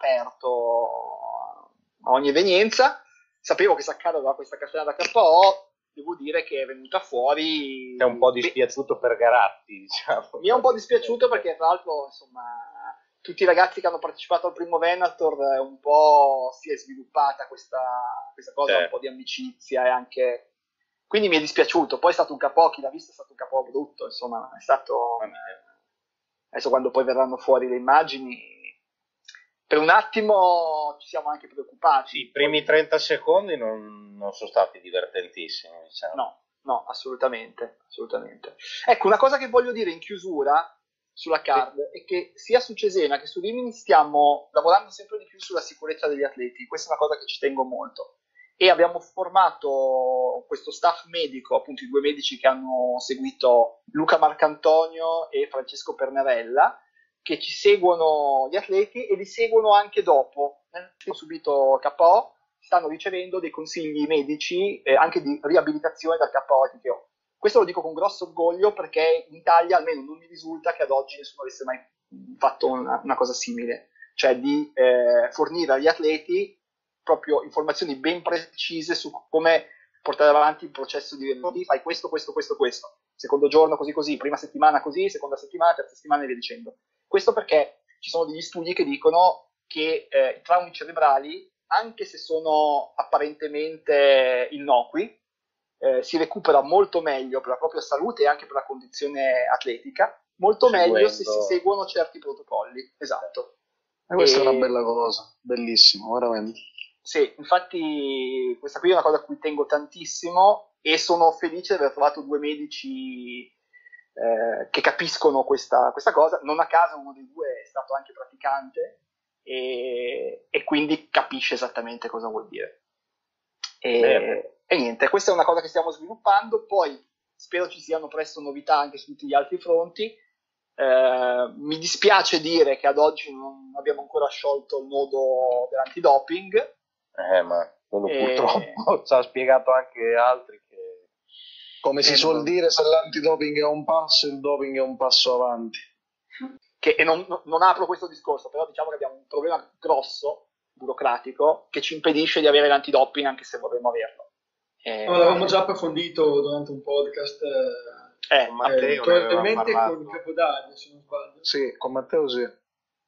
aperto a ogni evenienza, sapevo che Saccaro aveva questa cartella da KO, devo dire che è venuta fuori... È un po' dispiaciuto per Garatti, diciamo. Mi è un po' dispiaciuto perché tra l'altro, insomma, tutti i ragazzi che hanno partecipato al primo Venator un po' si è sviluppata questa cosa, certo, un po' di amicizia e anche... Quindi mi è dispiaciuto, poi è stato un KO, chi l'ha visto è stato un KO brutto, insomma, è stato... Adesso quando poi verranno fuori le immagini, per un attimo ci siamo anche preoccupati. Sì, i primi 30 secondi non sono stati divertentissimi, diciamo. No, assolutamente. Ecco, una cosa che voglio dire in chiusura sulla card è che sia su Cesena che su Rimini stiamo lavorando sempre di più sulla sicurezza degli atleti, questa è una cosa che ci tengo molto. E abbiamo formato questo staff medico, appunto i 2 medici che hanno seguito Luca Marcantonio e Francesco Pernerella, che ci seguono gli atleti e li seguono anche dopo. Hanno subito KO, stanno ricevendo dei consigli medici anche di riabilitazione dal KO e TKO. Questo lo dico con grosso orgoglio perché in Italia almeno non mi risulta che ad oggi nessuno avesse mai fatto una cosa simile, cioè di fornire agli atleti proprio informazioni ben precise su come portare avanti il processo di fai questo, secondo giorno così, prima settimana così, seconda settimana, terza settimana e via dicendo. Questo perché ci sono degli studi che dicono che i traumi cerebrali, anche se sono apparentemente innocui, si recupera molto meglio per la propria salute e anche per la condizione atletica, molto meglio se si seguono certi protocolli. Esatto. E questa è una bella cosa, bellissimo, veramente. Sì, infatti questa qui è una cosa a cui tengo tantissimo e sono felice di aver trovato 2 medici che capiscono questa cosa. Non a caso uno dei 2 è stato anche praticante e quindi capisce esattamente cosa vuol dire. E niente, questa è una cosa che stiamo sviluppando, poi spero ci siano presto novità anche su tutti gli altri fronti. Mi dispiace dire che ad oggi non abbiamo ancora sciolto il nodo dell'antidoping, ma quello purtroppo ci ha spiegato anche altri che... Come si suol dire, se l'antidoping è un passo, il doping è un passo avanti. E non apro questo discorso, però diciamo che abbiamo un problema grosso, burocratico, che ci impedisce di avere l'antidoping anche se vorremmo averlo. L'avevamo già approfondito durante un podcast, Matteo, probabilmente con Capodanno, se non sbaglio. Sì, con Matteo sì.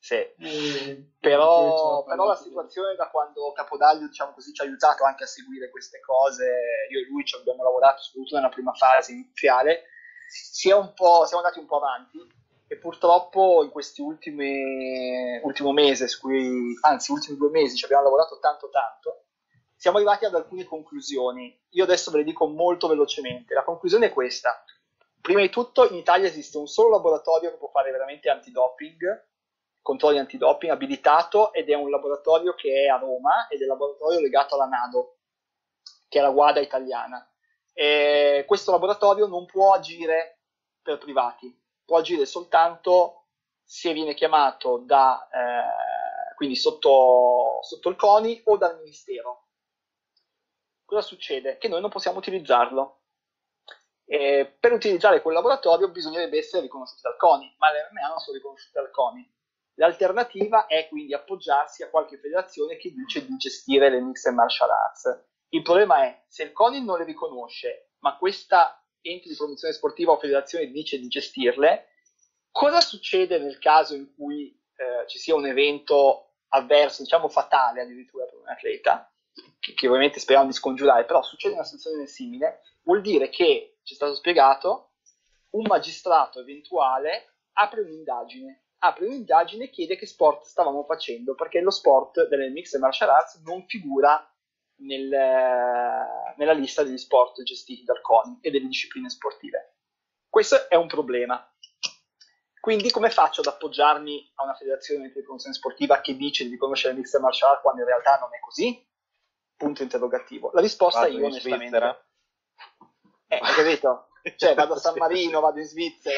Sì. Però la situazione, da quando Capodaglio, diciamo così, ci ha aiutato anche a seguire queste cose, io e lui ci abbiamo lavorato soprattutto nella prima fase iniziale, siamo andati un po' avanti, e purtroppo in questi ultimi 2 mesi ci abbiamo lavorato tanto, siamo arrivati ad alcune conclusioni. Io adesso ve le dico molto velocemente. La conclusione è questa: prima di tutto, in Italia esiste un solo laboratorio che può fare veramente controlli antidoping abilitato, ed è un laboratorio che è a Roma, ed è il laboratorio legato alla NADO, che è la WADA italiana. E questo laboratorio non può agire per privati, può agire soltanto se viene chiamato quindi sotto il CONI o dal Ministero. Cosa succede? Che noi non possiamo utilizzarlo. Per utilizzare quel laboratorio bisognerebbe essere riconosciuti dal CONI, ma le MMA non sono riconosciute dal CONI. L'alternativa è quindi appoggiarsi a qualche federazione che dice di gestire le mixed martial arts. Il problema è, se il CONI non le riconosce, ma questa ente di promozione sportiva o federazione dice di gestirle, cosa succede nel caso in cui ci sia un evento avverso, diciamo fatale addirittura per un atleta, che ovviamente speriamo di scongiurare, però succede una situazione simile, vuol dire che, ci è stato spiegato, un magistrato eventuale apre un'indagine e chiede che sport stavamo facendo, perché lo sport delle mixed martial arts non figura nella lista degli sport gestiti dal CONI e delle discipline sportive. Questo è un problema. Quindi come faccio ad appoggiarmi a una federazione di promozione sportiva che dice di riconoscere le mixed martial arts quando in realtà non è così? Punto interrogativo. La risposta io onestamente... hai capito? Cioè vado a San Marino, vado in Svizzera,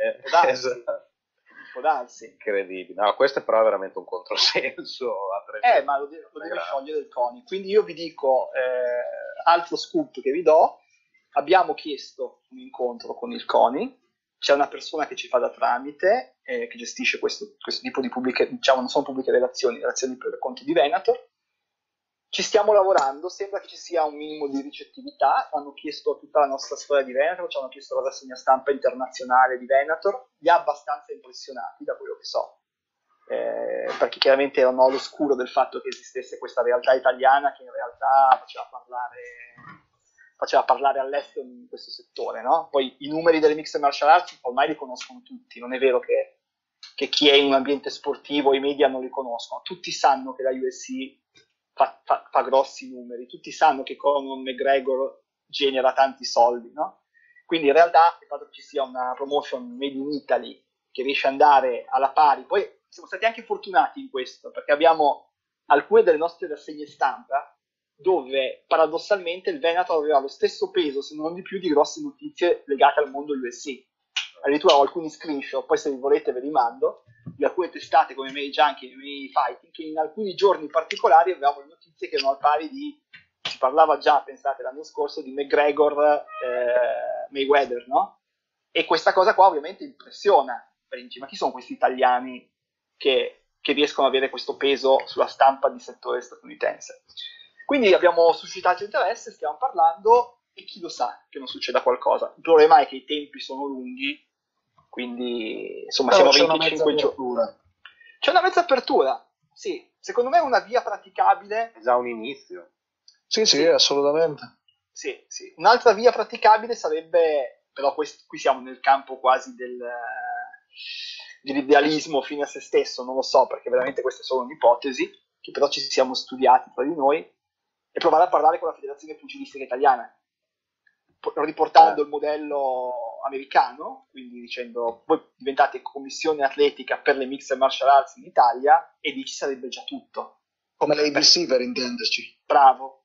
può darsi. Incredibile. No, questo però è veramente un controsenso. Ma lo deve sciogliere il CONI. Quindi io vi dico, altro scoop che vi do: abbiamo chiesto un incontro con il CONI, c'è una persona che ci fa da tramite, che gestisce questo tipo di pubbliche, diciamo non sono pubbliche relazioni per conto di Venator. Ci stiamo lavorando, sembra che ci sia un minimo di ricettività. Hanno chiesto tutta la nostra storia di Venator, ci hanno chiesto la rassegna stampa internazionale di Venator, li ha abbastanza impressionati da quello che so, perché chiaramente erano all'oscuro del fatto che esistesse questa realtà italiana che in realtà faceva parlare all'estero in questo settore, no? Poi i numeri delle mixed martial arts ormai li conoscono tutti, non è vero che chi è in un ambiente sportivo i media non li conoscono, tutti sanno che la UFC fa grossi numeri, tutti sanno che Conor McGregor genera tanti soldi, no? Quindi in realtà il fatto che ci sia una promotion made in Italy che riesce ad andare alla pari, poi siamo stati anche fortunati in questo, perché abbiamo alcune delle nostre rassegne stampa dove paradossalmente il Venator aveva lo stesso peso, se non di più, di grosse notizie legate al mondo UFC. Addirittura ho alcuni screenshot, poi se vi volete ve li mando, di alcune testate come MMA Junkie e MMA Fighting, che in alcuni giorni particolari avevamo le notizie che erano al pari di, si parlava già, pensate, l'anno scorso, di McGregor Mayweather, no? E questa cosa qua ovviamente impressiona, perché ma chi sono questi italiani che riescono ad avere questo peso sulla stampa di settore statunitense? Quindi abbiamo suscitato interesse, stiamo parlando, e chi lo sa che non succeda qualcosa. Il problema è che i tempi sono lunghi, quindi insomma siamo a 25 giorni. C'è una mezza apertura, sì. Secondo me è una via praticabile. È già un inizio. Sì, assolutamente. Sì. Un'altra via praticabile sarebbe, però qui siamo nel campo quasi dell'idealismo fine a se stesso, non lo so, perché veramente questa è solo un'ipotesi, che però ci siamo studiati tra di noi, e provare a parlare con la Federazione Pugilistica Italiana, riportando il modello americano, quindi dicendo voi diventate commissione atletica per le mixed martial arts in Italia e lì ci sarebbe già tutto. Come l'ABC per intenderci. Bravo.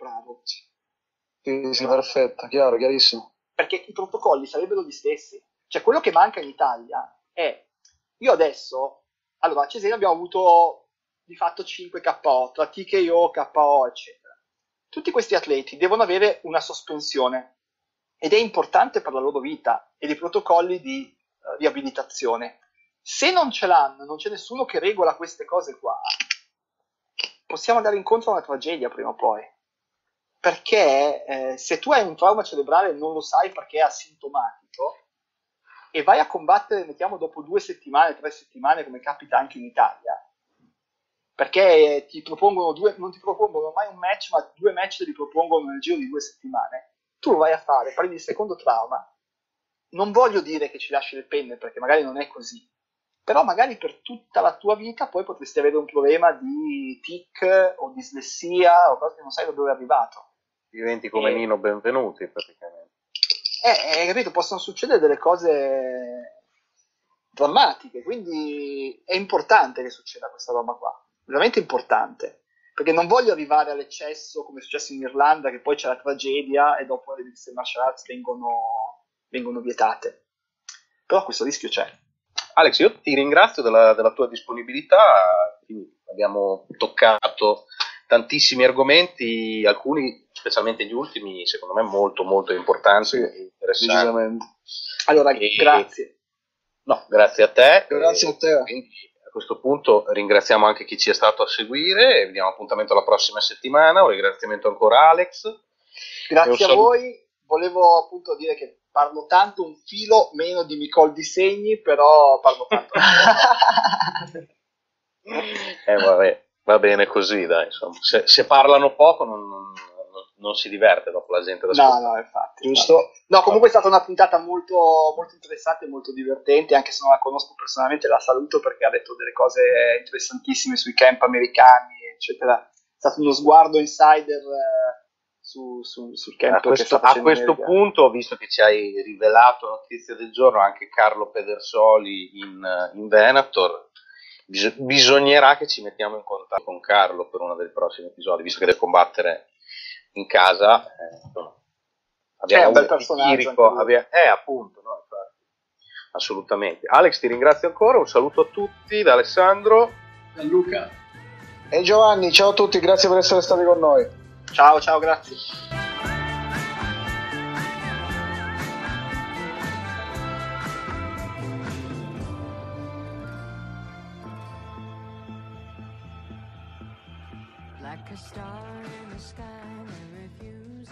Sì, perfetto, chiarissimo. Perché i protocolli sarebbero gli stessi. Cioè quello che manca in Italia è, io adesso, allora a Cesena abbiamo avuto di fatto 5 KO, tra TKO, KO, eccetera. Tutti questi atleti devono avere una sospensione ed è importante per la loro vita e dei protocolli di riabilitazione. Se non ce l'hanno, non c'è nessuno che regola queste cose qua, possiamo andare incontro a una tragedia prima o poi. Perché se tu hai un trauma cerebrale e non lo sai perché è asintomatico, e vai a combattere, mettiamo, dopo 2 settimane, 3 settimane, come capita anche in Italia, perché ti propongono non ti propongono mai un match, ma 2 match te li propongono nel giro di 2 settimane, tu lo vai a fare, parli di secondo trauma, non voglio dire che ci lasci le penne, perché magari non è così, però magari per tutta la tua vita poi potresti avere un problema di tic o dislessia o cose che non sai da dove è arrivato. Diventi come Nino Benvenuti praticamente. Capito? Possono succedere delle cose drammatiche, quindi è importante che succeda questa roba qua, veramente importante, perché non voglio arrivare all'eccesso come è successo in Irlanda, che poi c'è la tragedia e dopo le mixed martial arts vengono vietate, però questo rischio c'è. Alex, io ti ringrazio della tua disponibilità, abbiamo toccato tantissimi argomenti, alcuni, specialmente gli ultimi, secondo me molto molto importanti e interessanti. Allora, grazie. No, grazie a te. Grazie a te. Quindi, a questo punto ringraziamo anche chi ci è stato a seguire e vi diamo appuntamento la prossima settimana. Un ringraziamento ancora a Alex. Grazie a voi. Volevo appunto dire che parlo tanto, un filo meno di Micol di Segni, però parlo tanto. Vabbè, va bene così, dai, insomma. Se parlano poco non si diverte dopo la gente da ascoltare. No, infatti. Giusto? No, comunque è stata una puntata molto, molto interessante e molto divertente, anche se non la conosco personalmente, la saluto perché ha detto delle cose interessantissime sui camp americani, eccetera. È stato uno sguardo insider sul camp. A questo punto, visto che ci hai rivelato notizia del giorno, anche Carlo Pedersoli in Venator, bisognerà che ci mettiamo in contatto con Carlo per uno dei prossimi episodi, visto che deve combattere in casa. Abbiamo un bel personaggio appunto, no? Assolutamente. Alex, ti ringrazio ancora, un saluto a tutti da Alessandro, da Luca e Giovanni. Ciao a tutti, grazie per essere stati con noi. Ciao, grazie. Like a star in the sky that refuses